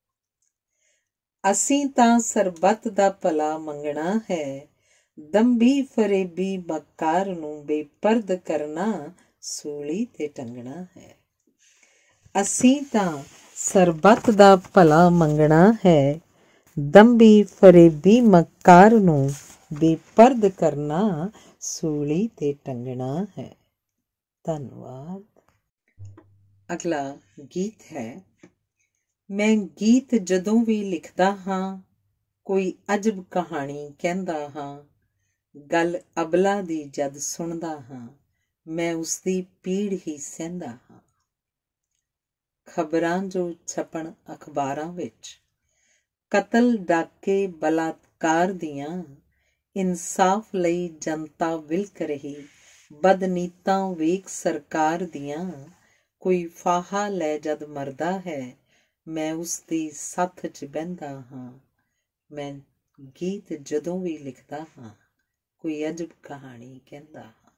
ਅਸੀਂ ਤਾਂ ਸਰਬੱਤ ਦਾ ਭਲਾ ਮੰਗਣਾ ਹੈ, ਦੰਭੀ ਫਰੇਬੀ ਮਕਾਰ ਨੂੰ ਬੇਪਰਦ ਕਰਨਾ, ਸੂਲੀ 'ਤੇ ਟੰਗਣਾ ਹੈ। ਅਸੀਂ ਤਾਂ ਸਰਬੱਤ ਦਾ ਭਲਾ ਮੰਗਣਾ ਹੈ, ਦੰਭੀ ਫਰੇਬੀ ਮਕਾਰ ਨੂੰ ਬੇਪਰਦ ਕਰਨਾ, ਸੂਲੀ 'ਤੇ ਟੰਗਣਾ ਹੈ। ਧੰਨਵਾਦ। ਅਗਲਾ ਗੀਤ ਹੈ। ਮੈਂ ਗੀਤ ਜਦੋਂ ਵੀ ਲਿਖਦਾ ਹਾਂ, ਕੋਈ ਅਜਬ ਕਹਾਣੀ ਕਹਿੰਦਾ ਹਾਂ। ਗੱਲ ਅਬਲਾ ਦੀ ਜਦ ਸੁਣਦਾ ਹਾਂ, ਮੈਂ ਉਸਦੀ ਪੀੜ ਹੀ ਸਹਿੰਦਾ ਹਾਂ। ਖਬਰਾਂ ਜੋ ਛਪਣ ਅਖਬਾਰਾਂ ਵਿੱਚ, ਕਤਲ, ਡਾਕੇ, ਬਲਾਤਕਾਰ ਦੀਆਂ, ਇਨਸਾਫ ਲਈ ਜਨਤਾ ਵਿਲਕ ਰਹੀ, ਬਦਨੀਤਾਂ ਵੇਖ ਸਰਕਾਰ ਦੀਆਂ, ਕੋਈ ਫਾਹਾ ਲੈ ਜਦ ਮਰਦਾ ਹੈ, ਮੈਂ ਉਸਦੀ ਸੱਥ 'ਚ ਬਹਿੰਦਾ ਹਾਂ। ਮੈਂ ਗੀਤ ਜਦੋਂ ਵੀ ਲਿਖਦਾ ਹਾਂ, ਕੋਈ ਅਜਬ ਕਹਾਣੀ ਕਹਿੰਦਾ ਹਾਂ।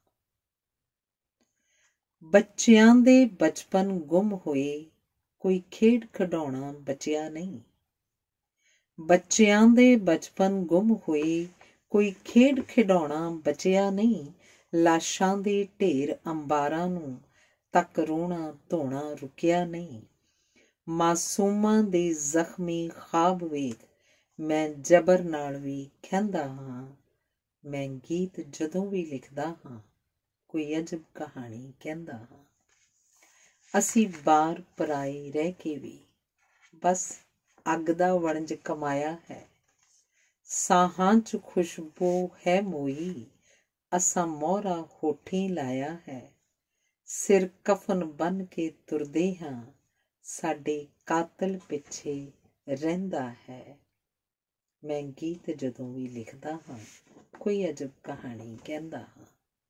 ਬੱਚਿਆਂ ਦੇ ਬਚਪਨ ਗੁੰਮ ਹੋਏ, ਕੋਈ ਖੇਡ ਖਿਡੌਣਾ ਬਚਿਆ ਨਹੀਂ। ਬੱਚਿਆਂ ਦੇ ਬਚਪਨ ਗੁੰਮ ਹੋਏ, ਕੋਈ ਖੇਡ ਖਿਡੌਣਾ ਬਚਿਆ ਨਹੀਂ। ਲਾਸ਼ਾਂ ਦੇ ਢੇਰ ਅੰਬਾਰਾਂ ਨੂੰ ਤੱਕ ਰੋਣਾ ਧੋਣਾ ਰੁਕਿਆ ਨਹੀਂ। ਮਾਸੂਮਾਂ ਦੇ ਜ਼ਖਮੀ ਖਾਬ ਵੇਖ ਮੈਂ ਜਬਰ ਨਾਲ ਵੀ ਖਹਿੰਦਾ ਹਾਂ। ਮੈਂ ਗੀਤ ਜਦੋਂ ਵੀ ਲਿਖਦਾ ਹਾਂ, ਕੋਈ ਅਜਬ ਕਹਾਣੀ ਕਹਿੰਦਾ ਹਾਂ। ਅਸੀਂ ਬਾਰ ਪਰਾਏ ਰਹਿ ਕੇ ਵੀ ਬਸ ਅੱਗ ਦਾ ਵਣਜ ਕਮਾਇਆ ਹੈ। ਸਾਹਾਂ 'ਚ ਖੁਸ਼ਬੂ ਹੈ ਮੋਈ, ਅਸਾਂ ਮੋਹਰਾ ਹੋਠੀਂ ਲਾਇਆ ਹੈ। ਸਿਰ ਕਫਨ ਬੰਨ੍ਹ ਕੇ ਤੁਰਦੇ ਹਾਂ, ਸਾਡੇ ਕਾਤਲ ਪਿੱਛੇ ਰਹਿੰਦਾ ਹੈ। ਮੈਂ ਗੀਤ ਜਦੋਂ ਵੀ ਲਿਖਦਾ ਹਾਂ, ਕੋਈ ਅਜਬ ਕਹਾਣੀ ਕਹਿੰਦਾ ਹਾਂ।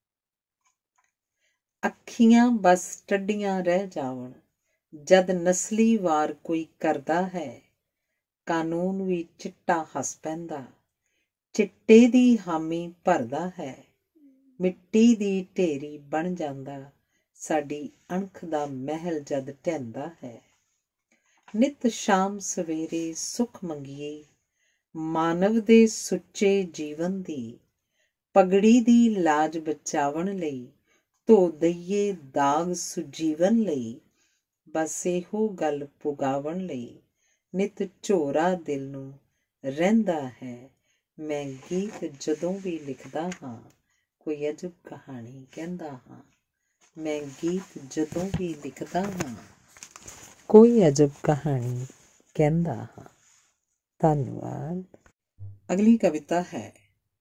ਅੱਖੀਆਂ ਬਸ ਟੱਡੀਆਂ ਰਹਿ ਜਾਵਣ, ਜਦ ਨਸਲੀ ਵਾਰ ਕੋਈ ਕਰਦਾ ਹੈ। ਕਾਨੂੰਨ ਵੀ ਚਿੱਟਾ ਹੱਸ ਪੈਂਦਾ, ਚਿੱਟੇ ਦੀ ਹਾਮੀ ਭਰਦਾ ਹੈ। ਮਿੱਟੀ ਦੀ ਢੇਰੀ ਬਣ ਜਾਂਦਾ, ਸਾਡੀ ਅਣਖ ਦਾ ਮਹਿਲ ਜਦ ਢਹਿੰਦਾ ਹੈ। ਨਿਤ ਸ਼ਾਮ ਸਵੇਰੇ ਸੁੱਖ ਮੰਗੀਏ, ਮਾਨਵ ਦੇ ਸੁੱਚੇ ਜੀਵਨ ਦੀ। ਪਗੜੀ ਦੀ ਲਾਜ ਬਚਾਵਣ ਲਈ, ਧੋ ਦਈਏ ਦਾਗ ਸੁਜੀਵਨ ਲਈ। ਬਸ ਇਹੋ ਗੱਲ ਪੁਗਾਵਣ ਲਈ, ਨਿਤ ਝੋਰਾ ਦਿਲ ਨੂੰ ਰਹਿੰਦਾ ਹੈ। ਮੈਂ ਗੀਤ ਜਦੋਂ ਵੀ ਲਿਖਦਾ ਹਾਂ, ਕੋਈ ਅਜਬ ਕਹਾਣੀ ਕਹਿੰਦਾ ਹਾਂ। ਮੈਂ ਗੀਤ ਜਦੋਂ ਵੀ ਲਿਖਦਾ ਹਾਂ, ਕੋਈ ਅਜਬ ਕਹਾਣੀ ਕਹਿੰਦਾ ਹਾਂ। ਧੰਨਵਾਦ। ਅਗਲੀ ਕਵਿਤਾ ਹੈ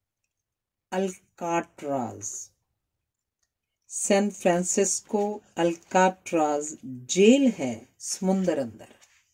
ਅਲਕਾਟਰਾਜ਼। ਸੈਨ ਫਰਾਂਸਿਸਕੋ ਅਲਕਾਟਰਾਜ਼ ਜੇਲ੍ਹ ਹੈ ਸਮੁੰਦਰ ਅੰਦਰ।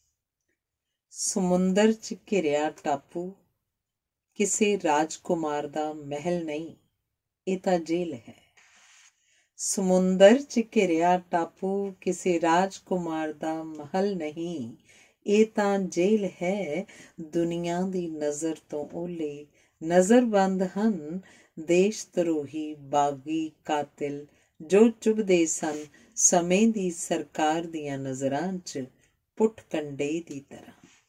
ਸਮੁੰਦਰ 'ਚ ਘਿਰਿਆ ਟਾਪੂ, ਕਿਸੇ ਰਾਜਕੁਮਾਰ ਦਾ ਮਹਿਲ ਨਹੀਂ, ਇਹ ਤਾਂ ਜੇਲ੍ਹ ਹੈ। ਸਮੁੰਦਰ 'ਚ ਘਿਰਿਆ ਟਾਪੂ, ਕਿਸੇ ਰਾਜਕੁਮਾਰ ਦਾ ਮਹਿਲ ਨਹੀਂ, ਇਹ ਤਾਂ ਜੇਲ੍ਹ ਹੈ। ਦੁਨੀਆ ਦੀ ਨਜ਼ਰ ਤੋਂ ਓਹਲੇ ਨਜ਼ਰਬੰਦ ਹਨ, ਦੇਸ਼ ਧਰੋਹੀ ਬਾਗੀ ਕਾਤਿਲ ਜੋ ਚੁਭਦੇ ਸਨ ਸਮੇਂ ਦੀ ਸਰਕਾਰ ਦੀਆਂ ਨਜ਼ਰਾਂ 'ਚ ਪੁੱਟ ਕੰਡੇ ਦੀ ਤਰ੍ਹਾਂ।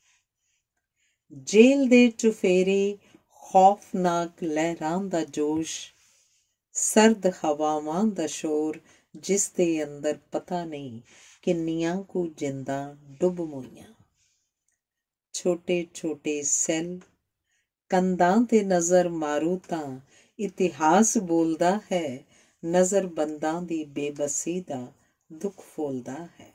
ਜੇਲ੍ਹ ਦੇ ਚੁਫੇਰੇ ਖੌਫਨਾਕ ਲਹਿਰਾਂ ਦਾ ਜੋਸ਼, ਸਰਦ ਹਵਾਵਾਂ ਦਾ ਸ਼ੋਰ, ਜਿਸ ਦੇ ਅੰਦਰ ਪਤਾ ਨਹੀਂ ਕਿੰਨੀਆਂ ਕੁ ਜਿੰਦਾਂ ਡੁੱਬ ਮੋਈਆਂ। ਛੋਟੇ ਛੋਟੇ ਸੈੱਲ, ਕੰਧਾਂ 'ਤੇ ਨਜ਼ਰ ਮਾਰੂ ਤਾਂ ਇਤਿਹਾਸ ਬੋਲਦਾ ਹੈ, ਨਜ਼ਰਬੰਦਾਂ ਦੀ ਬੇਬਸੀ ਦਾ ਦੁੱਖ ਫੋਲਦਾ ਹੈ।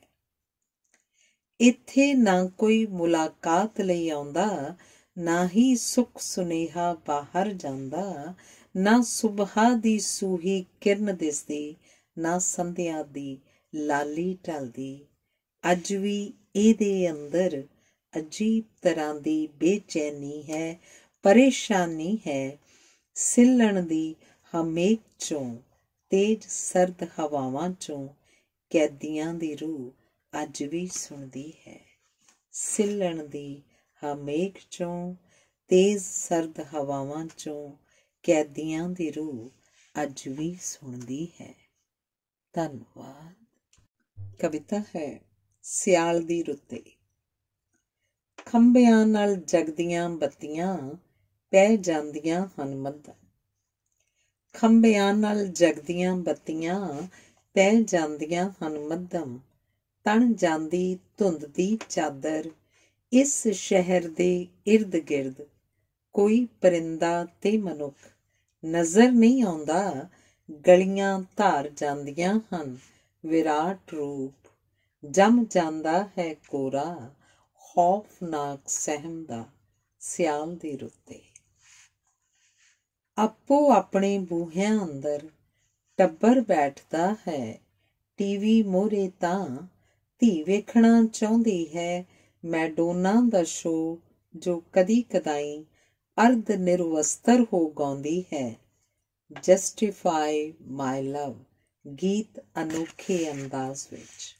ਇੱਥੇ ਨਾ ਕੋਈ ਮੁਲਾਕਾਤ ਲਈ ਆਉਂਦਾ, ਨਾ ਹੀ ਸੁੱਖ ਸੁਨੇਹਾ ਬਾਹਰ ਜਾਂਦਾ। ਨਾ ਸੁਬਹਾ ਦੀ ਸੂਹੀ ਕਿਰਨ ਦਿਸਦੀ, ਨਾ ਸੰਧਿਆ ਦੀ ਲਾਲੀ ਢਲਦੀ। ਅੱਜ ਵੀ ਇਹਦੇ ਅੰਦਰ ਅਜੀਬ ਤਰ੍ਹਾਂ ਦੀ ਬੇਚੈਨੀ ਹੈ, ਪਰੇਸ਼ਾਨੀ ਹੈ। ਸਿੱਲਣ ਦੀ ਹਮੇਕ 'ਚੋਂ, ਤੇਜ਼ ਸਰਦ ਹਵਾਵਾਂ 'ਚੋਂ ਕੈਦੀਆਂ ਦੀ ਰੂਹ ਅੱਜ ਵੀ ਸੁਣਦੀ ਹੈ। ਸਿੱਲਣ ਦੀ ਹਮੇਕ 'ਚੋਂ, ਤੇਜ਼ ਸਰਦ ਹਵਾਵਾਂ 'ਚੋਂ ਕੈਦੀਆਂ ਦੀ ਰੂਹ ਅੱਜ ਵੀ ਸੁਣਦੀ ਹੈ। ਧੰਨਵਾਦ। ਕਵਿਤਾ ਹੈ ਸਿਆਲ ਦੀ ਰੁੱਤੇ। ਖੰਭਿਆਂ ਨਾਲ ਜਗਦੀਆਂ ਬੱਤੀਆਂ, ਪੈ ਜਾਂਦੀਆਂ ਹਨ ਮੱਧਮ। ਖੰਭਿਆਂ ਨਾਲ ਜਗਦੀਆਂ ਬੱਤੀਆਂ, ਪੈ ਜਾਂਦੀਆਂ ਹਨ ਮੱਧਮ। ਤਣ ਜਾਂਦੀ ਧੁੰਦ ਦੀ ਚਾਦਰ, ਇਸ ਸ਼ਹਿਰ ਦੇ ਇਰਦ ਗਿਰਦ। ਕੋਈ ਪਰਿੰਦਾ ਤੇ ਮਨੁੱਖ ਨਜ਼ਰ ਨਹੀਂ ਆਉਂਦਾ, ਗਲੀਆਂ ਧਾਰ ਜਾਂਦੀਆਂ ਹਨ ਵਿਰਾਟ ਰੂਪ। ਜੰਮ ਜਾਂਦਾ ਹੈ ਕੋਰਾ, ਖੌਫਨਾਕ ਸਹਿਮ ਦਾ ਸਿਆਲ ਦੀ ਰੁੱਤੇ। ਆਪੋ ਆਪਣੇ ਬੂਹਿਆਂ ਅੰਦਰ ਟੱਬਰ ਬੈਠਦਾ ਹੈ। ਟੀਵੀ ਮੋਹਰੇ ਤਾਂ ਧੀ ਵੇਖਣਾ ਚਾਹੁੰਦੀ ਹੈ ਮੈਡੋਨਾ ਦਾ ਸ਼ੋਅ, ਜੋ ਕਦੀ ਕਦਾਈ ਅਰਧ ਨਿਰਵਸਤਰ ਹੋ ਗਾਉਂਦੀ ਹੈ ਜਸਟੀਫਾਈ ਮਾਈ ਲਵ ਗੀਤ ਅਨੋਖੇ ਅੰਦਾਜ਼ ਵਿੱਚ।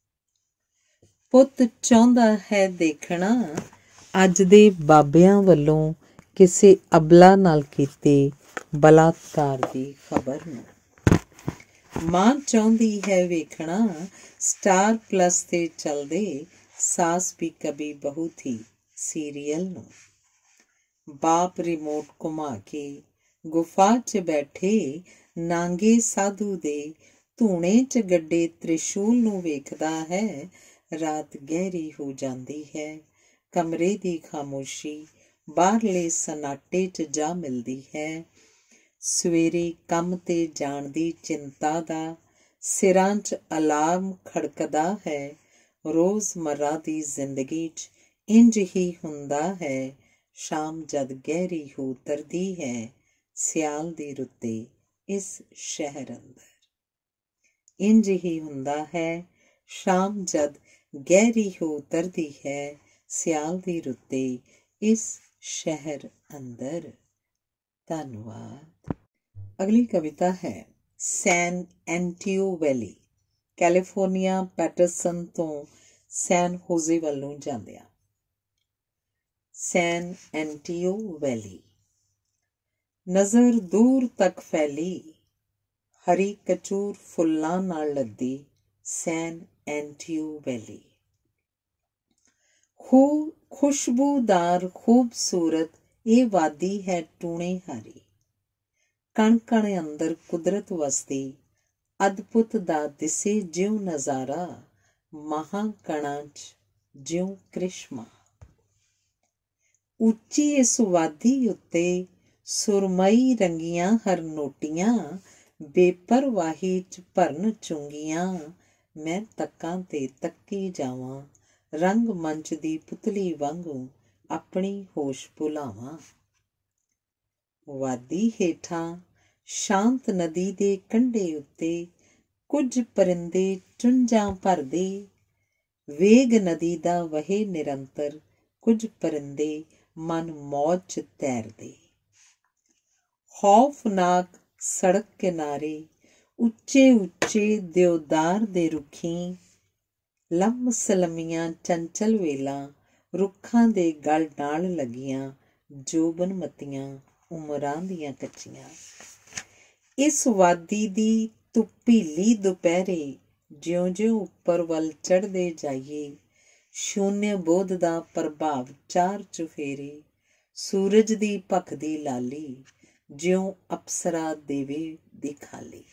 ਪੁੱਤ ਚਾਹੁੰਦਾ ਹੈ ਦੇਖਣਾ ਅੱਜ ਦੇ ਬਾਬਿਆਂ ਵੱਲੋਂ ਕਿਸੇ ਅਬਲਾ ਨਾਲ ਕੀਤੇ ਬਲਾਤਕਾਰ ਦੀ ਖਬਰ ਨੂੰ। ਮਾਂ ਚਾਹੁੰਦੀ ਹੈ ਵੇਖਣਾ ਸਟਾਰ ਪਲੱਸ ਤੇ ਚੱਲਦੇ ਸਾਸ ਵੀ ਕਭੀ ਬਹੂ ਥੀ ਸੀਰੀਅਲ ਨੂੰ। ਬਾਪ ਰਿਮੋਟ ਘੁਮਾ ਕੇ ਗੁਫਾ 'ਚ ਬੈਠੇ ਨਾਂਗੇ ਸਾਧੂ ਦੇ ਧੂਣੇ 'ਚ ਗੱਡੇ ਤ੍ਰਿਸ਼ੂਲ ਨੂੰ ਵੇਖਦਾ ਹੈ। ਰਾਤ ਗਹਿਰੀ ਹੋ ਜਾਂਦੀ ਹੈ, ਕਮਰੇ ਦੀ ਖਾਮੋਸ਼ੀ ਬਾਹਰਲੇ ਸਨਾਟੇ 'ਚ ਜਾ ਮਿਲਦੀ ਹੈ। ਸਵੇਰੇ ਕੰਮ 'ਤੇ ਜਾਣ ਦੀ ਚਿੰਤਾ ਦਾ ਸਿਰਾਂ 'ਚ ਅਲਾਰਮ ਖੜਕਦਾ ਹੈ। ਰੋਜ਼ਮर्रा ਦੀ ਜ਼ਿੰਦਗੀ 'ਚ ਇੰਝ ਹੀ ਹੁੰਦਾ ਹੈ। ਸ਼ਾਮ ਜਦ ਗਹਿਰੀ ਹੋ ਉਤਰਦੀ ਹੈ ਸਿਆਲ ਦੀ ਰੁੱਤੇ ਇਸ ਸ਼ਹਿਰ ਅੰਦਰ। ਇੰਝ ਹੀ ਹੁੰਦਾ ਹੈ ਸ਼ਾਮ ਜਦ ਗਹਿਰੀ ਹੋ ਉਤਰਦੀ ਹੈ ਸਿਆਲ ਦੀ ਰੁੱਤੇ ਇਸ ਸ਼ਹਿਰ ਅੰਦਰ। ਧੰਨਵਾਦ। ਅਗਲੀ ਕਵਿਤਾ ਹੈ ਸੈਨ ਐਂਟੀਓ ਵੈਲੀ, ਕੈਲੀਫੋਰਨੀਆ ਪੈਟਰਸਨ ਤੋਂ ਸੈਨ ਹੋਜ਼ੇ ਵੱਲ ਨੂੰ ਜਾਂਦਿਆਂ। ਸੈਨ ਐਂਟੀਓ ਵੈਲੀ। ਨਜ਼ਰ ਦੂਰ ਤੱਕ ਫੈਲੀ, ਹਰੀ ਕਚੂਰ ਫੁੱਲਾਂ ਨਾਲ ਲੱਦੀ ਸੈਨ ਐਂਟੀਓ ਵੈਲੀ। ਖੁਸ਼ਬੂਦਾਰ ਖੂਬਸੂਰਤ ਇਹ ਵਾਦੀ ਹੈ ਟੂਣੇ ਹਾਰੀ। ਕਣ ਕਣ ਅੰਦਰ ਕੁਦਰਤ ਵਸਦੀ, ਅਦਭੁਤ ਦਾ ਦਿਸੇ ਜਿਉ ਨਜ਼ਾਰਾ, ਮਹਾਂਕਣਾਂ 'ਚ ਜਿਉ ਕ੍ਰਿਸ਼ਮਾ। ਉੱਚੀ ਇਸ ਵਾਦੀ ਉੱਤੇ ਸੁਰਮਈ ਰੰਗੀਆਂ ਹਰਨੋਟੀਆਂ, ਬੇਪਰਵਾਹੀ 'ਚ ਭਰਨ ਚੁੰਗੀਆਂ। ਮੈਂ ਤੱਕਾਂ ਤੇ ਤੱਕੀ ਜਾਵਾਂ, ਰੰਗ ਮੰਚ ਦੀ ਪੁਤਲੀ ਵਾਂਗੂ ਆਪਣੀ ਹੋਸ਼ ਭੁਲਾਵਾਂ। ਵਾਦੀ ਹੇਠਾਂ ਸ਼ਾਂਤ ਨਦੀ ਦੇ ਕੰਢੇ ਉੱਤੇ ਕੁਝ ਪਰਿੰਦੇ ਚੁੰਝਾਂ ਭਰਦੇ, ਵੇਗ ਨਦੀ ਦਾ ਵਹੇ ਨਿਰੰਤਰ, ਕੁਝ ਪਰਿੰਦੇ ਮਨ ਮੌਜ 'ਚ ਤੈਰਦੇ। ਖੌਫਨਾਕ ਸੜਕ ਕਿਨਾਰੇ ਉੱਚੇ ਉੱਚੇ ਦਿਉਦਾਰ ਦੇ ਰੁੱਖੀ, ਲੰਮ-ਸਲੰਮੀਆਂ ਚੰਚਲ ਵੇਲਾਂ, ਰੁੱਖਾਂ ਦੇ ਗਲ ਨਾਲ ਲੱਗੀਆਂ ਜੋਬਨਮਤੀਆਂ ਉਮਰਾਂ ਦੀਆਂ ਕੱਚੀਆਂ। ਇਸ ਵਾਦੀ ਦੀ ਧੁਪੀਲੀ ਦੁਪਹਿਰੇ ਜਿਉਂ ਜਿਉਂ ਉੱਪਰ ਵੱਲ ਚੜ੍ਹਦੇ ਜਾਈਏ, ਸ਼ੂਨਿਆ ਬੋਧ ਦਾ ਪ੍ਰਭਾਵ ਚਾਰ ਚੁਫੇਰੇ, ਸੂਰਜ ਦੀ ਭਖਦੀ ਲਾਲੀ ਜਿਉਂ ਅਪਸਰਾ ਦੇਵੇ ਦੀ ਖਾਲੀ।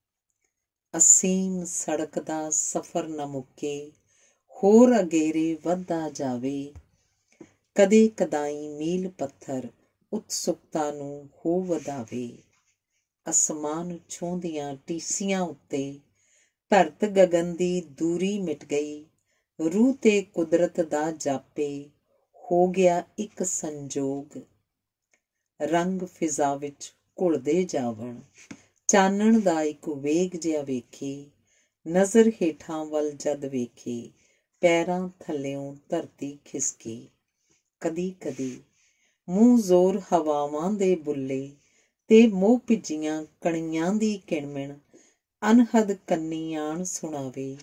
ਅਸੀਮ ਸੜਕ ਦਾ ਸਫ਼ਰ ਨਾ ਮੁੱਕੇ, ਹੋਰ ਅਗੇਰੇ ਵੱਧਦਾ ਜਾਵੇ, ਕਦੇ ਕਦਾਈ ਮੀਲ ਪੱਥਰ ਉਤਸੁਕਤਾ ਨੂੰ ਹੋ ਵਧਾਵੇ। ਅਸਮਾਨ ਛੂੰਹਦੀਆਂ ਟੀਸੀਆਂ ਉੱਤੇ ਧਰਤ ਗਗਨ ਦੀ ਦੂਰੀ ਮਿਟ ਗਈ, ਰੂਹ ਤੇ ਕੁਦਰਤ ਦਾ ਜਾਪੇ ਹੋ ਗਿਆ ਇੱਕ ਸੰਜੋਗ। ਰੰਗ ਫਿਜ਼ਾ ਵਿੱਚ ਘੁਲਦੇ ਜਾਵਣ, ਚਾਨਣ ਦਾ ਇੱਕ ਵੇਗ ਜਿਹਾ ਵੇਖੇ, ਨਜ਼ਰ ਹੇਠਾਂ ਵੱਲ ਜਦ ਵੇਖੇ, ਪੈਰਾਂ ਥੱਲਿਓਂ ਧਰਤੀ ਖਿਸਕੀ। ਕਦੀ ਕਦੀ ਮੂੰਹ ਜ਼ੋਰ ਹਵਾਵਾਂ ਦੇ ਬੁੱਲੇ ਤੇ ਮੋਹ ਭਿੱਜੀਆਂ ਕਣੀਆਂ ਦੀ ਕਿਣਮਿਣ, ਅਨਹਦ ਕੰਨੀ ਆਣ ਸੁਣਾਵੇ।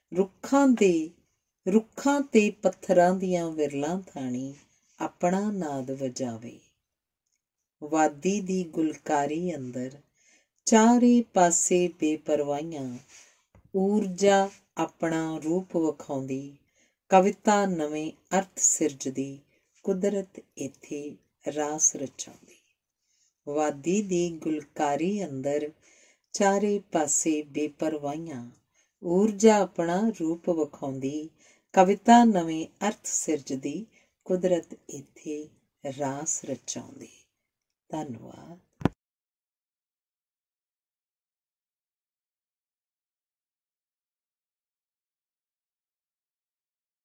ਰੁੱਖਾਂ ਤੇ ਪੱਥਰਾਂ ਦੀਆਂ ਵਿਰਲਾਂ ਥਾਣੀ ਆਪਣਾ ਨਾਦ ਵਜਾਵੇ। ਵਾਦੀ ਦੀ ਗੁਲਕਾਰੀ ਅੰਦਰ ਚਾਰੇ ਪਾਸੇ ਬੇਪਰਵਾਹੀਆਂ, ਊਰਜਾ ਆਪਣਾ ਰੂਪ ਵਿਖਾਉਂਦੀ, ਕਵਿਤਾ ਨਵੇਂ ਅਰਥ ਸਿਰਜਦੀ, ਕੁਦਰਤ ਇੱਥੇ ਰਾਸ ਰਚਾਉਂਦੀ। ਵਾਦੀ ਦੀ ਗੁਲਕਾਰੀ ਅੰਦਰ ਚਾਰੇ ਪਾਸੇ ਬੇਪਰਵਾਹੀਆਂ, ਊਰਜਾ ਆਪਣਾ ਰੂਪ ਵਿਖਾਉਂਦੀ, ਕਵਿਤਾ ਨਵੇਂ ਅਰਥ ਸਿਰਜਦੀ, ਕੁਦਰਤ ਇੱਥੇ ਰਾਸ ਰਚਾਉਂਦੀ। ਧੰਨਵਾਦ।